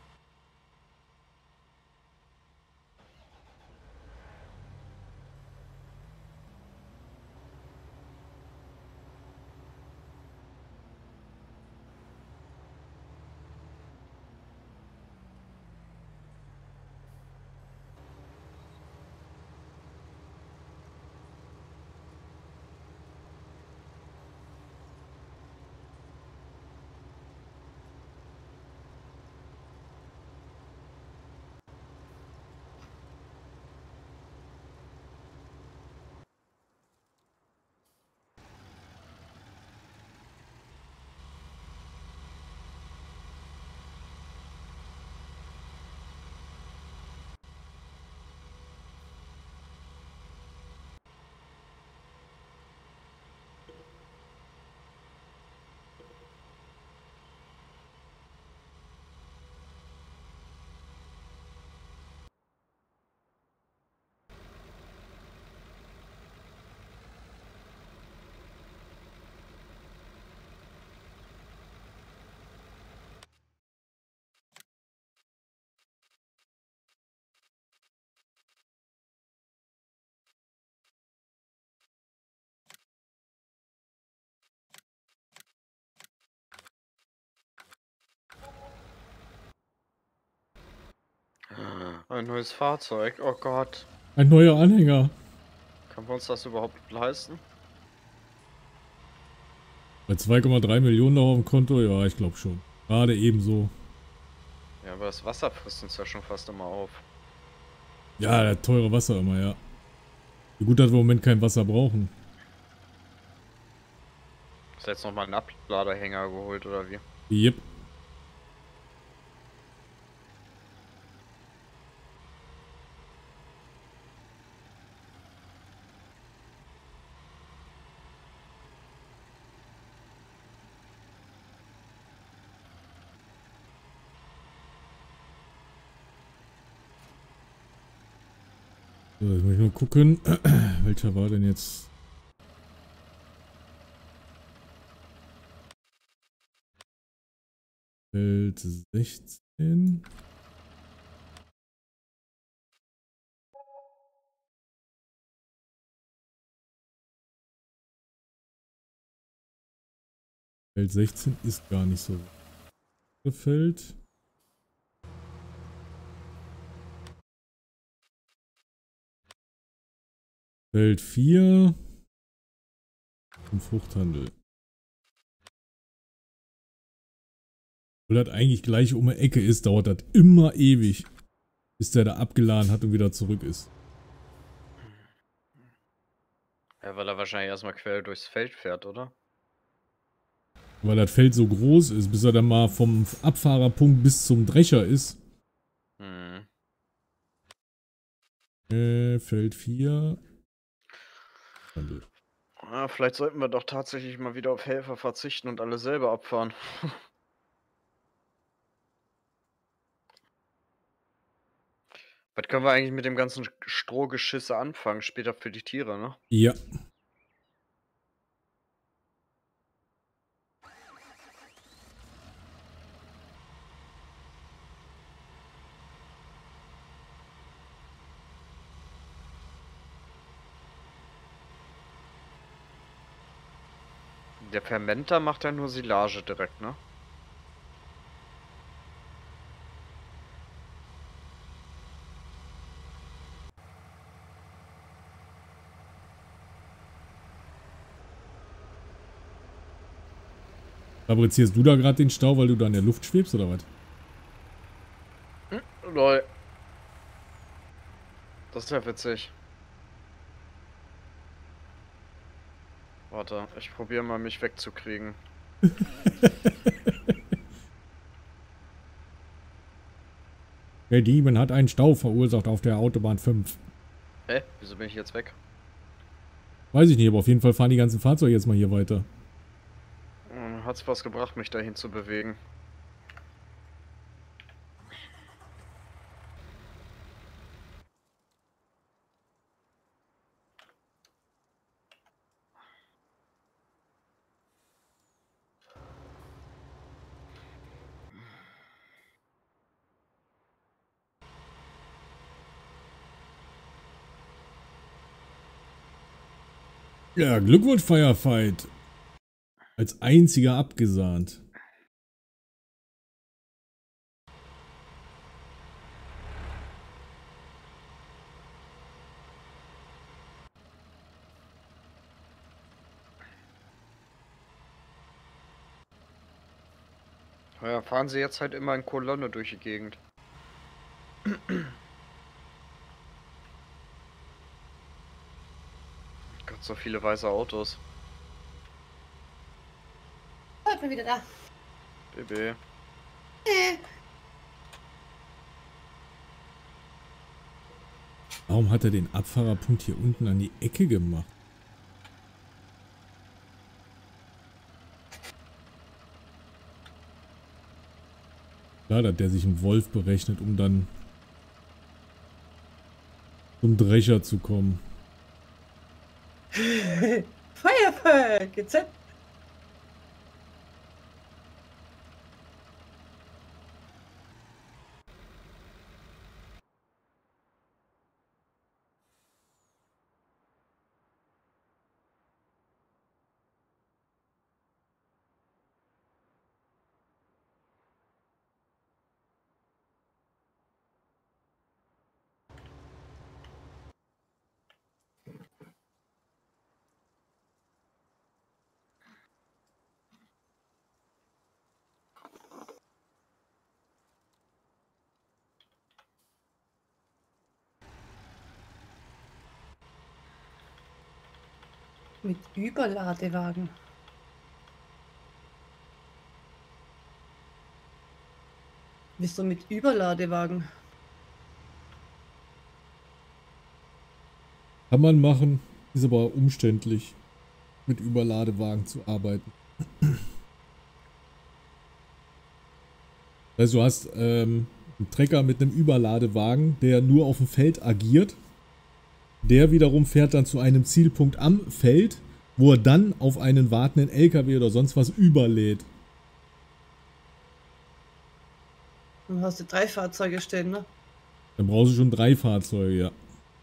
Ein neues Fahrzeug, oh Gott. Ein neuer Anhänger. Können wir uns das überhaupt leisten? Bei zwei Komma drei Millionen noch auf dem Konto? Ja, ich glaube schon. Gerade ebenso. Ja, aber das Wasser frisst uns ja schon fast immer auf. Ja, der teure Wasser immer, ja. Wie gut, dass wir im Moment kein Wasser brauchen. Hast du jetzt nochmal einen Abladerhänger geholt oder wie? Yep. So, jetzt muss ich nur gucken, welcher war denn jetzt? Feld sechzehn. Feld sechzehn ist gar nicht so Feld. Feld vier und Fruchthandel. Weil das eigentlich gleich um die Ecke ist, dauert das immer ewig, bis der da abgeladen hat und wieder zurück ist. Ja, weil er wahrscheinlich erstmal quer durchs Feld fährt, oder? Weil das Feld so groß ist, bis er dann mal vom Abfahrerpunkt bis zum Drescher ist. Hm. Äh, Feld vier. Ja, vielleicht sollten wir doch tatsächlich mal wieder auf Helfer verzichten und alle selber abfahren. Was können wir eigentlich mit dem ganzen Strohgeschisse anfangen, später für die Tiere, ne? Ja. Der Fermenter macht ja nur Silage direkt, ne? Fabrizierst du da gerade den Stau, weil du da in der Luft schwebst, oder was? Hm, lol. Das ist ja witzig. Warte, ich probiere mal, mich wegzukriegen. Der Diemen hat einen Stau verursacht auf der Autobahn fünf. Hä? Wieso bin ich jetzt weg? Weiß ich nicht, aber auf jeden Fall fahren die ganzen Fahrzeuge jetzt mal hier weiter. Hm, hat's was gebracht, mich dahin zu bewegen. Ja, Glückwunsch, Firefight. Als einziger abgesahnt. Ja, fahren sie jetzt halt immer in Kolonne durch die Gegend. Gott, so viele weiße Autos. Oh, ich bin wieder da. Baby. Äh. Warum hat er den Abfahrerpunkt hier unten an die Ecke gemacht? Klar, hat der sich einen Wolf berechnet, um dann zum Drescher zu kommen. Feuerfeuer, G Z. Mit Überladewagen. Wieso mit Überladewagen? Kann man machen, ist aber umständlich, mit Überladewagen zu arbeiten. Also du hast ähm, einen Trecker mit einem Überladewagen, der nur auf dem Feld agiert. Der wiederum fährt dann zu einem Zielpunkt am Feld, wo er dann auf einen wartenden L K W oder sonst was überlädt. Dann hast du drei Fahrzeuge stehen, ne? Dann brauchst du schon drei Fahrzeuge, ja.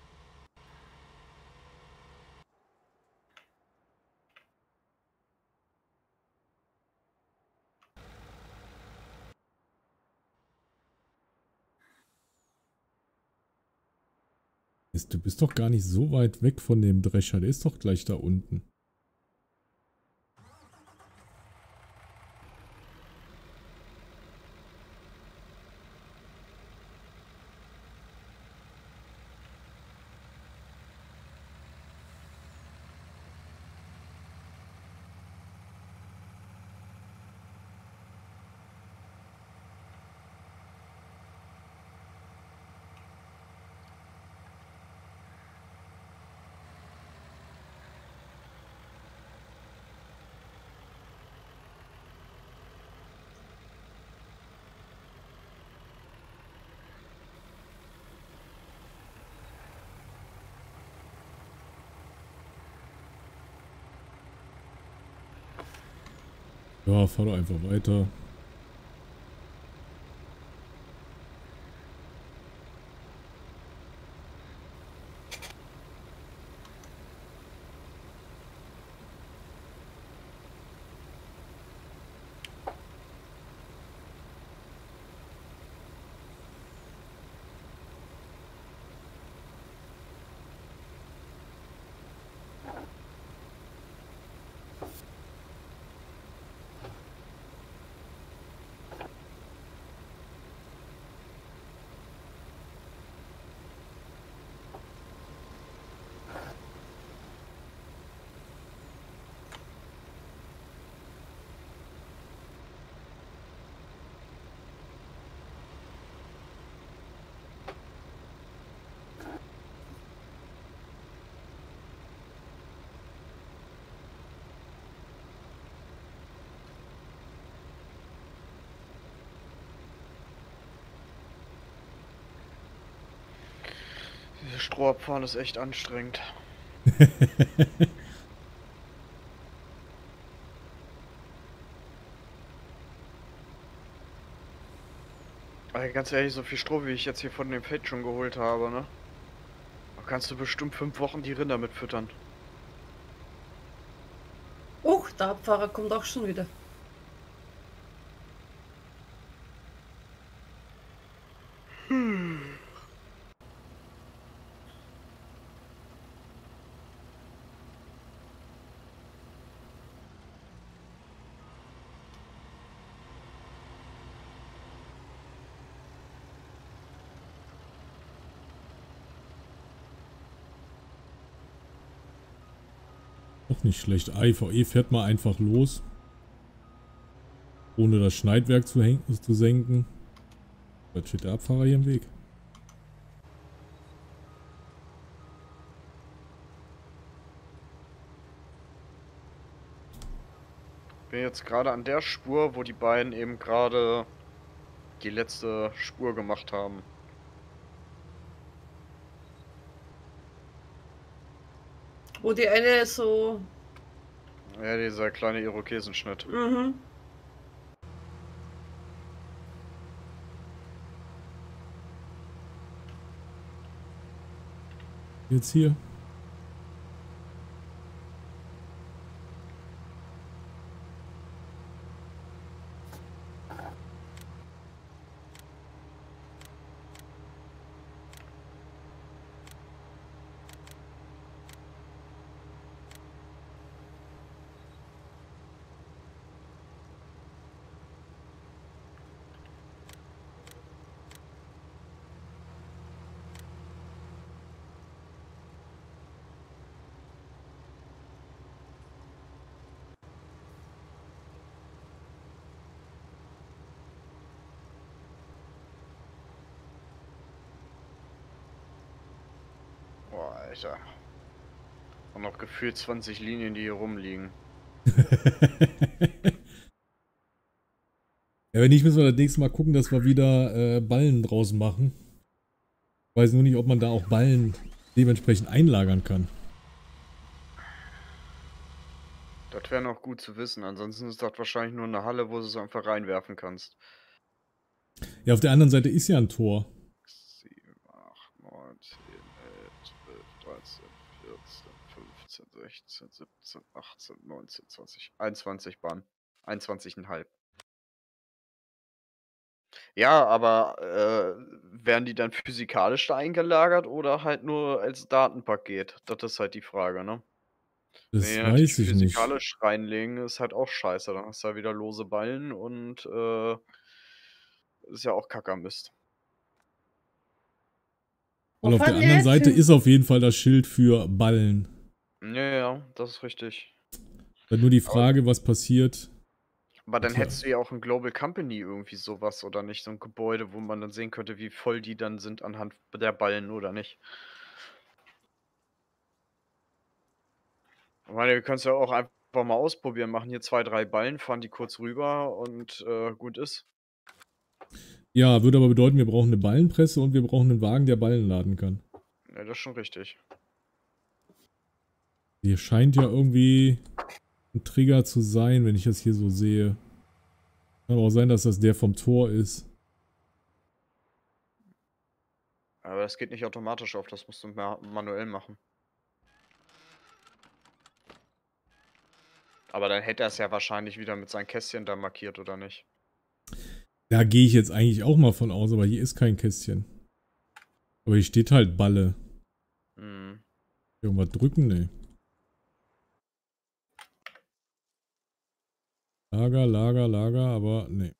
Du bist doch gar nicht so weit weg von dem Drescher, der ist doch gleich da unten. Ja, fahr doch einfach weiter. Dieses Strohabfahren ist echt anstrengend. Aber ganz ehrlich, so viel Stroh, wie ich jetzt hier von dem Feld schon geholt habe, ne? Da kannst du bestimmt fünf Wochen die Rinder mit füttern. Oh, der Abfahrer kommt auch schon wieder. Hm. Auch nicht schlecht. A I V E fährt mal einfach los. Ohne das Schneidwerk zu, zu senken. Da steht der Abfahrer hier im Weg. Bin jetzt gerade an der Spur, wo die beiden eben gerade die letzte Spur gemacht haben. Wo die eine so... Ja, dieser kleine Irokesenschnitt. Mhm. Jetzt hier. Boah, Alter. Und noch gefühlt zwanzig Linien, die hier rumliegen. Ja, wenn nicht, müssen wir das nächste Mal gucken, dass wir wieder äh, Ballen draußen machen. Weiß nur nicht, ob man da auch Ballen dementsprechend einlagern kann. Das wäre noch gut zu wissen. Ansonsten ist das wahrscheinlich nur eine Halle, wo du es einfach reinwerfen kannst. Ja, auf der anderen Seite ist ja ein Tor. sieben, acht, neun, zehn, elf, zwölf, dreizehn, vierzehn, fünfzehn, sechzehn, siebzehn, achtzehn, neunzehn, zwanzig, einundzwanzig Bahnen. einundzwanzig Komma fünf. Ja, aber äh, werden die dann physikalisch da eingelagert oder halt nur als Datenpaket? Das ist halt die Frage, ne? Das Wenn die natürlich weiß ich nicht. physikalisch reinlegen, ist halt auch scheiße. Dann hast du ja wieder lose Ballen und äh, ist ja auch Kackermist. Und Wo auf der fahren wir anderen jetzt Seite hin? ist auf jeden Fall das Schild für Ballen. Ja, ja, das ist richtig. Dann nur die Frage, was passiert. Aber dann Tja. hättest du ja auch ein Global Company irgendwie sowas oder nicht? So ein Gebäude, wo man dann sehen könnte, wie voll die dann sind anhand der Ballen oder nicht. Ich meine, wir können es ja auch einfach mal ausprobieren. Machen hier zwei, drei Ballen, fahren die kurz rüber und äh, gut ist. Ja, würde aber bedeuten, wir brauchen eine Ballenpresse und wir brauchen einen Wagen, der Ballen laden kann. Ja, das ist schon richtig. Hier scheint ja irgendwie ein Trigger zu sein, wenn ich das hier so sehe. Kann aber auch sein, dass das der vom Tor ist. Aber das geht nicht automatisch auf, das musst du ma manuell machen. Aber dann hätte er es ja wahrscheinlich wieder mit seinen Kästchen da markiert, oder nicht? Da gehe ich jetzt eigentlich auch mal von aus, aber hier ist kein Kästchen. Aber hier steht halt Balle. Hm. Irgendwas drücken? Nee. Lager, Lager, Lager, aber nee.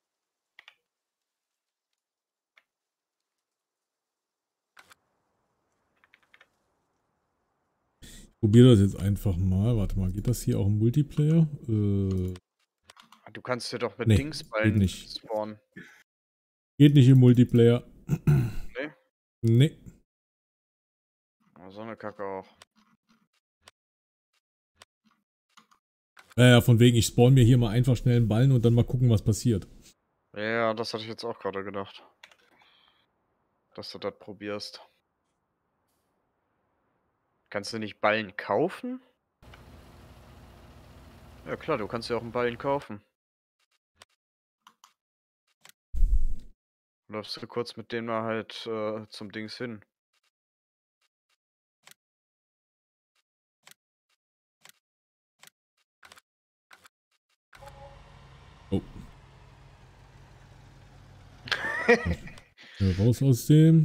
Ich probiere das jetzt einfach mal. Warte mal, geht das hier auch im Multiplayer? Äh, Du kannst dir doch mit Nee, Dingsballen geht nicht. spawnen. geht nicht im Multiplayer. Nee? Nee. Oh, so eine Kacke auch. Naja, von wegen, ich spawn mir hier mal einfach schnell einen Ballen und dann mal gucken, was passiert. Ja, das hatte ich jetzt auch gerade gedacht. Dass du das probierst. Kannst du nicht Ballen kaufen? Ja klar, du kannst ja auch einen Ballen kaufen. Läufst du kurz mit dem mal halt äh, zum Dings hin. Oh. Ja, raus aus dem.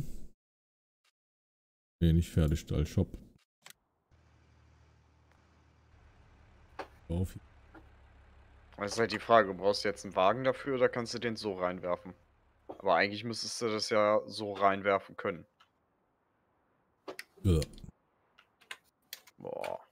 Nee, nicht Pferdestall, Shop. Auf. Das ist halt die Frage, brauchst du jetzt einen Wagen dafür oder kannst du den so reinwerfen? Aber eigentlich müsstest du das ja so reinwerfen können. Ja. Boah.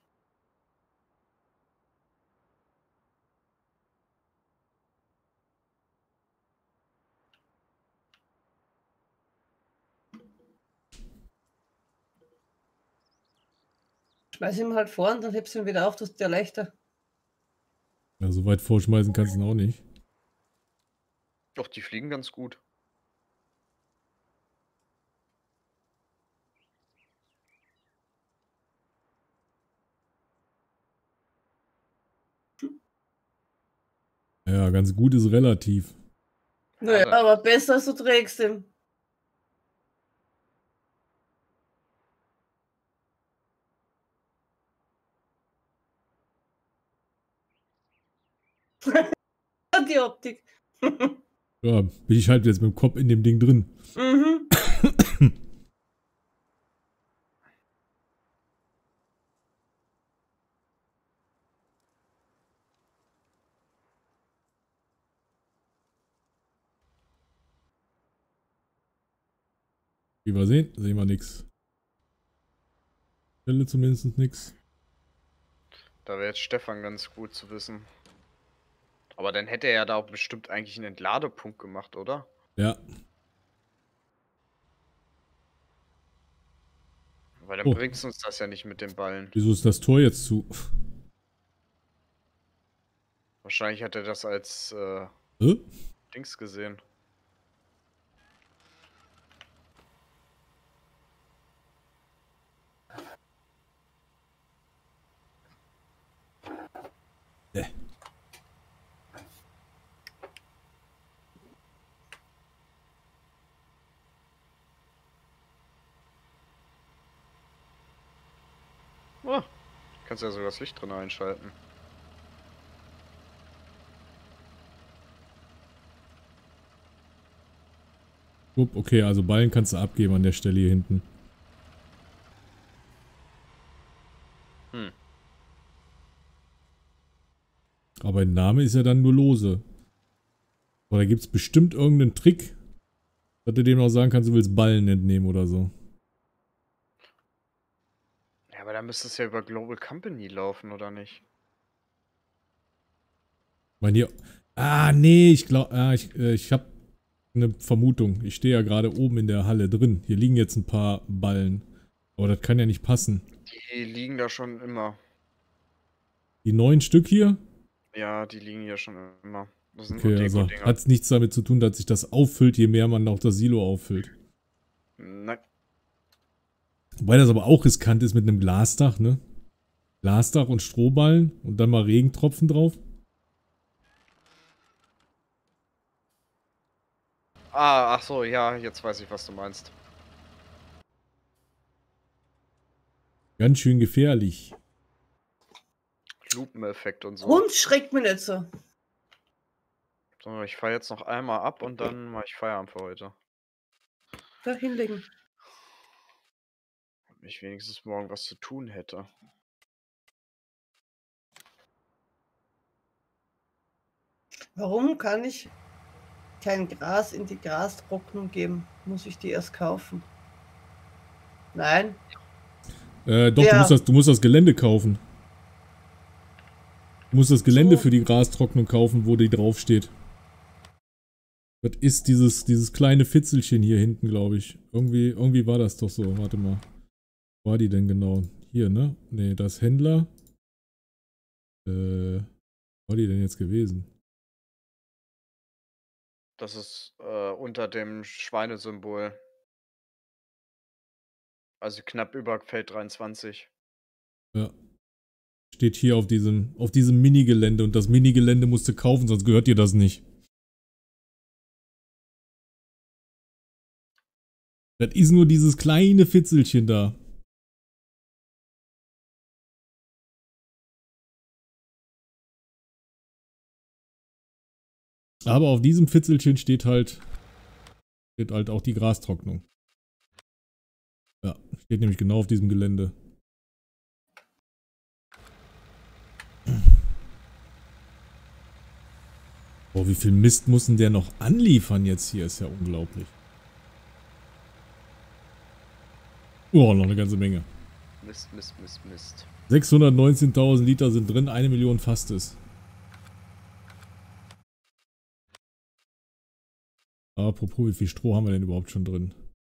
Schmeiß ihn halt vor und dann hebst du ihn wieder auf, das ist ja leichter. Ja, so weit vorschmeißen kannst du ihn auch nicht. Doch, die fliegen ganz gut. Ja, ganz gut ist relativ. Naja, Ja, aber besser als du trägst ihn. Die Optik. Ja, bin ich halt jetzt mit dem Kopf in dem Ding drin. Mhm. Wie wir sehen, sehen wir nichts. Stelle zumindest nichts. Da wäre jetzt Stefan ganz gut zu wissen. Aber dann hätte er ja da auch bestimmt eigentlich einen Entladepunkt gemacht, oder? Ja. Weil dann Oh. bringt uns das ja nicht mit den Ballen. Wieso ist das Tor jetzt zu? Wahrscheinlich hat er das als äh, Hä? Dings gesehen. Äh. Oh, kannst ja sogar das Licht drin einschalten. Upp, okay, also Ballen kannst du abgeben an der Stelle hier hinten. Hm. Aber ein Name ist ja dann nur lose. Oder gibt es bestimmt irgendeinen Trick, dass du dem auch sagen kannst, du willst Ballen entnehmen oder so. Ja, aber da müsste es ja über Global Company laufen, oder nicht? Ich meine hier. Ah, nee, ich glaube, ah, ich, äh, ich habe eine Vermutung. Ich stehe ja gerade oben in der Halle drin. Hier liegen jetzt ein paar Ballen. Aber das kann ja nicht passen. Die liegen da schon immer. Die neun Stück hier? Ja, die liegen hier schon immer. Das sind Okay, nur also Deko-Dinger. hat es nichts damit zu tun, dass sich das auffüllt, je mehr man auch das Silo auffüllt. Nein. Wobei das aber auch riskant ist mit einem Glasdach, ne? Glasdach und Strohballen und dann mal Regentropfen drauf. Ah, ach so, ja, jetzt weiß ich, was du meinst. Ganz schön gefährlich. Lupeneffekt und so. Hund schreckt mich nicht so. So, ich fahre jetzt noch einmal ab und dann mache ich Feierabend für heute. Da hinlegen. Wenn ich wenigstens morgen was zu tun hätte. Warum kann ich kein Gras in die Grastrocknung geben? Muss ich die erst kaufen? Nein. Äh, doch, Ja. du, musst das, du musst das Gelände kaufen. Du musst das Gelände So. für die Grastrocknung kaufen, wo die draufsteht. Das ist dieses, dieses kleine Fitzelchen hier hinten, glaube ich. Irgendwie, irgendwie war das doch so. Warte mal. Wo war die denn genau? Hier, ne? Ne, das Händler. Äh, wo war die denn jetzt gewesen? Das ist äh, unter dem Schweinesymbol. Also knapp über Feld dreiundzwanzig. Ja. Steht hier auf diesem, auf diesem Minigelände und das Minigelände musst du kaufen, sonst gehört dir das nicht. Das ist nur dieses kleine Fitzelchen da. Aber auf diesem Fitzelchen steht halt, steht halt auch die Grastrocknung. Ja, steht nämlich genau auf diesem Gelände. Boah, wie viel Mist muss denn der noch anliefern jetzt hier? Ist ja unglaublich. Oh, noch eine ganze Menge. Mist, Mist, Mist, Mist. sechshundertneunzehntausend Liter sind drin, eine Million fasst es. Apropos, wie viel Stroh haben wir denn überhaupt schon drin?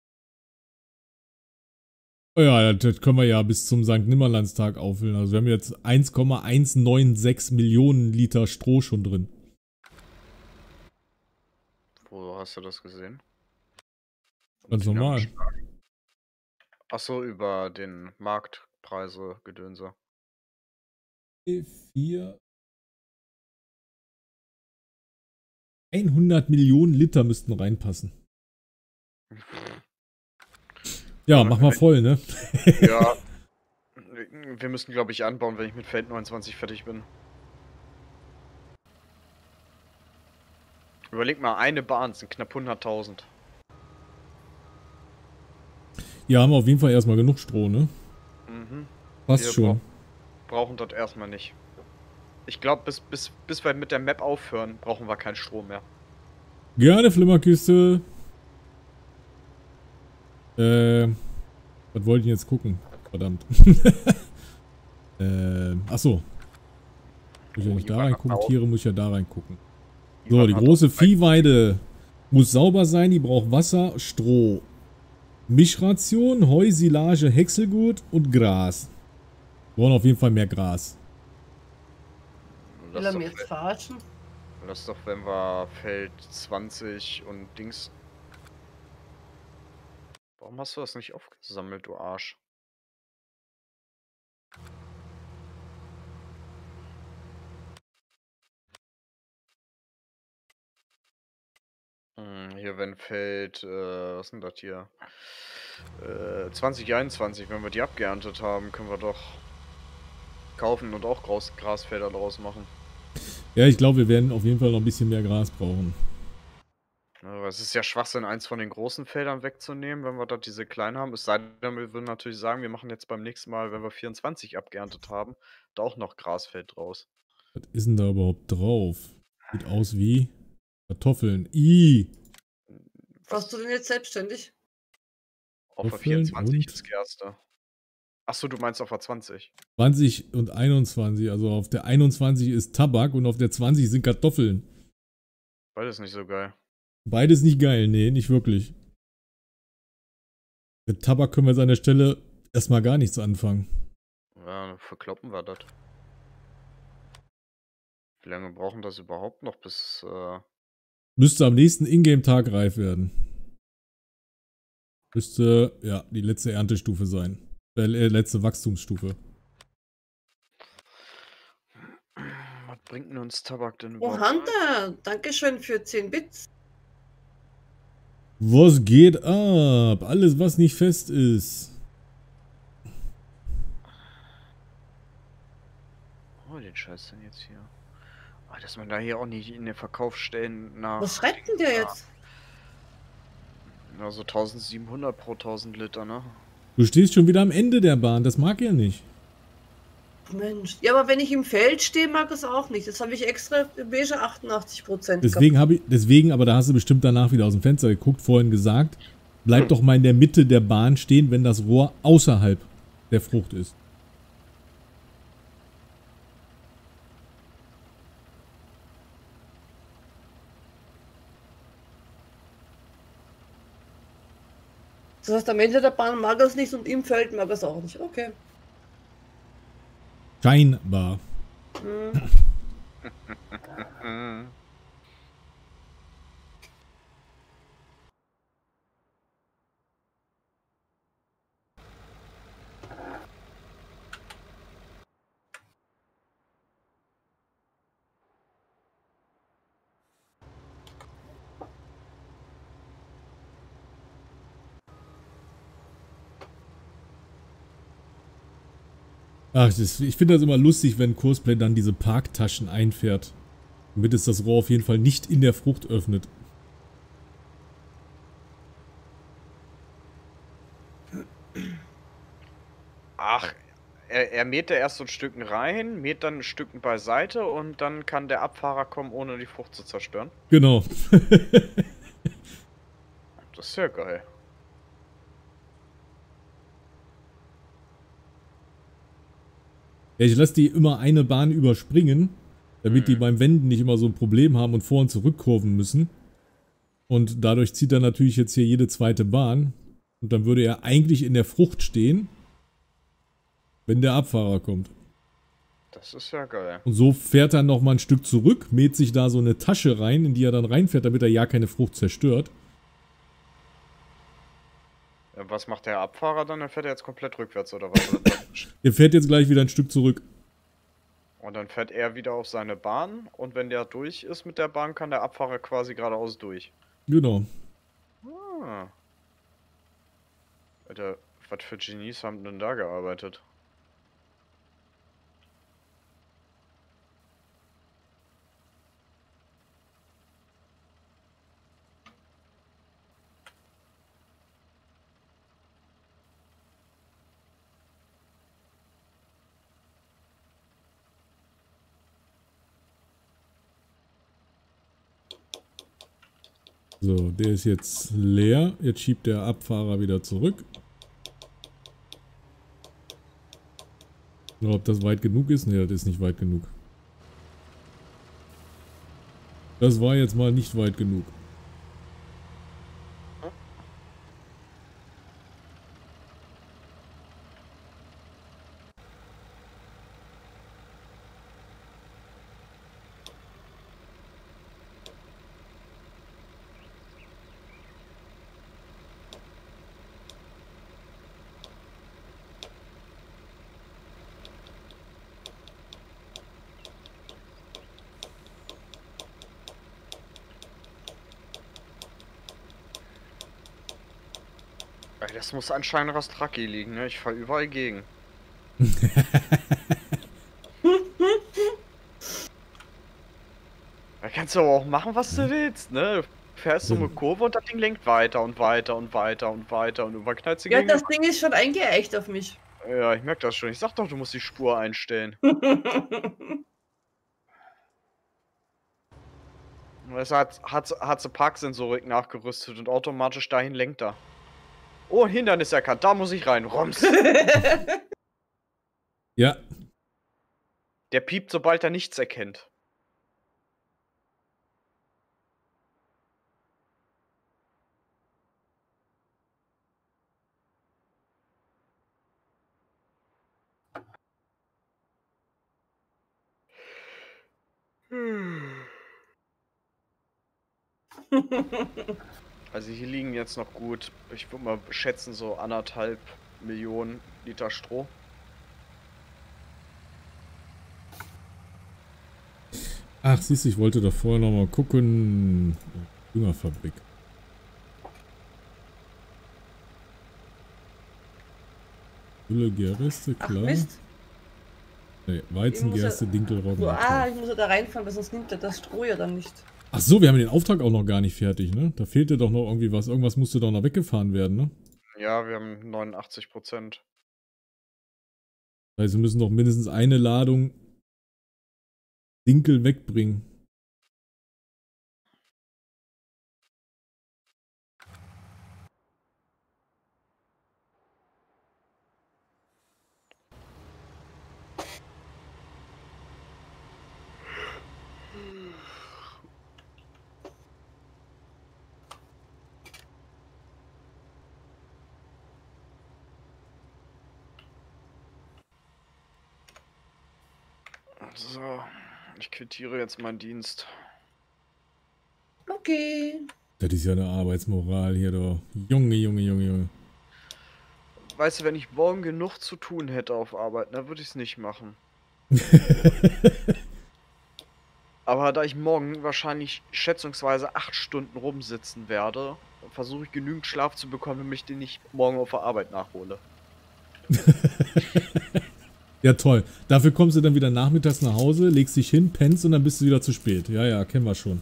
Oh ja, das können wir ja bis zum Sankt Nimmerlandstag auffüllen. Also wir haben jetzt eins Komma eins neun sechs Millionen Liter Stroh schon drin. Wo hast du das gesehen? Ganz normal. Achso, über den Marktpreise Gedönse. vier hundert Millionen Liter müssten reinpassen. Ja, mach mal voll, ne? Ja. Wir müssen, glaube ich, anbauen, wenn ich mit Feld neunundzwanzig fertig bin. Überleg mal, eine Bahn sind knapp hunderttausend. Ja, haben wir auf jeden Fall erstmal genug Stroh, ne? Mhm. Passt Wir schon. Brauchen dort erstmal nicht. Ich glaube, bis, bis, bis wir mit der Map aufhören, brauchen wir keinen Strom mehr. Gerne, Flimmerkiste. Äh, was wollte ich jetzt gucken? Verdammt. äh, achso. Muss ich ja nicht da reingucken? Tiere muss ich ja da reingucken. So, die große Viehweide muss sauber sein, die braucht Wasser, Stroh, Mischration, Heu, Silage, Häckselgut und Gras. Wir brauchen auf jeden Fall mehr Gras. Will er mir jetzt verarschen? Lass doch, wenn wir Feld zwanzig und Dings. Warum hast du das nicht aufgesammelt, du Arsch? Hm, hier, wenn Feld, äh, was ist denn das hier? Äh, zwanzig einundzwanzig, wenn wir die abgeerntet haben, können wir doch kaufen und auch Gras Grasfelder draus machen. Ja, ich glaube, wir werden auf jeden Fall noch ein bisschen mehr Gras brauchen. Ja, aber es ist ja Schwachsinn, eins von den großen Feldern wegzunehmen, wenn wir dort diese kleinen haben. Es sei denn, wir würden natürlich sagen, wir machen jetzt beim nächsten Mal, wenn wir vierundzwanzig abgeerntet haben, da auch noch Grasfeld draus. Was ist denn da überhaupt drauf? Sieht aus wie Kartoffeln. I. Warst du denn jetzt selbstständig? Auf der Kartoffeln vierundzwanzig und- ist Gerste. Achso, du meinst auf der zwanzig. zwanzig und einundzwanzig. Also auf der einundzwanzig ist Tabak und auf der zwanzig sind Kartoffeln. Beides nicht so geil. Beides nicht geil, nee, nicht wirklich. Mit Tabak können wir jetzt an der Stelle erstmal gar nichts anfangen. Ja, verkloppen wir das. Wie lange brauchen das überhaupt noch, bis... Äh Müsste am nächsten Ingame-Tag reif werden. Müsste, ja, die letzte Erntestufe sein. Äh, letzte Wachstumsstufe. bringt denn uns Tabak denn Oh, überhaupt? Hunter, Dankeschön für zehn Bits. Was geht ab? Alles, was nicht fest ist. Oh, den Scheiß denn jetzt hier. Ah, dass man da hier auch nicht in den Verkaufsstellen nach... Was schreibt denn der jetzt? Also tausendsiebenhundert pro tausend Liter, ne? Du stehst schon wieder am Ende der Bahn, das mag er nicht. Mensch. Ja, aber wenn ich im Feld stehe, mag es auch nicht. Das habe ich extra im Beige achtundachtzig Prozent. Deswegen habe ich, deswegen, aber da hast du bestimmt danach wieder aus dem Fenster geguckt, vorhin gesagt, bleib doch mal in der Mitte der Bahn stehen, wenn das Rohr außerhalb der Frucht ist. Das heißt, am Ende der Bahn mag er es nicht und im Feld mag er es auch nicht. Okay. Scheinbar. Hm. Mhm. Ach, das, ich finde das immer lustig, wenn Cosplay dann diese Parktaschen einfährt. Damit es das Rohr auf jeden Fall nicht in der Frucht öffnet. Ach, er, er mäht da erst so ein Stücken rein, mäht dann ein Stücken beiseite und dann kann der Abfahrer kommen, ohne die Frucht zu zerstören. Genau. Das ist ja geil. Ja, ich lasse die immer eine Bahn überspringen, damit die Mhm. beim Wenden nicht immer so ein Problem haben und vor- und zurückkurven müssen. Und dadurch zieht er natürlich jetzt hier jede zweite Bahn. Und dann würde er eigentlich in der Frucht stehen, wenn der Abfahrer kommt. Das ist ja geil. Und so fährt er nochmal ein Stück zurück, mäht sich da so eine Tasche rein, in die er dann reinfährt, damit er ja keine Frucht zerstört. Ja, was macht der Abfahrer dann? Dann fährt er jetzt komplett rückwärts oder was? Er fährt jetzt gleich wieder ein Stück zurück. Und dann fährt er wieder auf seine Bahn und wenn der durch ist mit der Bahn, kann der Abfahrer quasi geradeaus durch. Genau. Ah. Alter, was für Genies haben denn da gearbeitet? So, der ist jetzt leer. Jetzt schiebt der Abfahrer wieder zurück. Nur ob das weit genug ist? Ne, das ist nicht weit genug. Das war jetzt mal nicht weit genug. Ey, das muss anscheinend Rastraki liegen, ne? Ich fall überall gegen. Da kannst du aber auch machen, was du willst, ne? Du fährst so eine Kurve und das Ding lenkt weiter und weiter und weiter und weiter und überknallt sie Ja, gegen. das Ding ist schon eingeeicht auf mich. Ja, ich merk das schon. Ich sag doch, du musst die Spur einstellen. Es hat, hat, hat sie Parksensorik nachgerüstet und automatisch dahin lenkt er. Oh, ein Hindernis erkannt, da muss ich rein. Rums. Ja. Der piept, sobald er nichts erkennt. Also hier liegen jetzt noch gut, ich würde mal schätzen, so anderthalb Millionen Liter Stroh. Ach, siehst du, ich wollte doch vorher noch mal gucken. Düngerfabrik. Gülle, Gerste, Ach klar. Mist. Nee, Weizen, Ich muss ja- Gerste, Dinkel, Roggen. So, ah, ich muss ja da reinfahren, weil sonst nimmt er das Stroh ja dann nicht. Ach so, wir haben den Auftrag auch noch gar nicht fertig, ne? Da fehlte doch noch irgendwie was. Irgendwas musste doch noch weggefahren werden, ne? Ja, wir haben neunundachtzig Prozent. Also müssen noch mindestens eine Ladung Dinkel wegbringen. So, ich quittiere jetzt meinen Dienst. Okay. Das ist ja eine Arbeitsmoral hier, doch. Junge, Junge, Junge, Junge. Weißt du, wenn ich morgen genug zu tun hätte auf Arbeit, dann würde ich es nicht machen. Aber da ich morgen wahrscheinlich schätzungsweise acht Stunden rumsitzen werde, versuche ich genügend Schlaf zu bekommen, damit ich den nicht morgen auf der Arbeit nachhole. Ja, toll. Dafür kommst du dann wieder nachmittags nach Hause, legst dich hin, pennst und dann bist du wieder zu spät. Ja, ja, kennen wir schon.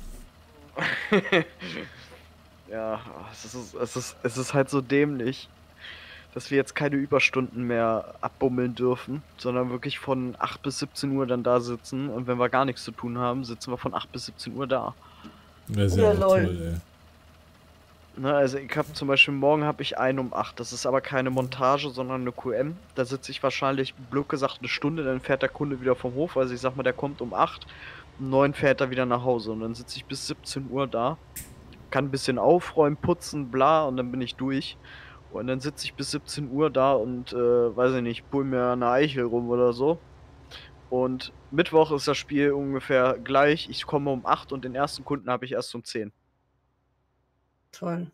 Ja, es ist, es, ist, es ist halt so dämlich, dass wir jetzt keine Überstunden mehr abbummeln dürfen, sondern wirklich von acht bis siebzehn Uhr dann da sitzen. Und wenn wir gar nichts zu tun haben, sitzen wir von acht bis siebzehn Uhr da. Das ist ja, Ja, auch lol. toll, ey. Ne, also ich habe zum Beispiel, morgen habe ich einen um acht. Das ist aber keine Montage, sondern eine Q M. Da sitze ich wahrscheinlich, blöd gesagt, eine Stunde, dann fährt der Kunde wieder vom Hof. Also ich sag mal, der kommt um acht, um neun fährt er wieder nach Hause. Und dann sitze ich bis siebzehn Uhr da, kann ein bisschen aufräumen, putzen, bla, und dann bin ich durch. Und dann sitze ich bis siebzehn Uhr da und, äh, weiß ich nicht, pull mir eine Eichel rum oder so. Und Mittwoch ist das Spiel ungefähr gleich. Ich komme um acht und den ersten Kunden habe ich erst um zehn. Toll.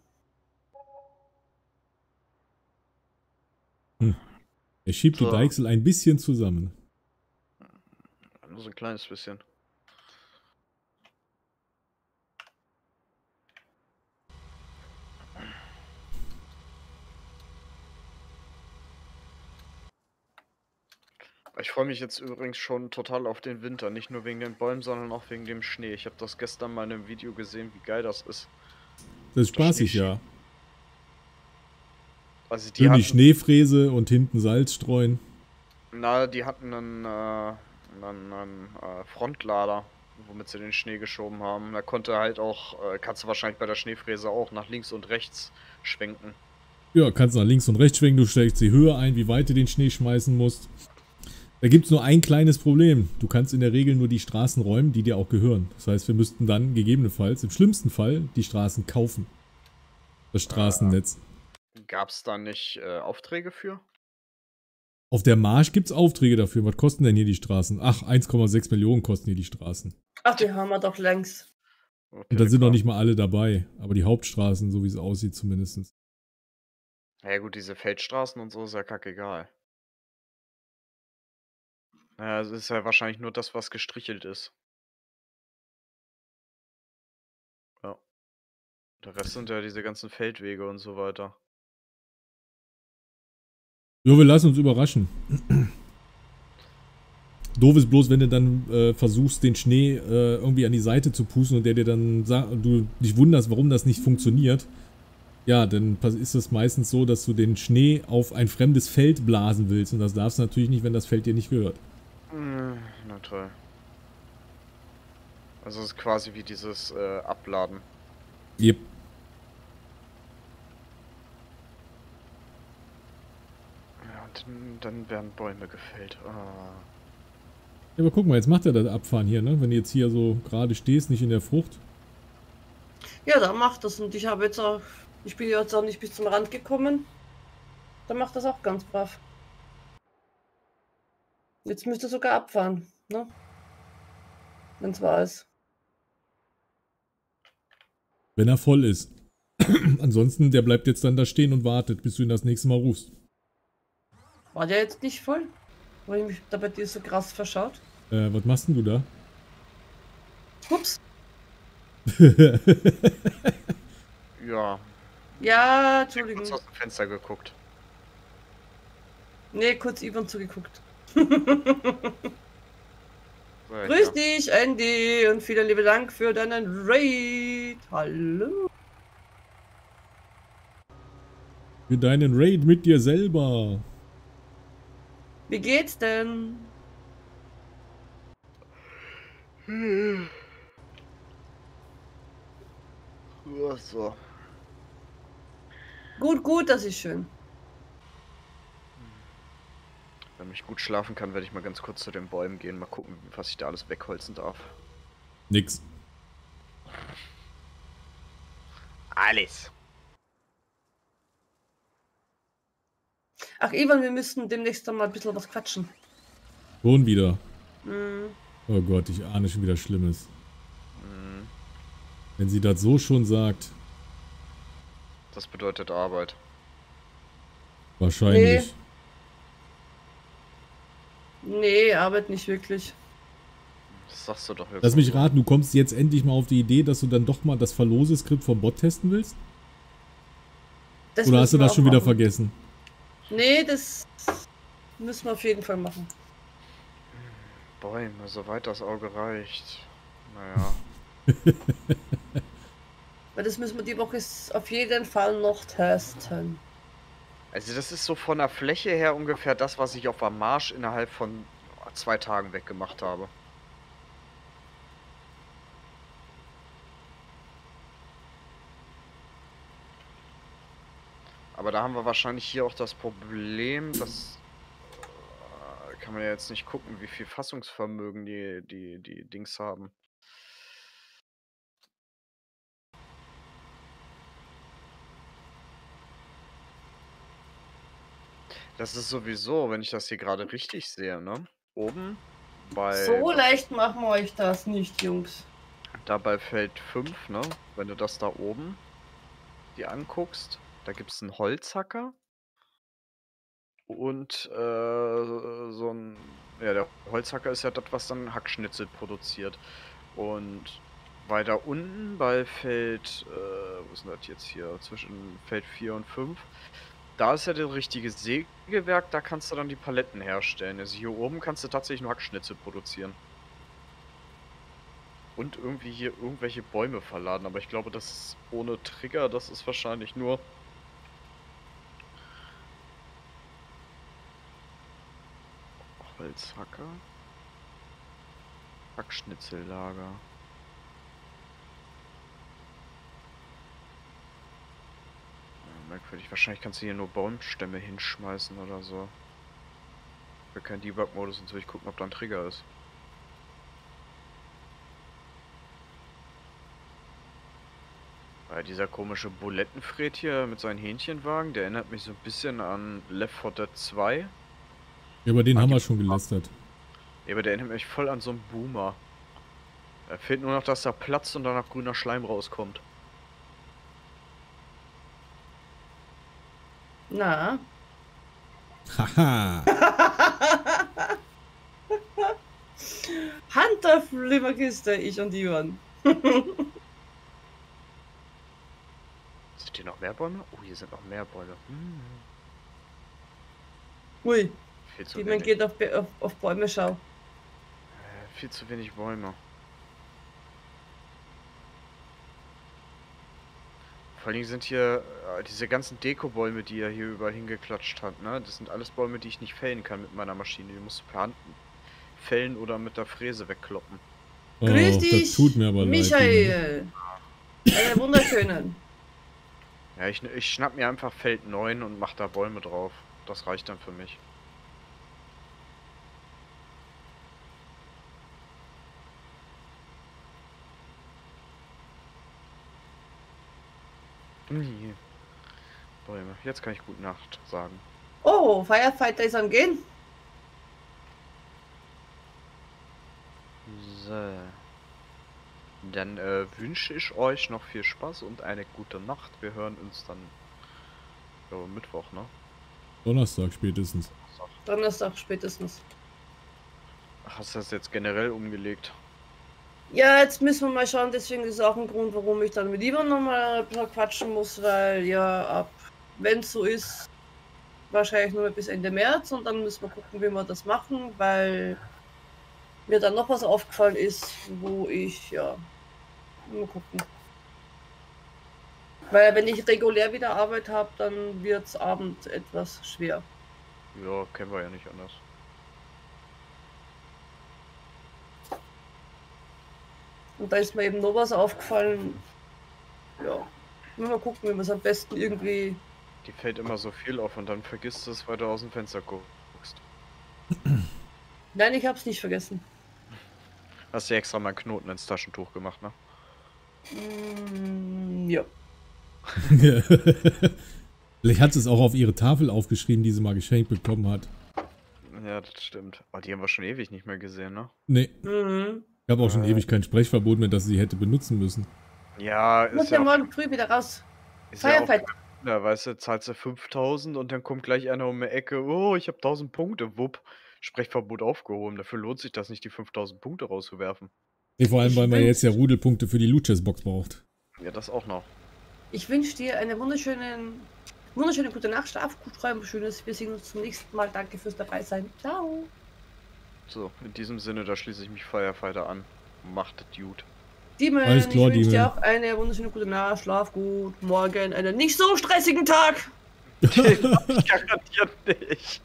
Er schiebt So. die Deichsel ein bisschen zusammen. Nur so ein kleines bisschen. Ich freue mich jetzt übrigens schon total auf den Winter. Nicht nur wegen den Bäumen, sondern auch wegen dem Schnee. Ich habe das gestern mal in einem Video gesehen, wie geil das ist. Das ist spaßig, Schnee- ja. Also die Schön die hatten, Schneefräse und hinten Salz streuen. na, die hatten einen, äh, einen, einen äh, Frontlader, womit sie den Schnee geschoben haben. Da konnte halt auch, äh, kannst du wahrscheinlich bei der Schneefräse auch nach links und rechts schwenken. Ja, kannst nach links und rechts schwenken, du stellst die Höhe ein, wie weit du den Schnee schmeißen musst. Da gibt es nur ein kleines Problem. Du kannst in der Regel nur die Straßen räumen, die dir auch gehören. Das heißt, wir müssten dann gegebenenfalls, im schlimmsten Fall, die Straßen kaufen. Das Straßennetz. Gab es da nicht äh, Aufträge für? Auf der Marsch gibt es Aufträge dafür. Was kosten denn hier die Straßen? Ach, eins Komma sechs Millionen kosten hier die Straßen. Ach, die haben wir doch längst. Okay, Und dann sind noch klar. nicht mal alle dabei. Aber die Hauptstraßen, so wie es aussieht zumindest. Ja gut, diese Feldstraßen und so ist ja kackegal. Naja, es ist ja wahrscheinlich nur das, was gestrichelt ist. Ja. Der Rest sind ja diese ganzen Feldwege und so weiter. Jo, wir lassen uns überraschen. Doof ist bloß, wenn du dann äh, versuchst, den Schnee äh, irgendwie an die Seite zu pusten und der dir dann sagt, du dich wunderst, warum das nicht funktioniert. Ja, dann pass- ist es meistens so, dass du den Schnee auf ein fremdes Feld blasen willst. Und das darfst du natürlich nicht, wenn das Feld dir nicht gehört. Hm, na toll. Also es ist quasi wie dieses äh, Abladen. Yep. Ja, und dann, dann werden Bäume gefällt. Ah. Ja, aber guck mal, jetzt macht er das Abfahren hier, ne? Wenn du jetzt hier so gerade stehst, nicht in der Frucht. Ja, da macht das. Und ich habe jetzt auch, ich bin jetzt auch nicht bis zum Rand gekommen. Da macht das auch ganz brav. Jetzt müsste sogar abfahren, ne? Wenn es wahr ist. Wenn er voll ist. Ansonsten, der bleibt jetzt dann da stehen und wartet, bis du ihn das nächste Mal rufst. War der jetzt nicht voll? Weil ich mich da bei dir so krass verschaut? Äh, was machst denn du da? Ups. Ja. Ja, Kurz Entschuldigung. aus dem Fenster geguckt. Nee, kurz Ivan zugeguckt. So, Grüß ja. dich, Andy, und vielen lieben Dank für deinen Raid. Hallo. Für deinen Raid mit dir selber. Wie geht's denn? Ja, so. Gut, gut, das ist schön. Wenn ich gut schlafen kann, werde ich mal ganz kurz zu den Bäumen gehen. Mal gucken, was ich da alles wegholzen darf. Nix. Alles. Ach, Ivan, wir müssen demnächst dann mal ein bisschen was quatschen. Schon wieder. Hm. Oh Gott, ich ahne schon wieder Schlimmes. Hm, Wenn sie das so schon sagt. das bedeutet Arbeit. Wahrscheinlich. Nee, Arbeit nicht wirklich. Das sagst du doch jetzt. Lass auch mich so. raten, du kommst jetzt endlich mal auf die Idee, dass du dann doch mal das Verlose-Skript vom Bot testen willst? Das Oder hast du müssen wir das schon auch wieder machen. vergessen? Nee, das müssen wir auf jeden Fall machen. Bäume, soweit das Auge reicht. Naja. Weil das müssen wir die Woche auf jeden Fall noch testen. Also das ist so von der Fläche her ungefähr das, was ich auf der Marsch innerhalb von zwei Tagen weggemacht habe. Aber da haben wir wahrscheinlich hier auch das Problem, dass äh, kann man ja jetzt nicht gucken, wie viel Fassungsvermögen die, die, die Dings haben. Das ist sowieso, wenn ich das hier gerade richtig sehe, ne? Oben bei So leicht machen wir euch das nicht, Jungs. da bei Feld fünf, ne? Wenn du das da oben dir anguckst, da gibt es einen Holzhacker und äh, so ein. Ja, der Holzhacker ist ja das, was dann Hackschnitzel produziert. Und weiter unten bei Feld, äh, wo ist denn das jetzt hier? Zwischen Feld vier und fünf. Da ist ja das richtige Sägewerk, da kannst du dann die Paletten herstellen. Also hier oben kannst du tatsächlich nur Hackschnitzel produzieren. Und irgendwie hier irgendwelche Bäume verladen, aber ich glaube, das ist ohne Trigger, das ist wahrscheinlich nur. Holzhacker. Hackschnitzellager. Ja, merkwürdig. Wahrscheinlich kannst du hier nur Baumstämme hinschmeißen oder so. Für keinen Debug-Modus und so. Ich gucken, ob da ein Trigger ist. Weil dieser komische Bulettenfred hier mit seinen Hähnchenwagen, der erinnert mich so ein bisschen an Left four Dead zwei. Ja, aber den Ah, haben wir gibt's schon noch. gelästert. Ja, aber der erinnert mich voll an so einen Boomer. Da fehlt nur noch, dass da platzt und danach grüner Schleim rauskommt. Na. Haha. Hand auf Limmerkiste, ich und Ivan. Sind hier noch mehr Bäume? Oh, hier sind noch mehr Bäume. Hm. Ui, Viel zu die man wenig. geht auf, Be- auf, auf Bäume schau. Äh, viel zu wenig Bäume. Vor allen Dingen sind hier äh, diese ganzen Dekobäume, die er hier überall hingeklatscht hat, ne? Das sind alles Bäume, die ich nicht fällen kann mit meiner Maschine. Die musst du per Hand fällen oder mit der Fräse wegkloppen. Oh, Grüß dich, das tut mir aber leid. Michael. Eine wunderschönen. Ja, ich, ich schnapp mir einfach Feld neun und mach da Bäume drauf. Das reicht dann für mich. Nee. Bäume. Jetzt kann ich gute Nacht sagen. Oh, Firefighter ist am Gehen. So. Dann äh, wünsche ich euch noch viel Spaß und eine gute Nacht. Wir hören uns dann ja, Mittwoch, ne? Donnerstag spätestens. Donnerstag spätestens. Hast du das jetzt generell umgelegt? Ja, jetzt müssen wir mal schauen, deswegen ist auch ein Grund, warum ich dann mit Ivan nochmal quatschen muss, weil ja, ab, wenn es so ist, wahrscheinlich nur bis Ende März und dann müssen wir gucken, wie wir das machen, weil mir dann noch was aufgefallen ist, wo ich, ja, mal gucken. Weil wenn ich regulär wieder Arbeit habe, dann wird es abends etwas schwer. Ja, kennen wir ja nicht anders. Und da ist mir eben noch was aufgefallen. Ja, mal gucken, wie man es am besten irgendwie. Die fällt immer so viel auf und dann vergisst du es, weil du aus dem Fenster guckst. Nein, ich hab's nicht vergessen. Hast du extra mal einen Knoten ins Taschentuch gemacht, ne? Mm, ja. Vielleicht hat sie es auch auf ihre Tafel aufgeschrieben, die sie mal geschenkt bekommen hat. Ja, das stimmt. Oh, die haben wir schon ewig nicht mehr gesehen, ne? Nee. Mhm. Ich habe auch schon Äh. ewig kein Sprechverbot mehr, dass sie hätte benutzen müssen. Ja, Ich muss ist ja ja, auch, morgen früh wieder raus. ist ja auch, Firefight. ja, weißt du, zahlst du fünftausend und dann kommt gleich einer um die Ecke, oh, ich habe tausend Punkte, wupp, Sprechverbot aufgehoben. Dafür lohnt sich das nicht, die fünftausend Punkte rauszuwerfen. Nee, vor allem, Ich weil man wünsch- jetzt ja Rudelpunkte für die Luchess-Box braucht. Ja, das auch noch. Ich wünsche dir eine wunderschöne, wunderschöne gute Nacht, schlaf gut, träum schönes. Wir sehen uns zum nächsten Mal. Danke fürs dabei sein. Ciao. So, in diesem Sinne, da schließe ich mich Firefighter an. Macht Dude. Demon, Alles klar, ich wünsche dir Demon. auch eine wunderschöne gute Nacht, schlaf gut, morgen einen nicht so stressigen Tag. Garantiert nicht.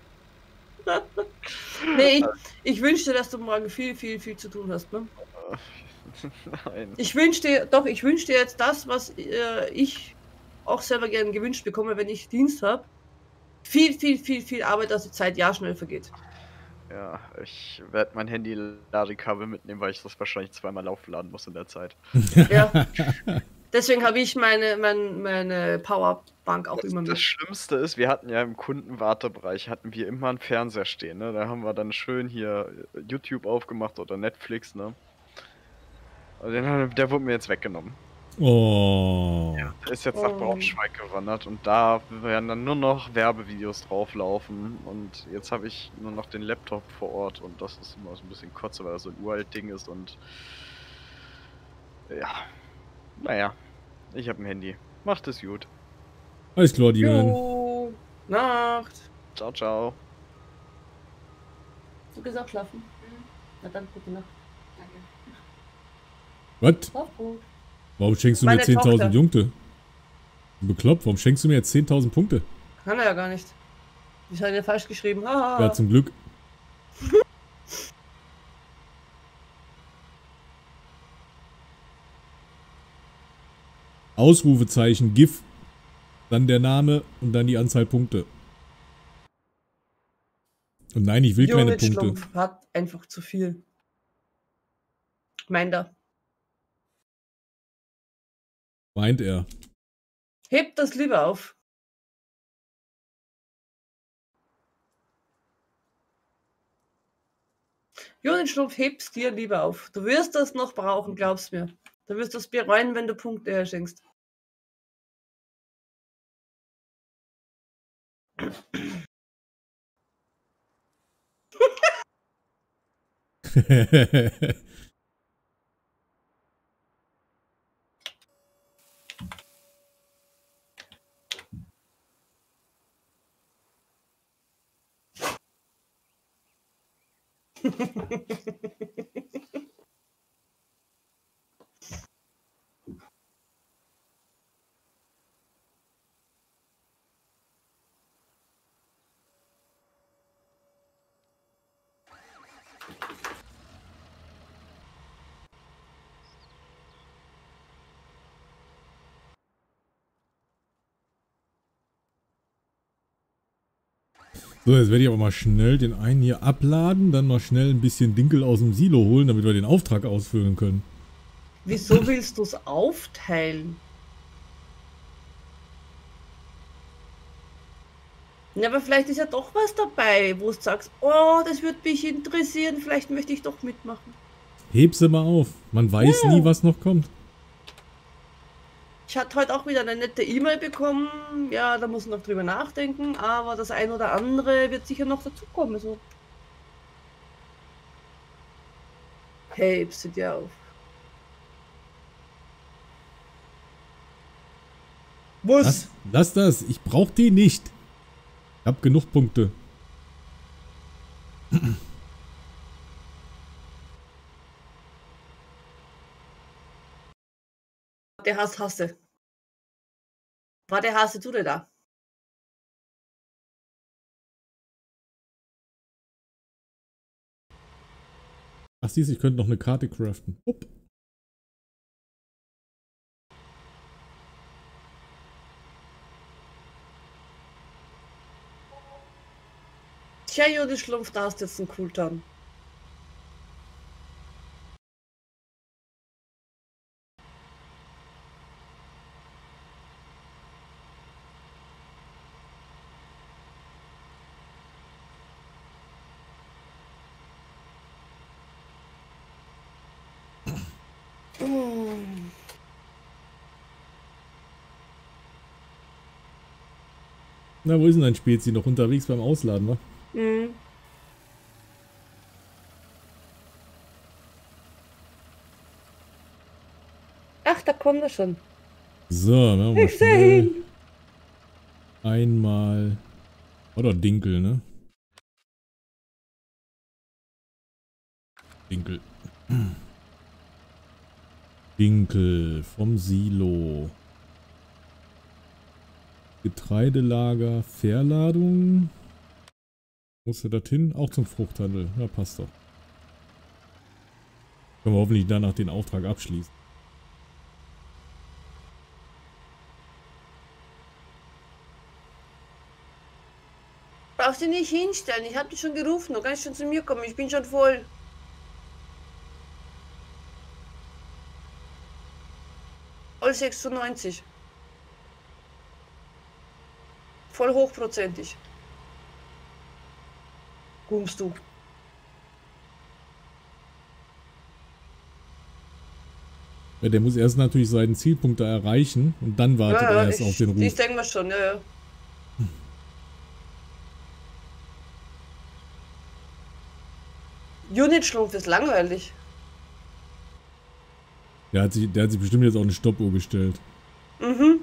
Nee, ich, ich wünsche dir, dass du morgen viel, viel, viel zu tun hast. Ne? Nein. Ich wünsche dir, doch, ich wünsche dir jetzt das, was äh, ich auch selber gerne gewünscht bekomme, wenn ich Dienst habe. Viel, viel, viel, viel Arbeit, dass die Zeit ja schnell vergeht. Ja, ich werde mein Handy-Ladekabel mitnehmen, weil ich das wahrscheinlich zweimal aufladen muss in der Zeit. Ja. Deswegen habe ich meine, mein, meine Powerbank auch Das, immer das mit. Schlimmste ist, wir hatten ja im Kundenwartebereich, hatten wir immer einen Fernseher stehen, ne? Da haben wir dann schön hier YouTube aufgemacht oder Netflix, ne? Und den, der wurde mir jetzt weggenommen. Oh. Der ist jetzt nach Oh. Braunschweig gewandert und da werden dann nur noch Werbevideos drauflaufen und jetzt habe ich nur noch den Laptop vor Ort und das ist immer so ein bisschen kotze, weil das so ein uralt Ding ist und ja, naja, ich habe ein Handy. Macht es gut. Alles klar, Demon. Jo, Nacht. Ciao, ciao. Du gehst auch schlafen? Na dann, gute Nacht. Was? Schlaf gut. Warum schenkst du mir Meine zehntausend Tochter. Punkte? Bekloppt, warum schenkst du mir jetzt zehntausend Punkte? Kann er ja gar nicht. Ich habe ihn falsch geschrieben. Haha. Ja, zum Glück. Ausrufezeichen, GIF, dann der Name und dann die Anzahl Punkte. Und nein, ich will keine Junge Punkte. Schlumpf hat einfach zu viel. Meint er. Meint er. Hebt das lieber auf. Jonas Schlumpf, heb's dir lieber auf. Du wirst das noch brauchen, glaub's mir. Du wirst das bereuen, wenn du Punkte herschenkst. So, jetzt werde ich aber mal schnell den einen hier abladen, dann mal schnell ein bisschen Dinkel aus dem Silo holen, damit wir den Auftrag ausführen können. Wieso willst du es aufteilen? Ja, aber vielleicht ist ja doch was dabei, wo du sagst, oh, das würde mich interessieren, vielleicht möchte ich doch mitmachen. Heb sie mal auf. Man weiß Ja. nie, was noch kommt. Ich hatte heute auch wieder eine nette E-Mail bekommen. Ja, da muss ich noch drüber nachdenken, aber das ein oder andere wird sicher noch dazukommen. So. Hebst du dir auf. Was? Lass, lass das. Ich brauch die nicht. Ich hab genug Punkte. Der Hass hasse. War der Hase du denn da? Ach siehst, ich könnte noch eine Karte craften. Upp. Tja, Judith Schlumpf, da hast du jetzt einen Cooldown. Mm. Na, wo ist denn dein Spezi? Noch unterwegs beim Ausladen, wa? Mhm. Ach, da kommt er schon. So, machen wir mal Ich seh ihn. schnell einmal. Oder Dinkel, ne? Dinkel. Dinkel vom Silo. Getreidelager, Verladung. Muss er das hin? Auch zum Fruchthandel. Ja, passt doch. Können wir hoffentlich danach den Auftrag abschließen. Brauchst du nicht hinstellen. Ich hab dich schon gerufen. Du kannst schon zu mir kommen. Ich bin schon voll. Voll sechsundneunzig. Voll hochprozentig. Gummst du. Ja, der muss erst natürlich seinen Zielpunkt da erreichen und dann wartet Ja, er ja, erst ich, auf den Ruf. Ich denke mal schon, ja, ja. Unit-Schlumpf ist langweilig. Der hat, sich, der hat sich bestimmt jetzt auch eine Stoppuhr gestellt. Mhm.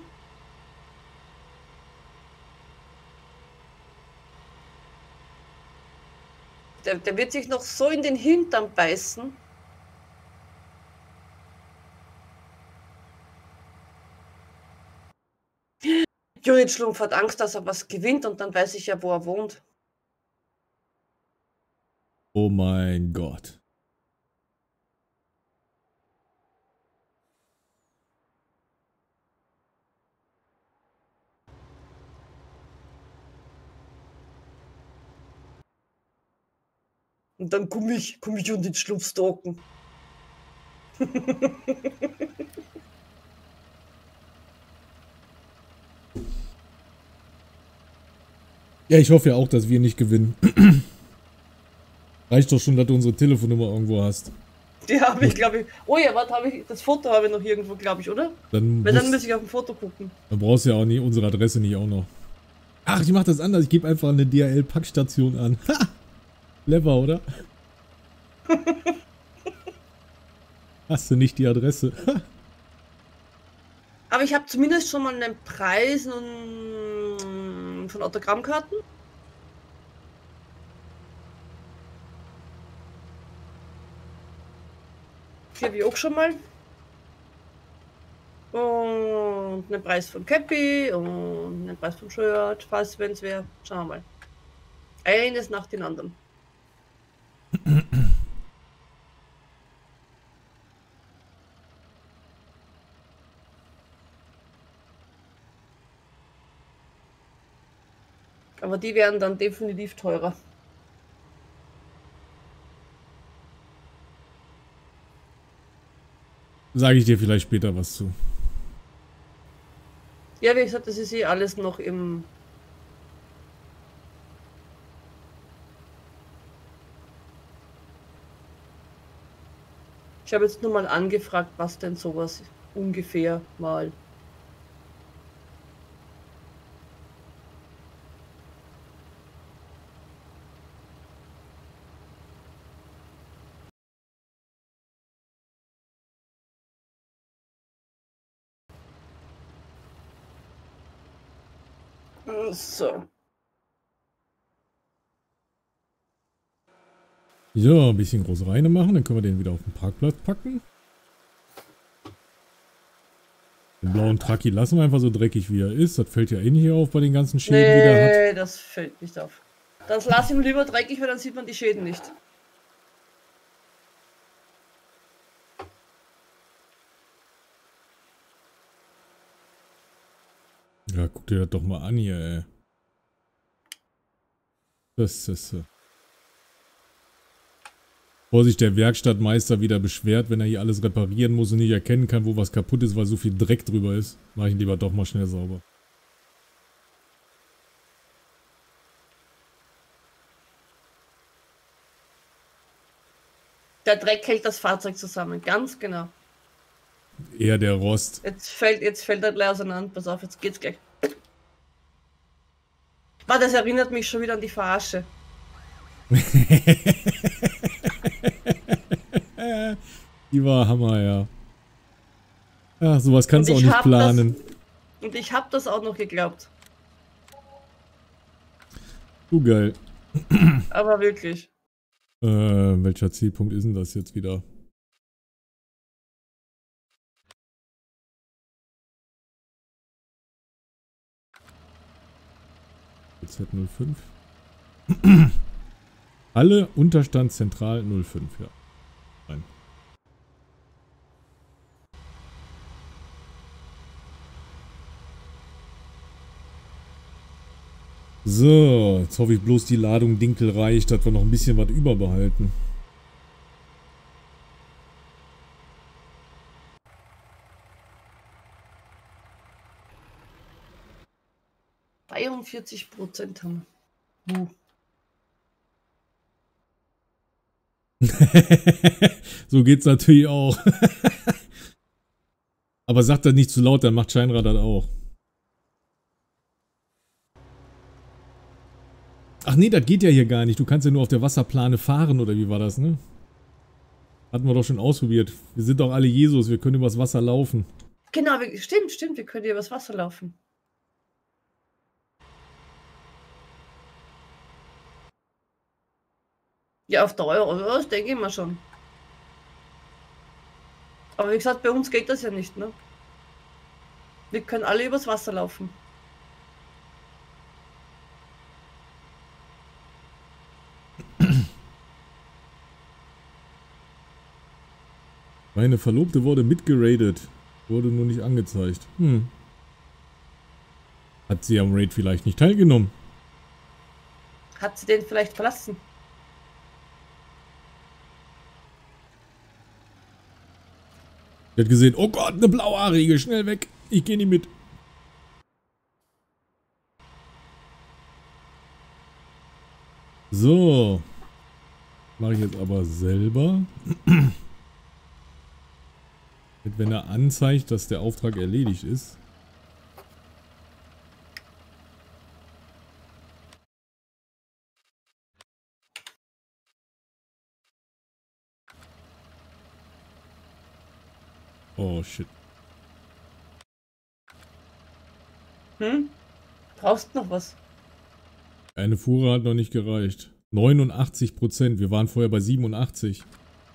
Der, der wird sich noch so in den Hintern beißen. Unit-Schlumpf hat Angst, dass er was gewinnt und dann weiß ich ja, wo er wohnt. Oh mein Gott. Und dann komme ich, komm ich und den Schlumpf stalken. Ja, ich hoffe ja auch, dass wir nicht gewinnen. Reicht doch schon, dass du unsere Telefonnummer irgendwo hast. Die habe ich, glaube ich. Oh ja, warte, habe ich. Das Foto habe ich noch irgendwo, glaube ich, oder? Dann, Weil dann musst, muss ich auf dem Foto gucken. dann brauchst du ja auch nie unsere Adresse nicht auch noch. Ach, ich mach das anders. Ich gebe einfach eine D H L-Packstation an. Ha! Clever, oder? Hast du nicht die Adresse? Aber ich habe zumindest schon mal einen Preis und von Autogrammkarten. Die habe ich auch schon mal. Und einen Preis von Cappy und einen Preis vom Shirt, falls wenn es wäre. Schauen wir mal. Eines nach den anderen. Aber die werden dann definitiv teurer. Sage ich dir vielleicht später was zu. Ja, wie gesagt, das ist eh alles noch im... Ich habe jetzt nur mal angefragt, was denn sowas ungefähr mal... So. Ja, ein bisschen groß reine machen, dann können wir den wieder auf den Parkplatz packen. Den blauen Trucki lassen wir einfach so dreckig, wie er ist. Das fällt ja eh nicht auf bei den ganzen Schäden, Nee, die der hat. das fällt nicht auf. Das lass ihm lieber dreckig, weil dann sieht man die Schäden nicht. Ja, guck dir das doch mal an hier, ey. Das ist... Äh Vorsicht, der Werkstattmeister wieder beschwert, wenn er hier alles reparieren muss und nicht erkennen kann, wo was kaputt ist, weil so viel Dreck drüber ist. Mach ich ihn lieber doch mal schnell sauber. Der Dreck hält das Fahrzeug zusammen, ganz genau. Eher der Rost. Jetzt fällt, jetzt fällt er gleich auseinander. Pass auf, jetzt geht's gleich. Ah, das erinnert mich schon wieder an die Verarsche. Die war Hammer, ja. Ja, sowas kannst du auch nicht planen. Das, und ich hab das auch noch geglaubt. Du geil. Aber wirklich. Äh, welcher Zielpunkt ist denn das jetzt wieder? Z null fünf. Alle Unterstand Zentral null fünf, ja. Nein. So, jetzt hoffe ich bloß, die Ladung Dinkel reicht, dass wir noch ein bisschen was überbehalten. dreiundvierzig Prozent haben wir. So geht's natürlich auch. Aber sagt das nicht zu laut, dann macht Scheinrad das auch. Ach nee, das geht ja hier gar nicht. Du kannst ja nur auf der Wasserplane fahren, oder wie war das, ne? Hatten wir doch schon ausprobiert. Wir sind doch alle Jesus, wir können übers Wasser laufen. Genau, stimmt, stimmt, wir können übers Wasser laufen. Ja, auf Dauer, das denke ich mal schon. Aber wie gesagt, bei uns geht das ja nicht, ne? Wir können alle übers Wasser laufen. Meine Verlobte wurde mitgeradet. Wurde nur nicht angezeigt. Hm. Hat sie am Raid vielleicht nicht teilgenommen? Hat sie den vielleicht verlassen? Sie hat gesehen, oh Gott, eine blauhaarige, schnell weg. Ich gehe nicht mit. So. Mache ich jetzt aber selber. Mit, wenn er anzeigt, dass der Auftrag erledigt ist. Oh shit. Hm? Brauchst noch was? Eine Fuhre hat noch nicht gereicht. neunundachtzig Prozent. Wir waren vorher bei siebenundachtzig.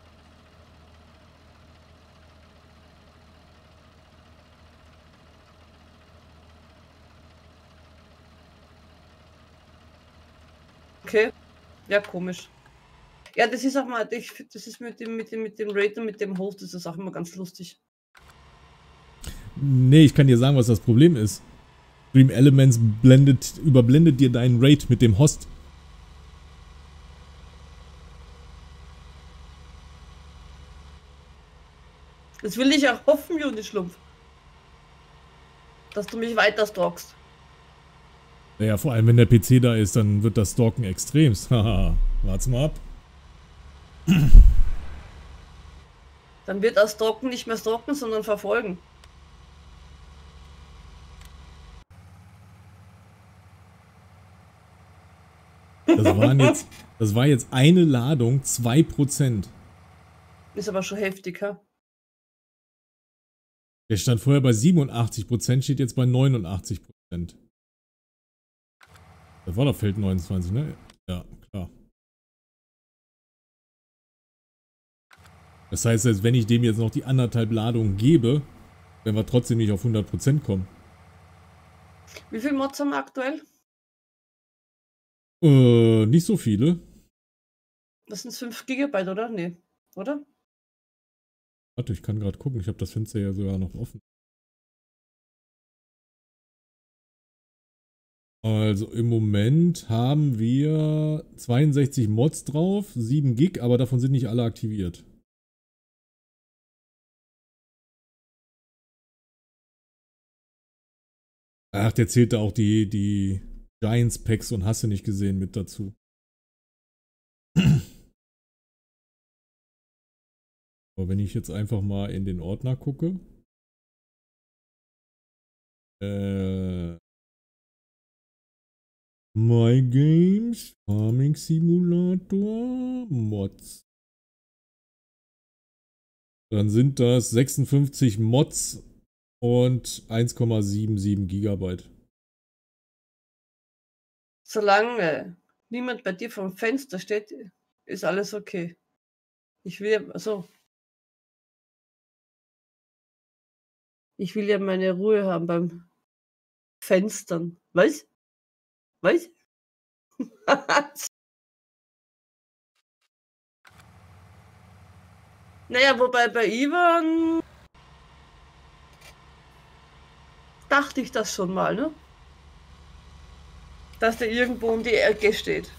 Okay. Ja, komisch. Ja, das ist auch mal, ich, das ist mit dem, mit dem, mit dem Raid und mit dem Host, das ist auch immer ganz lustig. Nee, ich kann dir sagen, was das Problem ist. Dream Elements blendet, überblendet dir deinen Raid mit dem Host. Das will ich auch hoffen, Junischlumpf. Dass du mich weiter stalkst. Naja, vor allem wenn der P C da ist, dann wird das Stalken extremst. Haha, wart's mal ab. Dann wird das Stalken nicht mehr stalken, sondern verfolgen. Das waren jetzt, das war jetzt eine Ladung, zwei Prozent. Ist aber schon heftig, ha? Der stand vorher bei siebenundachtzig Prozent, steht jetzt bei neunundachtzig Prozent. Das war doch Feld neunundzwanzig, ne? Ja, klar. Das heißt, als wenn ich dem jetzt noch die anderthalb Ladungen gebe, werden wir trotzdem nicht auf hundert Prozent kommen. Wie viele Mods haben wir aktuell? Äh, nicht so viele. Das sind fünf Gigabyte, oder? Nee, oder? Warte, ich kann gerade gucken. Ich habe das Fenster ja sogar noch offen. Also im Moment haben wir zweiundsechzig Mods drauf, sieben Gig, aber davon sind nicht alle aktiviert. Ach, der zählt da auch die, die Giants Packs und hast du nicht gesehen mit dazu. Aber wenn ich jetzt einfach mal in den Ordner gucke. Äh, My Games, Farming Simulator, Mods. Dann sind das sechsundfünfzig Mods und eins Komma siebenundsiebzig Gigabyte. Solange niemand bei dir vom Fenster steht, ist alles okay. Ich will, also, ich will ja meine Ruhe haben beim Fenstern. Was? Was? Naja, wobei bei Ivan dachte ich das schon mal, ne? Dass der irgendwo um die Ecke steht.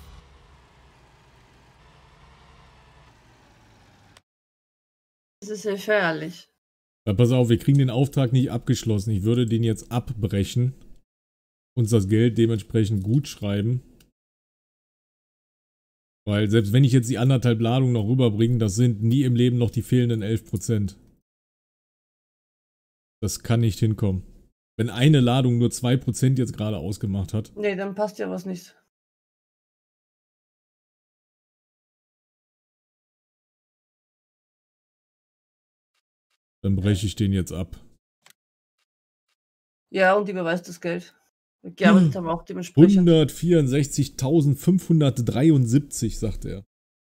Das ist gefährlich. Ja, pass auf, wir kriegen den Auftrag nicht abgeschlossen. Ich würde den jetzt abbrechen. Uns das Geld dementsprechend gut schreiben. Weil selbst wenn ich jetzt die anderthalb Ladungen noch rüberbringe, das sind nie im Leben noch die fehlenden elf Prozent. Das kann nicht hinkommen. Wenn eine Ladung nur zwei Prozent jetzt gerade ausgemacht hat. Nee, dann passt ja was nicht. Dann breche ich den jetzt ab. Ja, und überweist das Geld. Gearbeitet haben wir auch dementsprechend. hundertvierundsechzigtausendfünfhundertdreiundsiebzig, sagt er.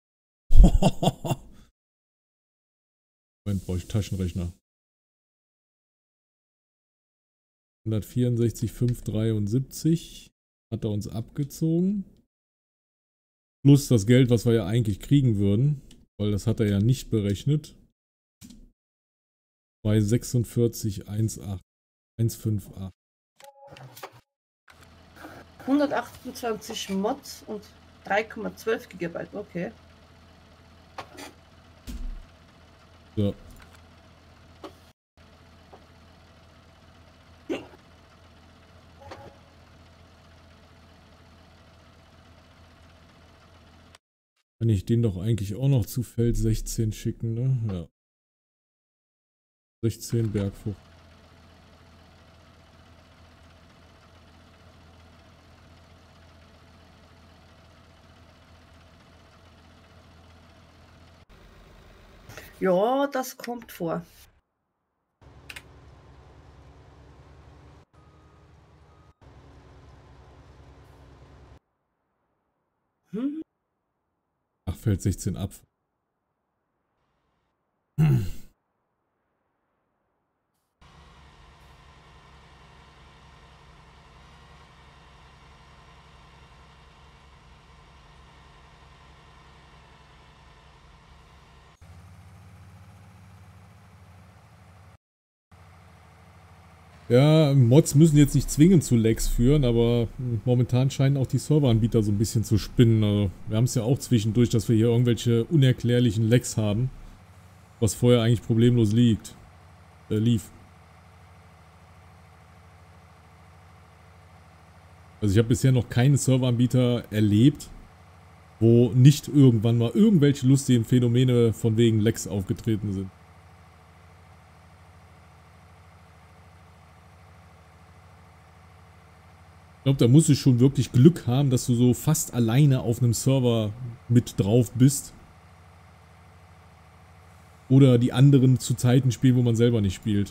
Moment, brauche ich Taschenrechner. hundertvierundsechzigtausendfünfhundertdreiundsiebzig hat er uns abgezogen. Plus das Geld, was wir ja eigentlich kriegen würden. Weil das hat er ja nicht berechnet. Bei sechsundvierzig einundfünfzig. hundertachtundzwanzig Mods und drei Komma zwölf Gigabyte, okay. So. Kann ich den doch eigentlich auch noch zu Feld sechzehn schicken, ne? Ja. sechzehn Bergfrucht. Ja, das kommt vor. Hm? Ach, Feld sechzehn ab. Ja, Mods müssen jetzt nicht zwingend zu Lags führen, aber momentan scheinen auch die Serveranbieter so ein bisschen zu spinnen. Also, wir haben es ja auch zwischendurch, dass wir hier irgendwelche unerklärlichen Lags haben, was vorher eigentlich problemlos liegt, äh, lief. Also ich habe bisher noch keinen Serveranbieter erlebt, wo nicht irgendwann mal irgendwelche lustigen Phänomene von wegen Lags aufgetreten sind. Ich glaube, da musst du schon wirklich Glück haben, dass du so fast alleine auf einem Server mit drauf bist. Oder die anderen zu Zeiten spielen, wo man selber nicht spielt.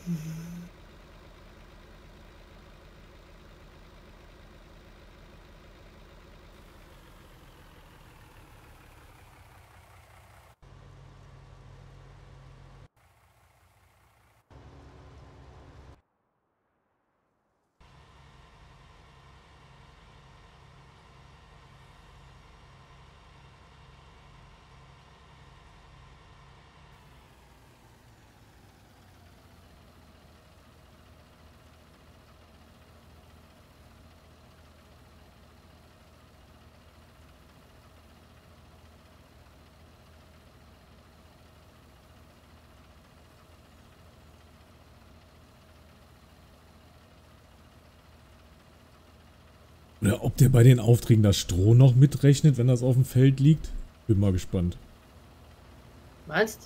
Oder ob der bei den Aufträgen das Stroh noch mitrechnet, wenn das auf dem Feld liegt. Bin mal gespannt. Meinst?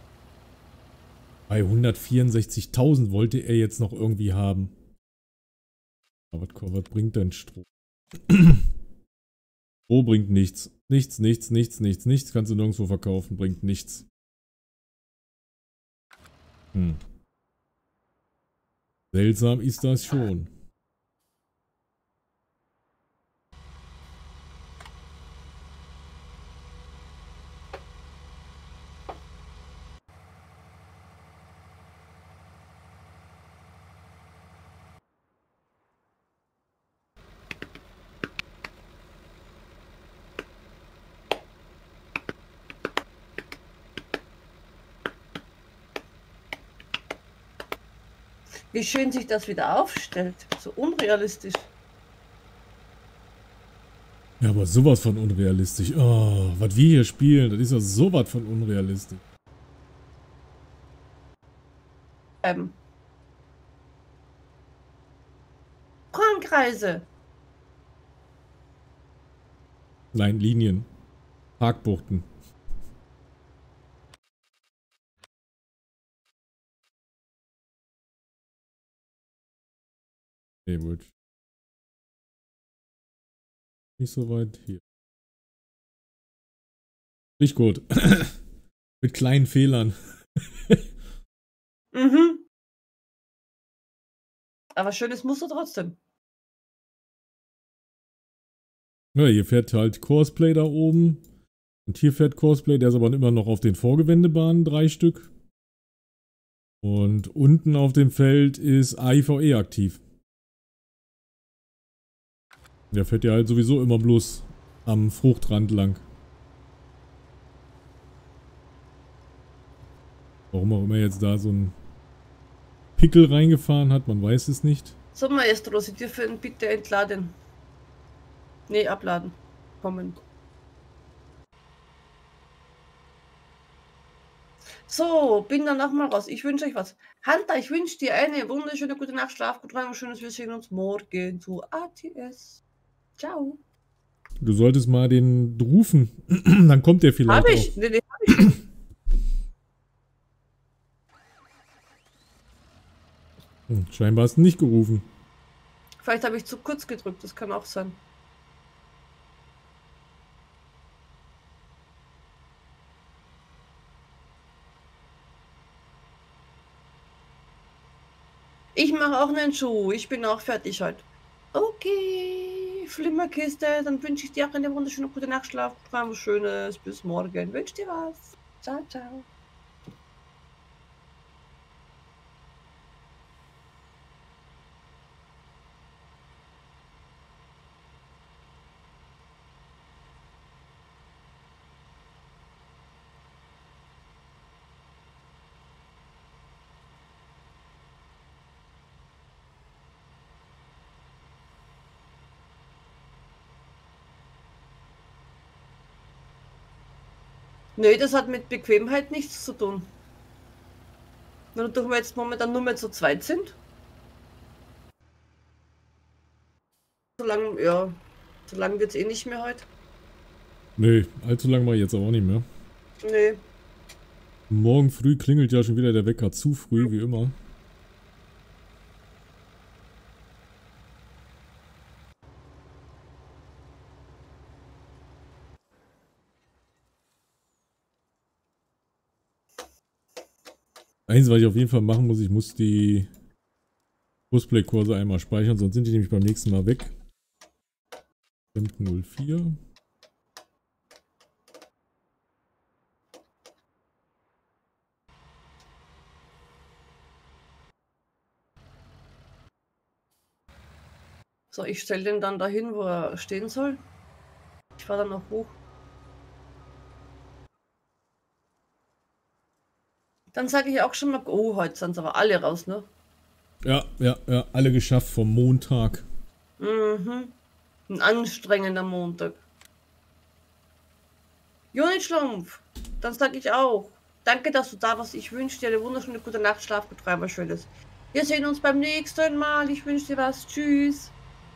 Bei hundertvierundsechzigtausend wollte er jetzt noch irgendwie haben. Aber was, was bringt denn Stroh? Stroh bringt nichts. Nichts, nichts, nichts, nichts, nichts. Kannst du nirgendwo verkaufen. Bringt nichts. Hm. Seltsam ist das schon. Wie schön sich das wieder aufstellt. So unrealistisch. Ja, aber sowas von unrealistisch. Oh, was wir hier spielen, das ist ja sowas von unrealistisch. Ähm. Kornkreise. Nein, Linien. Parkbuchten. Nee, gut. Nicht so weit hier. Nicht gut. Mit kleinen Fehlern. Mhm. Aber schönes Muster trotzdem. Ja, hier fährt halt Cosplay da oben. Und hier fährt Cosplay, der ist aber immer noch auf den Vorgewendebahnen, drei Stück. Und unten auf dem Feld ist A I V E aktiv. Der fährt ja halt sowieso immer bloß am Fruchtrand lang. Warum auch immer jetzt da so ein Pickel reingefahren hat, man weiß es nicht. So, Maestro, Sie dürfen bitte entladen. Nee, abladen. Kommen. So, bin dann nochmal raus. Ich wünsche euch was. Hunter, ich wünsche dir eine wunderschöne gute Nacht, schlaf gut rein und schönes, wir sehen uns morgen zu A T S. Ciao. Du solltest mal den rufen. Dann kommt der vielleicht Hab ich? auch. Nee, nee, hab ich nicht. Hm, scheinbar hast du nicht gerufen. Vielleicht habe ich zu kurz gedrückt, das kann auch sein. Ich mache auch einen Schuh. Ich bin auch fertig heute. Okay, Flimmerkiste. Dann wünsche ich dir auch eine wunderschöne gute Nacht, Schlaf, was Schönes. Bis morgen. Wünsche dir was. Ciao, ciao. Nee, das hat mit Bequemheit nichts zu tun. Nur durch wir jetzt momentan nur mehr zu zweit sind. So lange, ja, so lange wird es eh nicht mehr heute. Nee, allzu lang war jetzt aber auch nicht mehr. Nee. Morgen früh klingelt ja schon wieder der Wecker. Zu früh, wie immer. Eins, was ich auf jeden Fall machen muss, ich muss die Cosplay-Kurse einmal speichern, sonst sind die nämlich beim nächsten Mal weg. null vier. So, ich stelle den dann dahin, wo er stehen soll. Ich fahre dann noch hoch. Dann sage ich auch schon mal, oh, heute sind aber alle raus, ne? Ja, ja, ja, alle geschafft vom Montag. Mhm. Ein anstrengender Montag. Juni Schlumpf, dann sage ich auch. Danke, dass du da warst. Ich wünsche dir eine wunderschöne gute Nacht, Schlafgeträume, schönes. Wir sehen uns beim nächsten Mal. Ich wünsche dir was. Tschüss.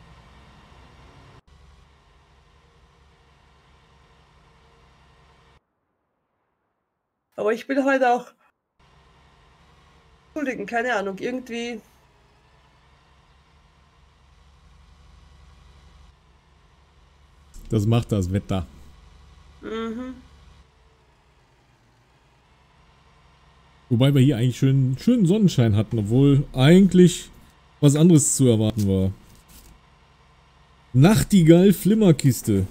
Aber ich bin heute auch. Entschuldigen, keine Ahnung, irgendwie. Das macht das Wetter. Mhm. Wobei wir hier eigentlich schön, schönen Sonnenschein hatten, obwohl eigentlich was anderes zu erwarten war. Nachtigall Flimmerkiste.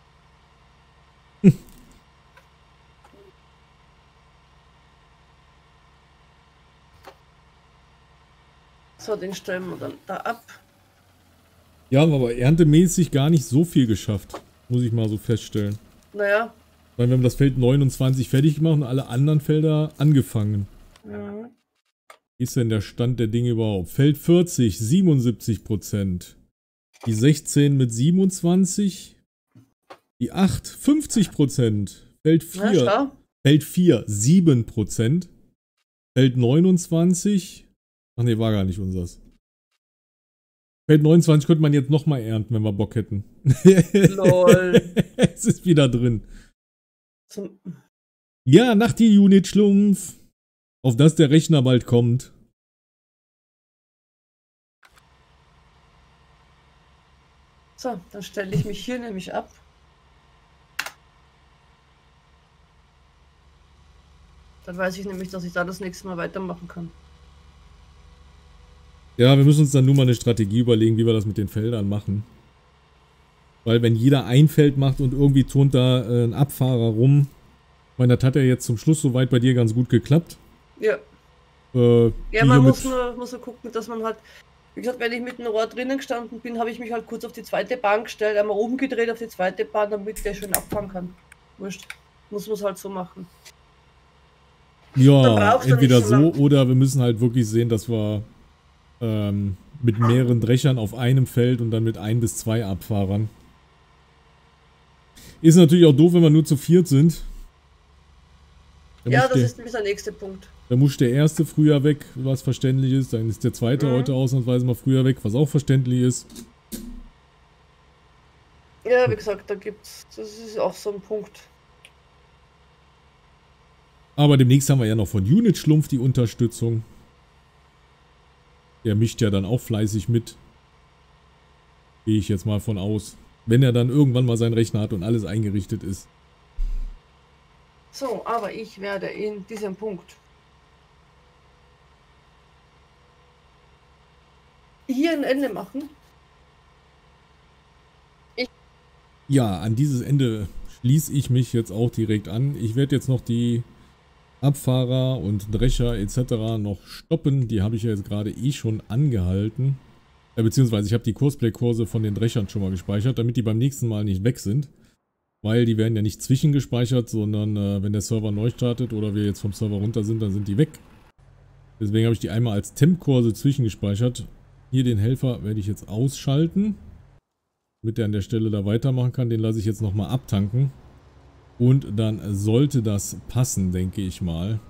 So, den stellen wir dann da ab. Ja, aber erntemäßig gar nicht so viel geschafft. Muss ich mal so feststellen. Naja. Weil wir haben das Feld neunundzwanzig fertig gemacht und alle anderen Felder angefangen. Mhm. Wie ist denn der Stand der Dinge überhaupt? Feld vierzig, siebenundsiebzig Prozent. Die sechzehn mit siebenundzwanzig. Die acht, fünfzig Prozent. Feld vier, Ja, Feld vier, sieben Prozent. Feld neunundzwanzig. Ach ne, war gar nicht unseres. Feld neunundzwanzig könnte man jetzt nochmal ernten, wenn wir Bock hätten. Lol. Es ist wieder drin. Zum Ja, nach die Unit Schlumpf. Auf das der Rechner bald kommt. So, dann stelle ich mich hier nämlich ab. Dann weiß ich nämlich, dass ich da das nächste Mal weitermachen kann. Ja, wir müssen uns dann nur mal eine Strategie überlegen, wie wir das mit den Feldern machen. Weil wenn jeder ein Feld macht und irgendwie turnt da äh, ein Abfahrer rum. Ich meine, das hat ja jetzt zum Schluss soweit bei dir ganz gut geklappt. Ja. Äh, Ja, die man hier muss mit- nur, muss nur gucken, dass man halt, wie gesagt, wenn ich mit dem Rohr drinnen gestanden bin, habe ich mich halt kurz auf die zweite Bahn gestellt, einmal umgedreht auf die zweite Bahn, damit der schön abfahren kann. Wurscht. Muss man es halt so machen. Dann Ja, brauchst du entweder nicht so so lang. oder wir müssen halt wirklich sehen, dass wir ähm, mit mehreren Drechern auf einem Feld und dann mit ein bis zwei Abfahrern. Ist natürlich auch doof, wenn wir nur zu viert sind. Da Ja, muss das der, ist nämlich der nächste Punkt. da muss der erste früher weg, was verständlich ist. Dann ist der zweite Mhm. heute ausnahmsweise mal früher weg, was auch verständlich ist. Ja, wie gesagt, da gibt's, das ist auch so ein Punkt. Aber demnächst haben wir ja noch von Unit Schlumpf die Unterstützung. Der mischt ja dann auch fleißig mit. Gehe ich jetzt mal von aus. Wenn er dann irgendwann mal seinen Rechner hat und alles eingerichtet ist. So, aber ich werde in diesem Punkt hier ein Ende machen. Ja, an dieses Ende schließe ich mich jetzt auch direkt an. Ich werde jetzt noch die Abfahrer und Drescher et cetera noch stoppen. Die habe ich ja jetzt gerade eh schon angehalten. Ja, beziehungsweise ich habe die Cosplay-Kurse von den Dreschern schon mal gespeichert, damit die beim nächsten Mal nicht weg sind. Weil die werden ja nicht zwischengespeichert, sondern äh, wenn der Server neu startet oder wir jetzt vom Server runter sind, dann sind die weg. Deswegen habe ich die einmal als Temp-Kurse zwischengespeichert. Hier den Helfer werde ich jetzt ausschalten. Damit der an der Stelle da weitermachen kann, den lasse ich jetzt nochmal abtanken. Und dann sollte das passen, denke ich mal.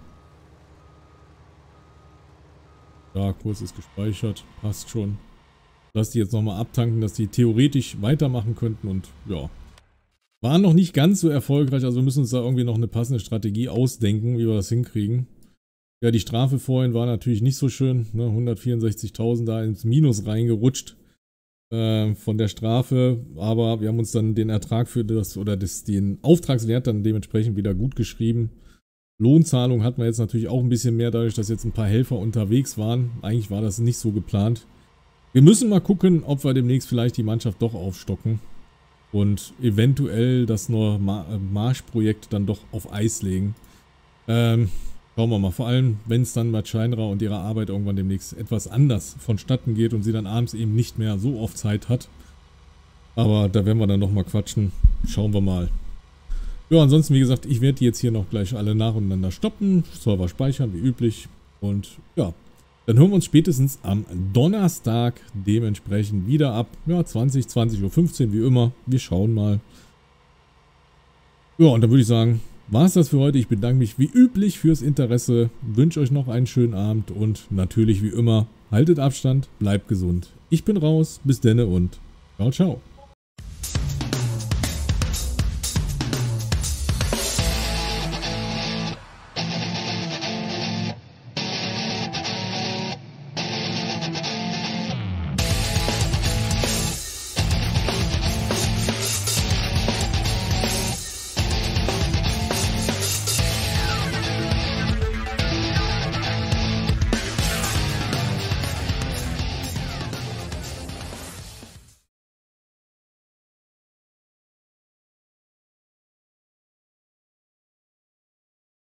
Ja, Kurs ist gespeichert, passt schon. Lass die jetzt nochmal abtanken, dass die theoretisch weitermachen könnten und ja. Waren noch nicht ganz so erfolgreich, also wir müssen uns da irgendwie noch eine passende Strategie ausdenken, wie wir das hinkriegen. Ja, die Strafe vorhin war natürlich nicht so schön, ne? hundertvierundsechzigtausend da ins Minus reingerutscht. Von der Strafe, aber wir haben uns dann den Ertrag für das oder das, den Auftragswert dann dementsprechend wieder gut geschrieben Lohnzahlung hatten wir jetzt natürlich auch ein bisschen mehr, dadurch, dass jetzt ein paar Helfer unterwegs waren. Eigentlich war das nicht so geplant. Wir müssen mal gucken, ob wir demnächst vielleicht die Mannschaft doch aufstocken und eventuell das neue Marschprojekt dann doch auf Eis legen. Ähm, schauen wir mal. Vor allem, wenn es dann mit Scheinra und ihrer Arbeit irgendwann demnächst etwas anders vonstatten geht und sie dann abends eben nicht mehr so oft Zeit hat. Aber da werden wir dann nochmal quatschen. Schauen wir mal. Ja, ansonsten, wie gesagt, ich werde die jetzt hier noch gleich alle nacheinander stoppen, Server speichern, wie üblich. Und ja, dann hören wir uns spätestens am Donnerstag dementsprechend wieder ab. Ja, zwanzig, zwanzig Uhr fünfzehn, wie immer. Wir schauen mal. Ja, und dann würde ich sagen, war es das für heute. Ich bedanke mich wie üblich fürs Interesse, wünsche euch noch einen schönen Abend und natürlich wie immer, haltet Abstand, bleibt gesund. Ich bin raus, bis denne und ciao, ciao.